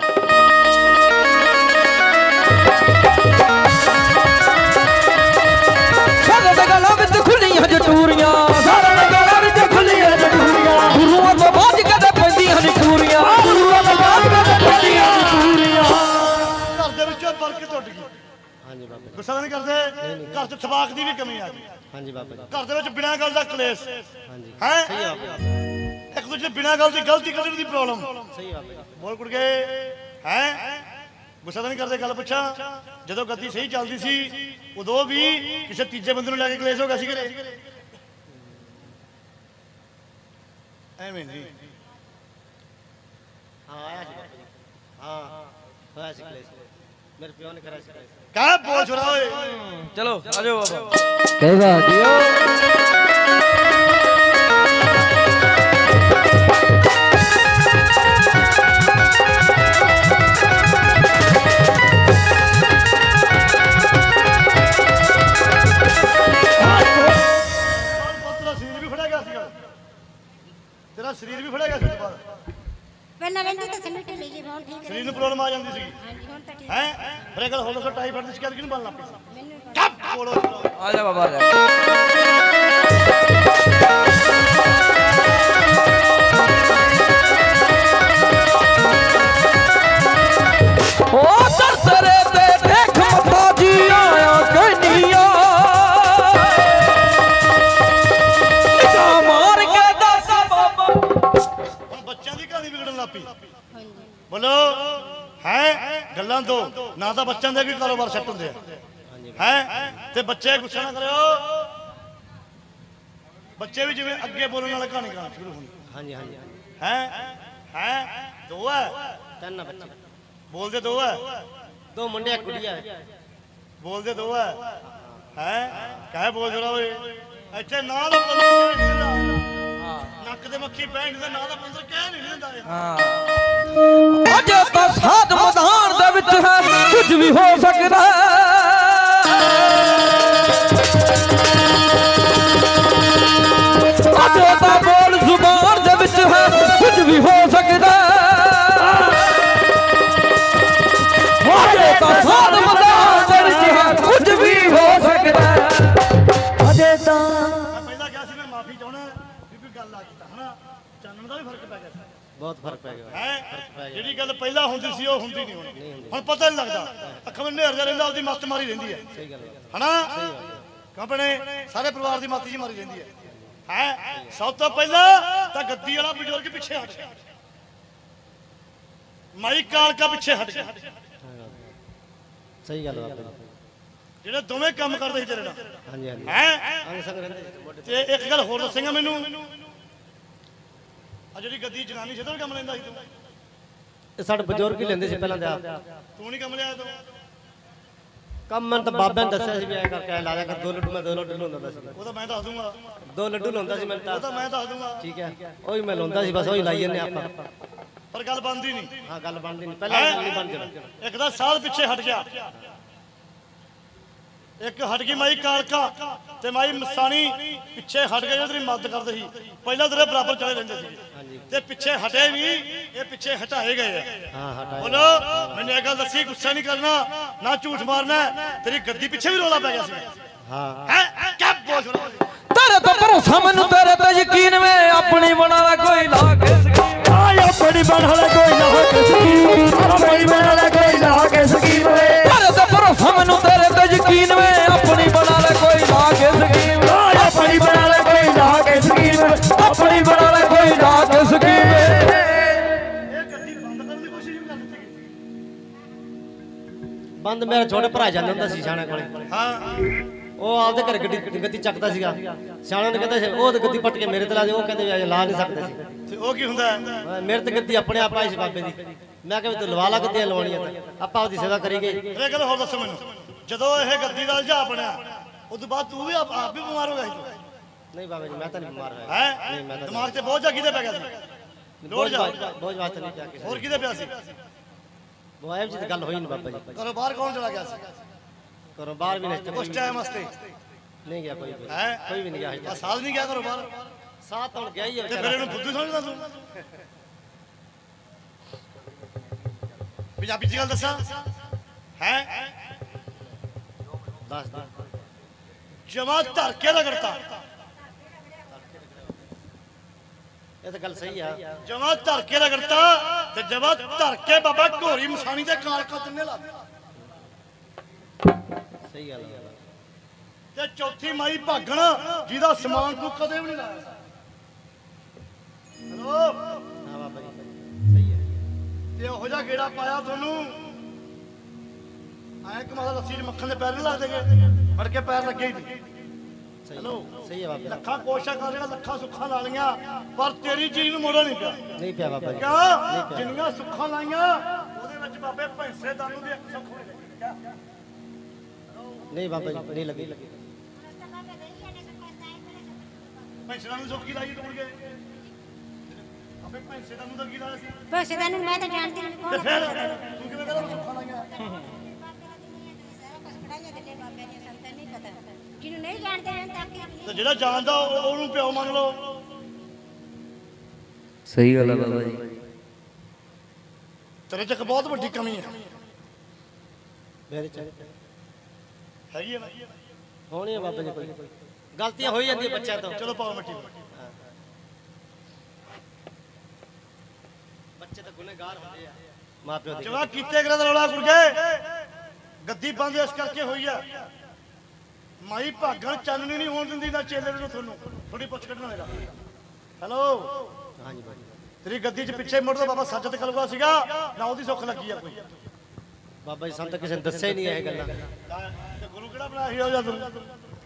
ਸਾਡੇ ਦੇ ਗਲਾਂ ਵਿੱਚ ਖੁੱਲੀਆਂ ਜਟੂਰੀਆਂ ਸਾਡੇ ਦੇ ਗਲਾਂ ਵਿੱਚ ਖੁੱਲੀਆਂ ਜਟੂਰੀਆਂ ਗੁਰੂਆਂ ਤੋਂ ਬਾਅਦ ਕਦੇ ਪੈਂਦੀਆਂ ਨੀ ਟੂਰੀਆਂ ਗੁਰੂਆਂ ਤੋਂ ਬਾਅਦ ਕਦੇ ਪੈਂਦੀਆਂ ਨੀ ਟੂਰੀਆਂ ਘਰ ਦੇ ਵਿੱਚੋਂ ਬਰਕਤ ਉੱਡ ਗਈ ਹਾਂਜੀ ਬਾਬਾ ਗੁੱਸਾ ਨਹੀਂ ਕਰਦੇ ਘਰ 'ਚ ਥਵਾਕ ਦੀ ਵੀ ਕਮੀ ਆ ਗਈ ਹਾਂਜੀ ਬਾਬਾ ਜੀ ਘਰ ਦੇ ਵਿੱਚ ਬਿਨਾਂ ਗੱਲ ਦਾ ਕਲੇਸ਼ ਹਾਂਜੀ ਹੈ ਸਹੀ ਆ ਬਾਬਾ ਜੀ ਇੱਕ ਦੂਜੇ ਬਿਨਾਂ ਗੱਲ ਦੀ ਗਲਤੀ ਕੱਢਣ ਦੀ ਪ੍ਰੋਬਲਮ ਸਹੀ ਆ ਬਾਬਾ ਜੀ ਬੋਲ ਕੁੜ ਗਏ ਹੈ ਗੁੱਸਾ ਤਾਂ ਨਹੀਂ ਕਰਦੇ ਗੱਲ ਪੁੱਛਾਂ ਜਦੋਂ ਗੱਦੀ ਸਹੀ ਚੱਲਦੀ ਸੀ ਉਦੋਂ ਵੀ ਕਿਸੇ ਤੀਜੇ ਬੰਦੇ ਨੂੰ ਲੈ ਕੇ ਕਲੇਸ਼ ਹੋ ਗਿਆ ਸੀ ਘਰੇ ਐਵੇਂ ਨਹੀਂ ਹਾਂ ਆਇਆ ਸੀ ਬਾਬਾ ਜੀ ਹਾਂ ਹੋਇਆ ਸੀ ਕਲੇਸ਼ ਮੇਰੇ ਪਿਓ ਨੇ ਕਰਿਆ ਸੀ ਕਲੇਸ਼ ਕਾ ਬੋਲ ਛੋਰਾ ਓਏ ਚਲੋ ਆ ਜਾਓ ਬਾਬਾ ਕਹਿਵਾ ਦਿਓ ਤੇਰਾ ਸਰੀਰ ਵੀ ਫੜਿਆ ਗਿਆ ਸੀ ਬਾਅਦ ਪਹਿਲਾਂ ਰਹਿੰਦੀ ਤਾਂ ਸਮਿਟ ਲਈ ਜੀ ਹੁਣ ਠੀਕ ਸਰੀਰ ਨੂੰ ਪ੍ਰੋਬਲਮ ਆ ਜਾਂਦੀ ਸੀ ਹਾਂਜੀ ਹੁਣ ਤਾਂ ਠੀਕ ਹੈ ਫਿਰ ਇਹ ਗੱਲ ਹੋ ਦੱਸੋ ਟਾਈਫਾਇਡ ਦੀ ਸ਼ਿਕਾਇਤ ਕਿਹਨੂੰ ਬਣ ਲੱਗ ਪਈ ਮੈਨੂੰ ਕੱਪ ਬੋਲੋ ਆ ਜਾ ਬਾਬਾ ਆ ਜਾ ਓ ਦਰਸਰੇ ਤੇ ਦੇਖ ਮਤਾ ਜੀ ਆਇਆ ਕਨੀਆ ਨਿਗਾਹ ਮਾਰ ਕੇ ਦੱਸ ਬਾਬਾ ਹੁਣ ਬੱਚਿਆਂ ਦੀ ਕਹਾਣੀ ਵਿਗੜਨ ਲੱਗ ਪਈ ਹਾਂਜੀ ਬੋਲੋ ਹੈ ਗੱਲਾਂ ਦੋ ਨਾ ਤਾਂ ਬੱਚਿਆਂ ਦੇ ਵੀ ਕਾਰੋਬਾਰ ਸੈੱਟ ਹੁੰਦੇ ਆ ਹੈ ਤੇ ਬੱਚੇ ਗੁੱਸਾ ਨਾ ਕਰਿਓ ਬੱਚੇ ਵੀ ਜਿਵੇਂ ਅੱਗੇ ਬੋਲਣ ਵਾਲਾ ਕਹਾਣੀ ਕਹਾਣੀ ਸ਼ੁਰੂ ਹੋਣੀ ਹਾਂਜੀ ਹਾਂਜੀ ਹੈ ਦੋ ਹੈ ਤਿੰਨ ਬੱਚੇ ਬੋਲਦੇ ਦੋ ਹੈ ਦੋ ਮੁੰਡੇ ਇੱਕ ਕੁੜੀ ਆ ਬੋਲਦੇ ਦੋ ਹੈ ਕਾਹੇ ਬੋਲ ਜਰਾ ਓਏ ਇੱਥੇ ਨਾ ਦਾ ਪੰਦਰ ਕਹਿ ਨਹੀਂ ਨੱਕ ਦੇ ਮੱਖੀ ਪੈਣ ਦਾ ਨਾ ਦਾ ਪੰਦਰ ਕਹਿ ਨਹੀਂ ਦਿੰਦਾ ਹਾਂ ਅਜੇ ਤਾਂ ਸਾਧ ਮੈਦਾਨ ਦੇ ਵਿੱਚ ਹੈ ਕੁਝ ਵੀ ਹੋ ਸਕਦਾ ਅਜੇ ਤਾਂ ਬੋਲ ਜ਼ੁਬਾਨ ਦੇ ਵਿੱਚ ਹੈ ਕੁਝ ਵੀ ਹੋ ਸਕਦਾ ਅਜੇ ਤਾਂ ਸਾਧ ਮੈਦਾਨ ਦੇ ਵਿੱਚ ਹੈ ਕੁਝ ਵੀ ਹੋ ਸਕਦਾ ਅਜੇ ਤਾਂ ਪਹਿਲਾਂ ਕਿਹਾ ਸੀ ਮੈਂ ਮਾਫੀ ਚਾਹਣਾ ਵੀ ਕੋਈ ਗੱਲ ਆ ਗਈ ਤਾਂ ਹਨਾ ਚਾਨਣ ਦਾ ਵੀ ਫਰਕ ਪੈ ਗਿਆ ਬਹੁਤ ਫਰਕ ਪੈ ਗਿਆ ਹੈ ਜਿਹੜੀ ਗੱਲ ਪਹਿਲਾਂ ਹੁੰਦੀ ਸੀ ਉਹ ਹੁੰਦੀ ਨਹੀਂ ਹੁਣ ਪਤਾ ਨਹੀਂ ਲੱਗਦਾ ਅੱਖਾਂ ਵਿੱਚ ਨੇਰਦਾ ਰਹਿੰਦਾ ਉਹਦੀ ਮੱਤ ਮਾਰੀ ਰਹਿੰਦੀ ਹੈ ਸਹੀ ਗੱਲ ਹੈ ਹਨਾ ਆਪਣੇ ਸਾਰੇ ਪਰਿਵਾਰ ਦੀ ਮੱਤ ਜੀ ਮਾਰੀ ਰਹਿੰਦੀ ਹੈ ਸਭ ਤੋਂ ਪਹਿਲਾਂ ਤਾਂ ਗੱਦੀ ਵਾਲਾ ਬਜ਼ੁਰਗ ਪਿੱਛੇ ਹਟ ਗਿਆ ਮਾਈ ਕਾਲਕਾ ਪਿੱਛੇ ਹਟ ਗਿਆ ਸਹੀ ਗੱਲ ਬਾਬਾ ਜੀ ਜਿਹੜੇ ਦੋਵੇਂ ਕੰਮ ਕਰਦੇ ਸੀ ਤੇਰੇ ਨਾਲ ਹਾਂਜੀ ਹਾਂਜੀ ਹੈ ਅੰਗ ਸੰਗ ਰਹਿੰਦੇ ਸੀ ਮੋਢੇ ਤੇ ਇੱਕ ਗੱਲ ਹੋਰ ਦੱਸੇਗਾ ਮੈਨੂੰ ਆ ਜਿਹੜੀ ਗੱਦੀ ਜਨਾਨੀ ਸਿੱਧਾ ਕੰਮ ਲੈਂਦਾ ਸੀ ਤੂੰ ਤੇ ਸਾਡੇ ਬਜ਼ੁਰਗ ਹੀ ਲੈਂਦੇ ਸੀ ਪਹਿਲਾਂ ਤੇ ਆਪ ਤੂੰ ਨਹੀਂ ਕੰਮ ਲਿਆ ਤੂੰ ਕੰਮ ਮੈਨੂੰ ਤਾਂ ਬਾਬੇ ਨੇ ਦੱਸਿਆ ਸੀ ਵੀ ਐ ਕਰਕੇ ਐ ਲਾ ਦਿਆ ਕਰ 2 ਲੱਡੂ ਮੈਂ 2 ਲੱਡੂ ਲਾਉਂਦਾ ਸੀ ਉਹ ਤਾਂ ਮੈਂ ਦੱਸ ਦੂੰਗਾ 2 ਲੱਡੂ ਲਾਉਂਦਾ ਸੀ ਮੈਂ ਉਹ ਤਾਂ ਤਾਂ ਮੈਂ ਦੱਸ ਦੂੰਗਾ ਠੀਕ ਹੈ ਉਹੀ ਮੈਂ ਲਾਉਂਦਾ ਸੀ ਬਸ ਉਹੀ ਲਾਈ ਜੰਨੇ ਆਪਾਂ ਪਰ ਗੱਲ ਬਣਦੀ ਨਹੀਂ ਹਾਂ ਗੱਲ ਬਣਦੀ ਨਹੀਂ ਪਹਿਲਾਂ ਗੱਲ ਨਹੀਂ ਬਣ ਜਾਣਾ ਇੱਕ ਦਾ ਸਾਲ ਪਿੱਛੇ ਹਟ ਗਿਆ ਇੱਕ ਹਟ ਗਈ ਮਾਈ ਕਾਲਕਾ ਤੇ ਮਾਈ ਮਸਾਣੀ ਪਿੱਛੇ ਹਟ ਗਏ ਜਿਹੜੀ ਮਦਦ ਕਰਦੇ ਸੀ ਪਹਿਲਾਂ ਤੇਰੇ ਬਰਾਬਰ ਚਲੇ ਰਹਿੰਦੇ ਸੀ ਤੇ ਪਿੱਛੇ ਹਟੇ ਵੀ ਇਹ ਪਿੱਛੇ ਹਟਾਏ ਗਏ ਆ ਹਾਂ ਹਟਾ ਬੋਲੋ ਮੈਨੂੰ ਇਹ ਗੱਲ ਦੱਸੀ ਗੁੱਸਾ ਨਹੀਂ ਕਰਨਾ ਨਾ ਝੂਠ ਮਾਰਨਾ ਤੇਰੀ ਗੱਦੀ ਪਿੱਛੇ ਵੀ ਰੋਲਾ ਪੈ ਗਿਆ ਸੀ ਹਾਂ ਹੈ ਕਿਆ ਬੋਲ ਤੇਰੇ ਤੇ ਭਰੋਸਾ ਮੈਨੂੰ ਤੇਰੇ ਤੇ ਯਕੀਨ ਵੇ ਆਪਣੀ ਬਣਾ ਲੈ ਕੋਈ ਲਾ ਕੇ ਸਕੀਮ ਆਏ ਆਪਣੀ ਬਣਾ ਲੈ ਕੋਈ ਲਾ ਕੇ ਸਕੀਮ ਆਪਣੀ ਬਣਾ ਲੈ ਕੋਈ ਲਾ ਕੇ ਸਕੀਮ ਤੇਰੇ ਤੇ ਭਰੋਸਾ ਮੈਨੂੰ ਤੇਰੇ ਤੇ ਯਕੀਨ ਵੇ ਆਪਣੀ ਬਣਾ ਲੈ ਕੋਈ ਲਾ ਕੇ ਸਕੀਮ ਆਏ ਆਪਣੀ ਬਣਾ ਲੈ ਕੋਈ ਲਾ ਕੇ ਸਕੀਮ ਆਪਣੀ ਬਣਾ ਲੈ ਕੋਈ ਲਾ ਕੇ ਸਕੀਮ ਇਹ ਗੱਦੀ ਬੰਦ ਕਰਨ ਦੀ ਕੋਸ਼ਿਸ਼ ਵੀ ਕਰ ਦਿੱਤੀ ਬੰਦ ਮੇਰਾ ਛੋਟੇ ਭਰਾ ਜਾਂਦਾ ਹੁੰਦਾ ਸੀ ਸਿਆਣਾ ਕੋਲੇ ਹਾਂ ਉਹ ਆਪਦੇ ਘਰ ਗੱਡੀ ਚੱਕਦਾ ਸੀਗਾ ਸਿਆਣਾ ਨੇ ਕਹਿੰਦਾ ਸੀ ਉਹ ਤੇ ਗੱਦੀ ਪੱਟ ਕੇ ਮੇਰੇ ਤੇ ਲਾ ਦੇ ਉਹ ਕਹਿੰਦੇ ਵੀ ਅਜੇ ਲਾ ਨਹੀਂ ਸਕਦੇ ਸੀ ਤੇ ਉਹ ਕੀ ਹੁੰਦਾ ਹੈ ਮੇਰੇ ਤੇ ਗੱਦੀ ਆਪਣੇ ਆਪ ਆਈ ਸੀ ਬਾਬੇ ਦੀ ਮੈਂ ਕਿਹਾ ਵੀ ਤੂੰ ਲਵਾ ਲਾ ਗੱਦੀਆਂ ਲਵਾਉਣੀਆਂ ਤਾਂ ਆਪਾਂ ਆਪਦੀ ਸੇਵਾ ਕਰੀ ਗਏ ਇਹ ਗੱਲ ਹੋਰ ਦੱਸੋ ਮੈਨੂੰ ਜਦੋਂ ਇਹ ਗੱਦੀ ਦਾ ਉਲਝਾ ਬਣਿਆ ਉਸ ਤੋਂ ਬਾਅਦ ਤੂੰ ਵੀ ਆਪ ਵੀ ਬਿਮਾਰ ਹੋ ਗਿਆ ਸੀ ਨਹੀਂ ਬਾਬਾ ਜੀ ਮੈਂ ਤਾਂ ਨਹੀਂ ਬਿਮਾਰ ਹੋਇਆ ਹੈ ਨਹੀਂ ਮੈਂ ਤਾਂ ਦਿਮਾਗ ਤੇ ਬਹੁਤ ਕਿਹਦੇ ਪੈ ਗਿਆ ਸੀ ਲੋੜ ਜਾ ਬਹੁਤ ਵਾਸਤੇ ਨਹੀਂ ਪਿਆ ਕਿਸੇ ਹੋਰ ਕਿਹਦੇ ਪਿਆ ਸੀ ਬੋਇਬ ਜੀ ਤੇ ਗੱਲ ਹੋਈ ਨਹੀਂ ਬਾਬਾ ਜੀ ਘਰੋਂ ਬਾਹਰ ਕੌਣ ਚਲਾ ਗਿਆ ਸੀ ਘਰੋਂ ਬਾਹਰ ਵੀ ਨਹੀਂ ਉਸ ਟਾਈਮ ਵਾਸਤੇ ਨਹੀਂ ਗਿਆ ਕੋਈ ਵੀ ਹੈ ਕੋਈ ਵੀ ਨਹੀਂ ਗਿਆ ਆ ਸਾਲ ਨਹੀਂ ਗਿਆ ਘਰੋਂ ਬਾਹਰ ਸਾਥ ਤਾਂ ਹੁਣ ਗਿਆ ਹੀ ਹੈ ਤੇ ਫਿਰ ਵਿਚਾਰਾ ਇਹਨੂੰ ਬੁੱਧੂ ਸਮਝਦਾ ਤੂੰ ਪੰਜਾਬੀ ਚ ਗੱਲ ਦੱਸਾਂ ਹੈ ਦੱਸ ਦੇ ਜਮਾ ਧਰ ਕੇ ਰਗੜਤਾ ਇਹ ਤਾਂ ਗੱਲ ਸਹੀ ਆ ਜਮਾ ਧਰ ਕੇ ਰਗੜਤਾ ਤੇ ਜਮਾ ਧਰ ਕੇ ਬਾਬਾ ਘੋਰੀ ਮਸਾਣੀ ਦੇ ਕਾਲਕਾ ਤਿੰਨੇ ਲਾ ਸਹੀ ਗੱਲ ਹੈ। ਤੇ ਚੌਥੀ ਮਾਈ ਭਾਗਣ ਜਿਹਦਾ ਸਮਾਨ ਤੂੰ ਕਦੇ ਵੀ ਨਹੀਂ ਲਾਇਆ। ਹੈਲੋ ਹਾਂ ਬਾਬਾ ਜੀ ਸਹੀ ਹੈ। ਤੇ ਉਹੋ ਜਿਹਾ ਗੇੜਾ ਪਾਇਆ ਤੁਹਾਨੂੰ ਐ ਕਮਾਲ ਲੱਸੀ ਚ ਮੱਖਣ ਦੇ ਪੈਰ ਨਹੀਂ ਲੱਗਦੇ ਗੇ ਫੜ ਕੇ ਪੈਰ ਲੱਗੇ ਹੀ ਨਹੀਂ। ਹੈਲੋ ਸਹੀ ਹੈ ਬਾਬਾ। ਲੱਖਾਂ ਕੋਸ਼ਿਸ਼ਾਂ ਕਰ ਲੈਣਾ ਲੱਖਾਂ ਸੁੱਖਾਂ ਲਾ ਲਈਆਂ ਪਰ ਤੇਰੀ ਚੀਜ਼ ਨੂੰ ਮੋੜਾ ਨਹੀਂ ਪਿਆ। ਨਹੀਂ ਪਿਆ ਬਾਬਾ ਜੀ। ਕਿਉਂ ਜਿੰਨੀਆਂ ਸੁੱਖਾਂ ਲਾਈਆਂ ਉਹਦੇ ਵਿੱਚ ਬਾਬੇ ਭੈਂਸੇ ਦਾਨੂ ਦੀ ਇੱਕ ਸੁੱਖ ਹੋਣੀ ਨਹੀਂ ਬਾਬਾ ਜੀ ਨਹੀਂ ਲੱਗੀ। ਭੈਂਸੇ ਨੂੰ ਸੁੱਖੀ ਲਾਈ ਤੋੜ ਗਏ ਆਪੇ ਭੈਂਸੇ ਦਾਨੂ ਦਾ ਕੀ ਲਾਇਆ ਸੀ ਪੈਸੇ ਦਾ ਨੂੰ ਮੈਂ ਤਾਂ ਜਾਣਦੀ ਨਹੀਂ ਤੇ ਕੌਣ ਫਿਰ ਤੂੰ ਕਿਵੇਂ ਕਹਿੰਦਾ ਸੁੱਖਾਂ ਲਾਈਆਂ ਨਹੀਂ ਪਤਾ ਜਿਹਨੂੰ ਨਹੀਂ ਜਾਣਦੇ ਹਨ ਤਾਂ ਕਿ ਤੇ ਜਿਹੜਾ ਜਾਣਦਾ ਉਹਨੂੰ ਪਿਓ ਮੰਨ ਲਓ। ਸਹੀ ਗੱਲ ਹੈ ਬਾਬਾ ਜੀ। ਤੇਰੇ ਚ ਇੱਕ ਬਹੁਤ ਵੱਡੀ ਕਮੀ ਹੈ। ਮੇਰੇ ਚ ਹੈਗੀ ਹੈ ਨਾ ਹੋਣੀ ਹੈ ਬਾਬਾ ਜੀ। ਕੋਈ ਗਲਤੀਆਂ ਹੋਈ ਜਾਂਦੀਆਂ ਬੱਚਿਆਂ ਤੋਂ। ਚਲੋ ਪਾਓ ਮਿੱਟੀ ਬੱਚੇ ਤਾਂ ਗੁਨਹਗਾਰ ਹੁੰਦੇ ਆ ਮਾਪਿਓ ਦੇ। ਜਵਾ ਕੀਤੇ ਕਰਾ ਦਾ ਰੌਲਾ ਗੁਰ ਗਏ ਗੱਦੀ ਬੰਦ ਇਸ ਕਰਕੇ ਹੋਈ ਆ ਮਾਈ ਭਾਗਣ ਚਾਨਣੀ ਨਹੀਂ ਹੋਣ ਦਿੰਦੀ ਨਾ ਚੇਲੇ ਨੂੰ ਤੁਹਾਨੂੰ ਥੋੜੀ ਪੁੱਛ ਕੱਢਣਾ ਮੇਰਾ। ਹੈਲੋ ਹਾਂਜੀ ਬਾਬਾ ਜੀ। ਤੇਰੀ ਗੱਦੀ 'ਚ ਪਿੱਛੇ ਮੁੜ ਤੋਂ ਬਾਬਾ ਸੱਜਦ ਕਲੂਆ ਸੀਗਾ ਨਾ ਉਹਦੀ ਸੁੱਖ ਲੱਗੀ ਆ ਕੋਈ। ਬਾਬਾ ਜੀ ਸਾਨੂੰ ਤਾਂ ਕਿਸੇ ਨੇ ਦੱਸਿਆ ਹੀ ਨਹੀਂ ਇਹ ਗੱਲਾਂ। ਤੇ ਗੁਰੂ ਕਿਹੜਾ ਬਣਾਇਆ ਸੀ ਉਹ ਜਦ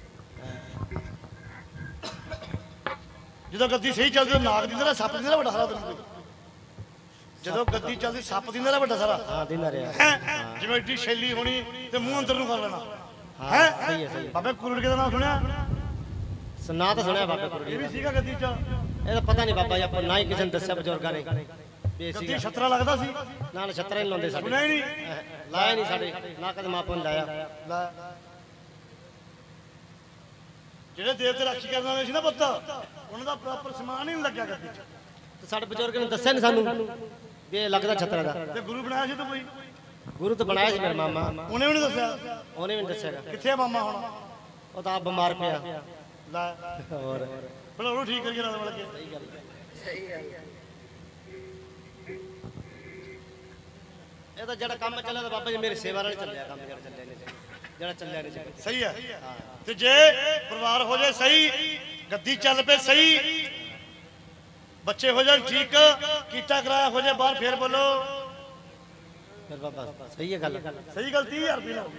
ਜਦੋਂ ਗੱਦੀ ਸਹੀ ਚੱਲਦੀ ਉਹ ਨਾਗ ਦੀ ਤਰ੍ਹਾਂ ਸੱਪ ਦੀ ਤਰ੍ਹਾਂ ਵੱਡਾ ਸਾਰਾ ਤੈਨੂੰ ਜਦੋਂ ਗੱਦੀ ਚੱਲਦੀ ਸੱਪ ਦੀ ਤਰ੍ਹਾਂ ਵੱਡਾ ਸਾਰਾ। ਹਾਂ ਦਿਨ ਰਿਹਾ। ਜਿਵੇਂ ਏਡੀ ਸ਼ੈਲੀ ਹੋਣੀ ਤੇ ਮੂੰਹ ਅੰਦਰ ਨੂੰ ਕਰ ਲੈਣਾ ਹਾਂ ਸਹੀ ਹੈ ਸਹੀ ਹੈ। ਬਾਬੇ ਕੁਰੜ ਦਾ ਨਾਮ ਸੁਣਿਆ? ਸੁਣਾ ਤਾਂ ਸੁਣਿਆ ਬਾਬਾ ਇਹ ਕੁਰੜੀ ਵੀ ਦਾ। ਸੀਗਾ ਗੱਦੀ 'ਚ ਇਹ ਤਾਂ ਪਤਾ ਨਹੀਂ ਬਾਬਾ ਜੀ ਆਪਾਂ ਨਾ ਹੀ ਕਿਸੇ ਨੇ ਦੱਸਿਆ ਬਜ਼ੁਰਗਾਂ ਨੇ ਵੀ ਇਹ ਗੱਦੀ ਸੀਗਾ। ਛਤਰਾ ਲੱਗਦਾ ਸੀ ਨਾ ਨਛੱਤਰ ਨਹੀਂ ਲਾਉਂਦੇ ਸਾਡੇ। ਸੁਣਿਆ ਹੀ ਨਹੀਂ ਲਾਇਆ ਨਹੀਂ ਸਾਡੇ ਨਾ ਕਦੇ ਮਾਪਿਆਂ ਨੇ ਲਾਇਆ। ਜਿਹੜੇ ਦੇਵਤੇ ਰਾਖੀ ਕਰਨ ਵਾਲੇ ਸੀ ਨਾ ਪੁੱਤ ਉਹਨਾਂ ਦਾ ਪ੍ਰੋਪਰ ਸਮਾਨ ਹੀ ਨਹੀਂ ਲੱਗਿਆ ਗੱਦੀ 'ਚ ਤੇ ਸਾਡੇ ਬਜ਼ੁਰਗ ਨੇ ਦੱਸਿਆ ਨਹੀਂ ਸਾਨੂੰ ਵੀ ਇਹ ਲੱਗਦਾ ਛੱਤਰਾਂ ਦਾ। ਤੇ ਗੁਰੂ ਬਣਾਇਆ ਸੀ ਤੂੰ ਕੋਈ ਗੁਰੂ ਤਾਂ ਬਣਾਇਆ ਸੀ ਮੇਰਾ ਮਾਮਾ। ਉਹਨੇ ਵੀ ਨਹੀਂ ਦੱਸਿਆ। ਉਹਨੇ ਵੀ ਨਹੀਂ ਦੱਸਿਆਗਾ। ਕਿੱਥੇ ਆ ਮਾਮਾ ਹੁਣ? ਉਹ ਤਾਂ ਆਪ ਬਿਮਾਰ ਪਿਆ। ਲੈ ਹੋਰ ਭਲਾ ਉਹਨੂੰ ਠੀਕ ਕਰੀਏ ਨਾਲ ਮਿਲ ਕੇ। ਇਹ ਤਾਂ ਜਿਹੜਾ ਕੰਮ ਚੱਲਿਆ ਤਾਂ ਬਾਬਾ ਜੀ ਮੇਰੀ ਸੇਵਾ ਨਾਲ ਚੱਲਿਆ ਕੰਮ ਜਿਹੜਾ ਚੱਲਿਆ ਨਹੀਂ ਜਿਹੜਾ ਚੱਲਿਆ ਨਹੀਂ ਚੱਲਿਆ। ਸਹੀ ਹੈ ਤੇ ਜੇ ਪਰਿਵਾਰ ਹੋ ਜਾਏ ਸਹੀ ਗੱਦੀ ਚੱਲ ਪਏ ਸਹੀ ਬੱਚੇ ਹੋ ਜਾਣ ਠੀਕ ਕੀਤਾ ਕਰਾਇਆ ਹੋ ਜਾਏ ਬਾਹਰ ਫੇਰ ਬੋਲੋ ਫਿਰ ਬਾਬਾ ਸਹੀ ਹੈ ਗੱਲ। ਸਹੀ ਗੱਲ 30,000 ਰੁਪਏ ਨਾਲ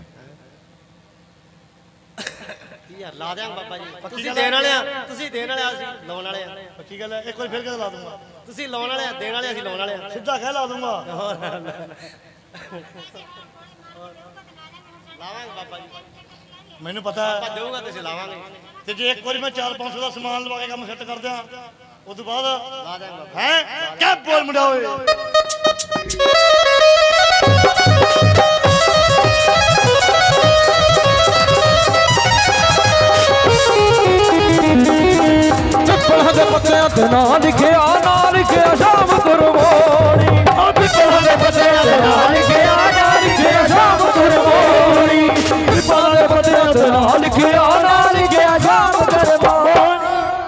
30,000 ਲਾ ਦਿਆਂਗੇ ਬਾਬਾ ਜੀ। ਤੁਸੀਂ ਦੇਣ ਵਾਲੇ ਆ ਤੁਸੀਂ ਦੇਣ ਵਾਲੇ ਆ ਅਸੀਂ ਲਾਉਣ ਵਾਲੇ ਆ। ਪੱਕੀ ਗੱਲ ਹੈ ਇੱਕ ਵਾਰ ਫੇਰ ਕਦੇ ਲਾ ਦੂੰਗਾ। ਤੁਸੀਂ ਲਾਉਣ ਵਾਲੇ ਆ ਦੇਣ ਵਾਲੇ ਅਸੀਂ ਲਾਉਣ ਵਾਲੇ ਆ। ਸਿੱਧਾ ਕਹਿ ਲਾ ਦੂੰਗਾ। ਲਾਵਾਂਗੇ ਬਾਬਾ ਜੀ। ਮੈਨੂੰ ਪਤਾ ਆਪਾਂ ਹੈ ਦੇਊਗਾ ਤੁਸੀਂ ਲਾਵਾਂਗੇ। ਤੇ ਜੇ ਇੱਕ ਵਾਰੀ ਮੈਂ 4-500 ਦਾ ਸਮਾਨ ਲਵਾ ਕੇ ਕੰਮ ਸੈੱਟ ਕਰ ਦਿਆਂ ਉਸ ਤੋਂ ਬਾਅਦ ਲਾ ਦਿਆਂਗੇ ਬਾਬਾ। ਹੈ ਕਿਆ ਬੋਲ ਮੁੰਡਾ ਓਏ ਪਿੱਪਲਾਂ ਦੇ ਪੱਤਿਆਂ ਤੇ ਨਾਂ ਲਿਖਿਆ ਸ਼ਾਮ ਗੁਰਬਾਣੀ। ਆ ਪਿੱਪਲਾਂ ਦੇ ਪੱਤਿਆਂ ਤੇ ਨਾਂ ਲਿਖਿਆ ਸ਼ਾਮ ਗੁਰਬਾਣੀ। ਪਿੱਪਲਾਂ ਦੇ ਪੱਤਿਆਂ ਤੇ ਨਾਂ ਲਿਖਿਆ ਸ਼ਾਮ ਗੁਰਬਾਣੀ।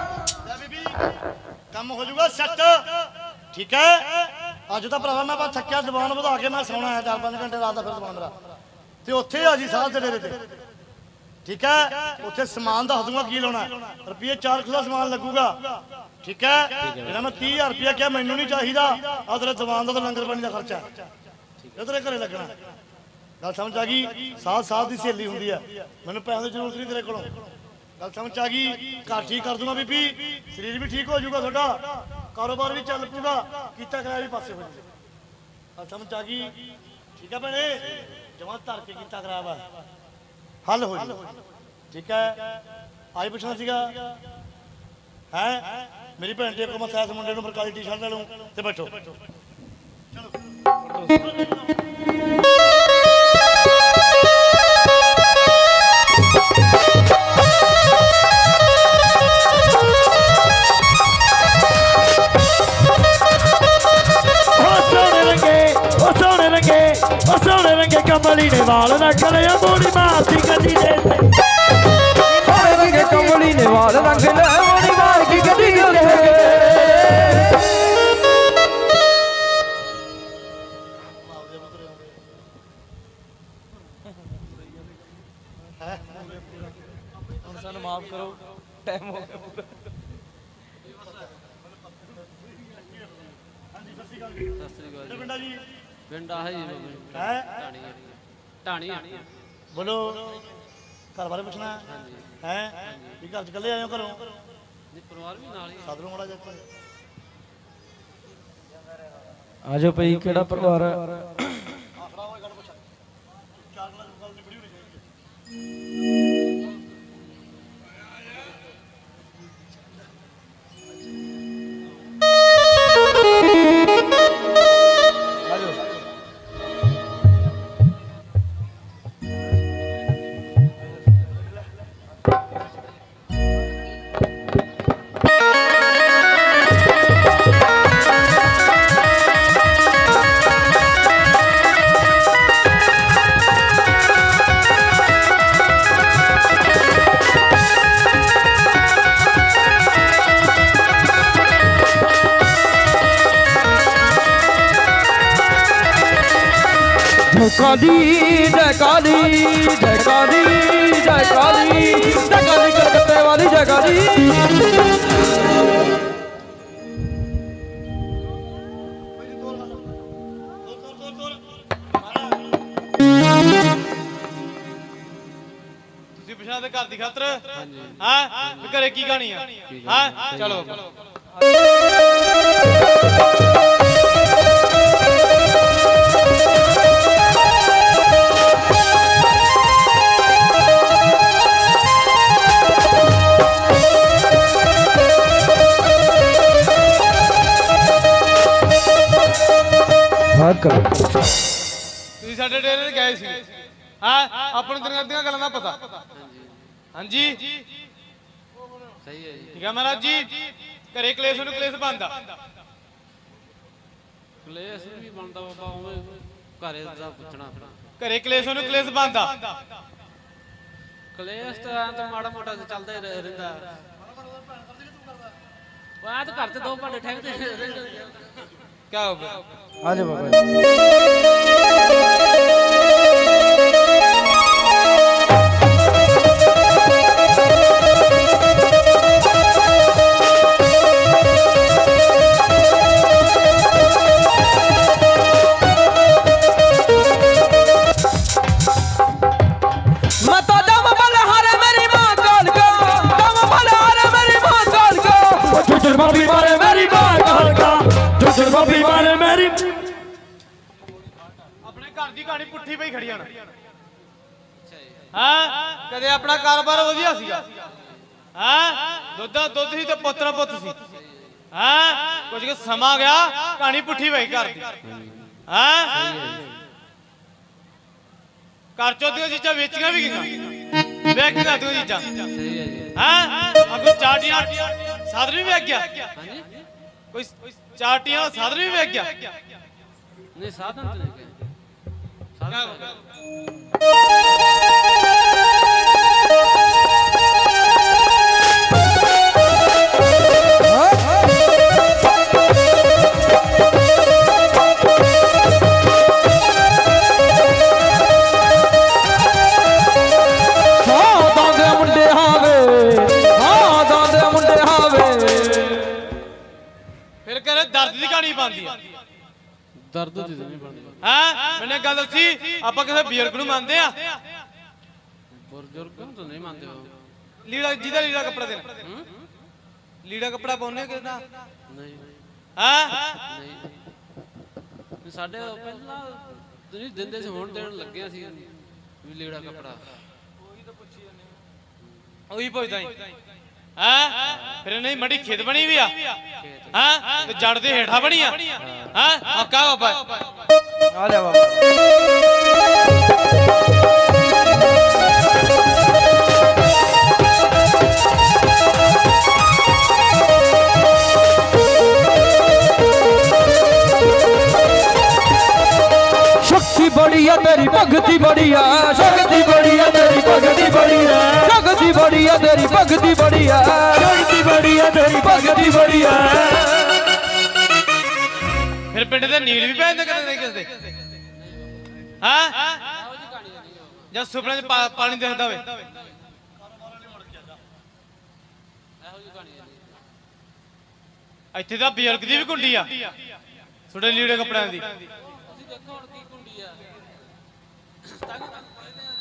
ਕੰਮ ਹੋ ਜਾਊਗਾ ਸੈੱਟ ਠੀਕ ਹੈ। ਅੱਜ ਤਾਂ ਭਰਾਵਾ ਮੈਂ ਬਸ ਥੱਕਿਆ ਜ਼ਬਾਨ ਵਧਾ ਕੇ ਮੈਂ ਸੌਣਾ ਹੈ 4-5 ਘੰਟੇ ਰਾਤ ਦਾ ਫਿਰ ਜ਼ਬਾਨ ਮੇਰਾ ਤੇ ਉੱਥੇ ਆ ਜੀ ਸਾਹ ਤੇ ਡੇਰੇ ਤੇ ਠੀਕ ਹੈ। ਉੱਥੇ ਸਮਾਨ ਦੱਸ ਦੂੰਗਾ ਕੀ ਲਾਉਣਾ ਰੁਪਏ 4 ਦਾ ਸਮਾਨ ਲੱਗੂਗਾ ਠੀਕ ਹੈ। ਜਿਹੜਾ ਮੈਂ 30,000 ਰੁਪਏ ਕਿਹਾ ਮੈਨੂੰ ਨਹੀਂ ਚਾਹੀਦਾ ਆ ਤੇਰੇ ਜ਼ਬਾਨ ਦਾ ਤਾਂ ਲੰਗਰ ਪਾਣੀ ਦਾ ਖਰਚਾ ਇਹ ਤੇਰੇ ਘਰੇ ਲੱਗਣਾ। ਗੱਲ ਸਮਝ ਆ ਗਈ? ਸਾਥ ਦੀ ਸਹੇਲੀ ਹੁੰਦੀ ਹੈ ਮੈਨੂੰ ਪੈਸੇ ਦੀ ਜ਼ਰੂਰਤ ਨਹੀਂ ਤੇਰੇ ਕੋਲੋਂ। ਗੱਲ ਸਮਝ ਆ ਗਈ? ਘਰ ਠੀਕ ਕਰ ਦੂੰਗਾ ਬੀਬੀ ਸਰੀਰ ਵੀ ਠੀਕ ਹੋ ਜਾਊਗਾ ਤੁਹਾਡਾ ਕਾਰੋਬਾਰ ਵੀ ਚੱਲ ਪੂਗਾ ਕੀਤਾ ਕਰਾਇਆ ਵੀ ਪਾਸੇ ਹੋ ਜਾਊਗਾ। ਗੱਲ ਸਮਝ ਆ ਗਈ? ਠੀਕ ਹੈ ਭੈਣੇ ਜਮਾਂ ਧਰ ਕੇ ਕੀਤਾ ਕਰਾਇਆ ਵਾ ਹੱਲ ਹੋ ਜੀ ਠੀਕ ਹੈ। ਆਈ ਪੁੱਛਣਾ ਸੀਗਾ ਹੈ ਮੇਰੀ ਭੈਣ ਦੇ ਕੋ ਮਸਾਇਸ ਮੁੰਡੇ ਨੂੰ ਫਰਕਾਲੀ ਟੀ-ਸ਼ਰਟ ਲੈ ਲੂੰ ਤੇ ਬੈਠੋ ਸੋਹਣੇ ਰੰਗੇ ਕਮਲੀ ਨੇ ਵਾਲ ਰੱਖ ਲਿਆ ਮੋੜੀ ਮਾਰਦੀ ਗੱਡੀ ਦੇ ਤੇ। ਸੋਹਣੇ ਰੰਗੇ ਕਮਲੀ ਨੇ ਵਾਲ ਰੱਖ ਲਿਆ ਮੋੜੀ ਮਾਰ ਕੇ ਗੱਡੀ ਦੇ ਉੱਤੇ। ਟਾਈਮ ਹੋ ਗਿਆ ਪੂਰਾ। ਪਿੰਡਾ ਜੀ ਪਿੰਡ ਆਹ ਜੀ ਹੈ ਢਾਣੀ ਬੋਲੋ ਘਰ ਬਾਰੇ ਪੁੱਛਣਾ ਹੈ ਕੀ ਘਰ ਚ ਇਕੱਲੇ ਆਏ ਹੋ ਘਰੋਂ ਨਹੀਂ ਪਰਿਵਾਰ ਵੀ ਨਾਲ ਹੀ ਸਾਧਰੋਂ ਮੜਾ ਜਾ ਕੇ ਆਜੋ ਭਾਈ ਕਿਹੜਾ ਪਰਿਵਾਰ काली जय काली जय काली जय काली जय काली कलकत्ते वाली जय काली ਤੁਸੀਂ ਪੁੱਛਣਾ ਤੇ ਘਰ ਦੀ ਖਾਤਰ ਹਾਂ ਘਰੇ ਕੀ ਕਹਾਣੀ ਆ ਹਾਂ ਚਲੋ ਤੁਸੀਂ ਸਾਡੇ ਡੇਰੇ ਤੇ ਗਏ ਸੀ ਹਾਂ ਆਪਾਂ ਨੂੰ ਦੀਆਂ ਗੱਲਾਂ ਦਾ ਪਤਾ ਹਾਂਜੀ ਸਹੀ ਹੈ ਜੀ ਠੀਕ ਹੈ ਮਹਾਰਾਜ ਜੀ ਘਰੇ ਕਲੇਸ਼ ਨੂੰ ਕਲੇਸ਼ ਬਣਦਾ ਕਲੇਸ਼ ਵੀ ਬਣਦਾ ਬਾਬਾ ਉਵੇਂ ਘਰੇ ਦਾ ਪੁੱਛਣਾ ਘਰੇ ਕਲੇਸ਼ ਨੂੰ ਕਲੇਸ਼ ਬਣਦਾ ਕਲੇਸ਼ ਤਾਂ ਮਾੜਾ ਮੋਟਾ ਚੱਲਦਾ ਹੀ ਰਹਿੰਦਾ ਆ ਤਾਂ ਘਰ ਤੇ ਦੋ ਭਾਂਡੇ ਠਹਿਰਦੇ ਰਹਿੰਦੇ ਕੀ ਹੋ ਗਿਆ आजा बाबा मता दम बल हरे मेरी मां काल का दम बल हरे मेरी मां काल का झुझुर बाबी मारे मेरी मां काल का झुझुर बाबी मारे मेरी ਆਪਣੇ ਘਰ ਦੀ ਕਹਾਣੀ ਪੁੱਠੀ ਪਈ ਖੜੀ ਆਣਾ ਹਾਂ ਕਦੇ ਆਪਣਾ ਕਾਰੋਬਾਰ ਵਧੀਆ ਸੀਗਾ ਹਾਂ ਦੁੱਧ ਸੀ ਤੇ ਪੁੱਤਰਾ ਪੁੱਤ ਸੀ ਹਾਂ ਕੁਝ ਕੁ ਸਮਾਂ ਗਿਆ ਕਹਾਣੀ ਪੁੱਠੀ ਪਈ ਘਰ ਦੀ ਹਾਂ ਘਰ ਚੋਂ ਦੀਆਂ ਚੀਜ਼ਾਂ ਵੇਚੀਆਂ ਵੀ ਗਈਆਂ ਵੇਚ ਕੇ ਦੀਆਂ ਚੀਜ਼ਾਂ ਸਹੀ ਹੈ ਜੀ ਹਾਂ ਅੱਗੋਂ ਚਾਟੀਆਂ ਸਾਧਨ ਵੀ ਵੇਚ ਗਿਆ ਹਾਂਜੀ ਕੋਈ ਚਾਟੀਆਂ ਸਾਧਨ ਵੀ ਵੇਚ ਗਿਆ ਨਹੀਂ ਸਾਧਨ ਤੇ ਨਹੀਂ ਗਏ ਫਿਰ ਕਹਿੰਦੇ ਦਰਦ ਦੀ ਕਹਾਣੀ ਪਾਉਂਦੀ ਆ ਦਰਦ ਦੀ ਨਹੀਂ ਬਣਦੀ ਹਾਂ ਮੈਨੇ ਗੱਲ ਦੱਸੀ ਆਪਾਂ ਕਿਸੇ ਬਜ਼ੁਰਗ ਨੂੰ ਮੰਨਦੇ ਆ ਬਜ਼ੁਰਗਾਂ ਤੋਂ ਨਹੀਂ ਮੰਨਦੇ ਹੋ ਲੀੜਾ ਜਿਹਦਾ ਲੀੜਾ ਕੱਪੜਾ ਦੇਣਾ ਲੀੜਾ ਕੱਪੜਾ ਪਾਉਣੇ ਕਿਦਾਂ ਨਹੀਂ ਹਾਂ ਨਹੀਂ ਸਾਡੇ ਪਹਿਲਾਂ ਤੁਸੀਂ ਦਿੰਦੇ ਸੀ ਹੁਣ ਦੇਣ ਲੱਗੇ ਸੀ ਵੀ ਲੀੜਾ ਕੱਪੜਾ ਉਹੀ ਪੁੱਛਦਾ ਹੀ ਹਾਂ ਫਿਰ ਨਹੀਂ ਮੜੀ ਖੇਤ ਬਣੀ ਵੀ ਆ ਹਾਂ ਤੇ ਜੜ ਦੇ ਹੇਠਾਂ ਬਣੀ ਆ ਹਾਂ ਆਕਾ ਬਾਬਾ आ जा बाबा शक्ति बड़ी है तेरी भगती बड़ी है शक्ति बड़ी है तेरी भगती बड़ी है शक्ति बड़ी है तेरी भगती बड़ी है शक्ति बड़ी है तेरी भगती बड़ी है ਫਿਰ ਪਿੰਡ ਦੇ ਨੀਲ ਵੀ ਪੈ ਜਾਂਦੇ ਕਦੇ ਕਿਸੇ ਦੇ ਹਾਂ ਜਦ ਸੁਪਨੇ 'ਚ ਪਾਣੀ ਦਿਖਦਾ ਹੋਵੇ ਜਿਹੀ ਕਹਾਣੀ ਹੈ ਜੀ। ਇੱਥੇ ਤਾਂ ਬਜ਼ੁਰਗ ਦੀ ਵੀ ਕੁੰਡੀ ਆ ਤੁਹਾਡੇ ਲੀੜੇ ਕੱਪੜਿਆਂ ਦੀ। ਅਸੀਂ ਦੇਖੋ ਹੁਣ ਕੀ ਕੁੰਡੀ ਆ ਤਾਂ ਕਿ ਤੁਹਾਨੂੰ ਕਹਿੰਦੇ ਆ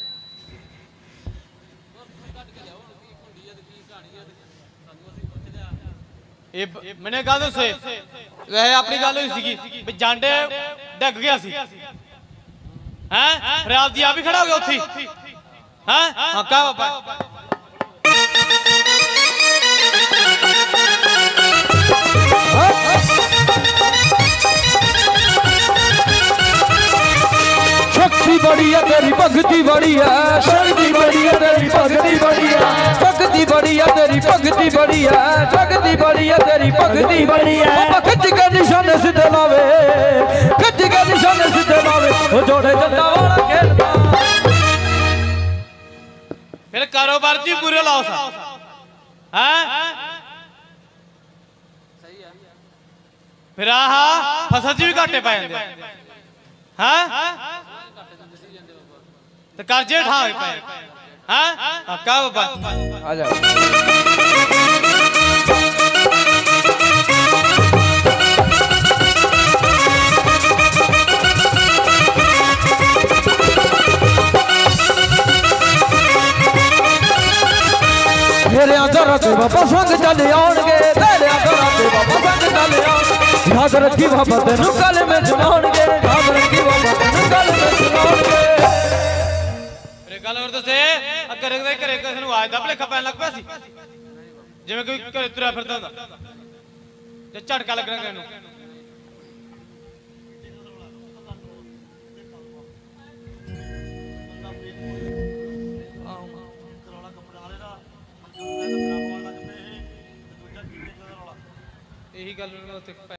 ਹੋਰ ਕੱਢ ਕੇ ਲਿਆਓ ਹੁਣ ਕੀ ਕੁੰਡੀ ਆ ਤੇ ਕੀ ਕਹਾਣੀ ਆ ਤੁਹਾਨੂੰ ਅਸੀਂ ਪੁੱਛਦੇ ਆ। ਇਹ ਮੈਨੇ ਗੱਲ ਦੱਸੇ ਵੈਸੇ ਆਪਣੀ ਗੱਲ ਹੋਈ ਸੀਗੀ ਵੀ ਜਾਂਡੇ ਡਿੱਗ ਗਿਆ ਸੀ ਹੈ ਫਿਰ ਆਪਦੀ ਆਪ ਹੀ ਖੜਾ ਹੋ ਗਿਆ ਉੱਥੇ ਹੈ ਹਾਂ ਕਾ ਬਾਬਾ शक्ति बड़ी है तेरी भक्ति बड़ी है शक्ति बड़ी है तेरी भक्ति बड़ी है भक्ति बड़ी है तेरी भक्ति बड़ी है शक्ति बड़ी है तेरी भक्ति बड़ी है खिच के निशान सीधे लावे खिच के निशान सीधे लावे वो जोड़े जंदा वाला खेलता फिर कारोबार जी पूरे लाओ सा हैं ਸਹੀ ਆ फिर आह फसल जी भी घाटे पै जांदे हैं ते कर्जे ठा पे हैं का बाबा आ जा तेरे अंदर ते बाबा संग चले आउणगे तेरे अंदर ते बाबा संग चले आउणगे याद रखी बाबा तेनू गल में सुनाउणगे याद रखी बाबा तेनू गल में सुनाउणगे मेरे गल और दसे घरे दे घरे किस नूं आवाज दा भलेखा पैन लग पिया सी जिवें कोई घरे तुरिया फिरदा हुंदा ते झटका लगना किसे नूं यही गल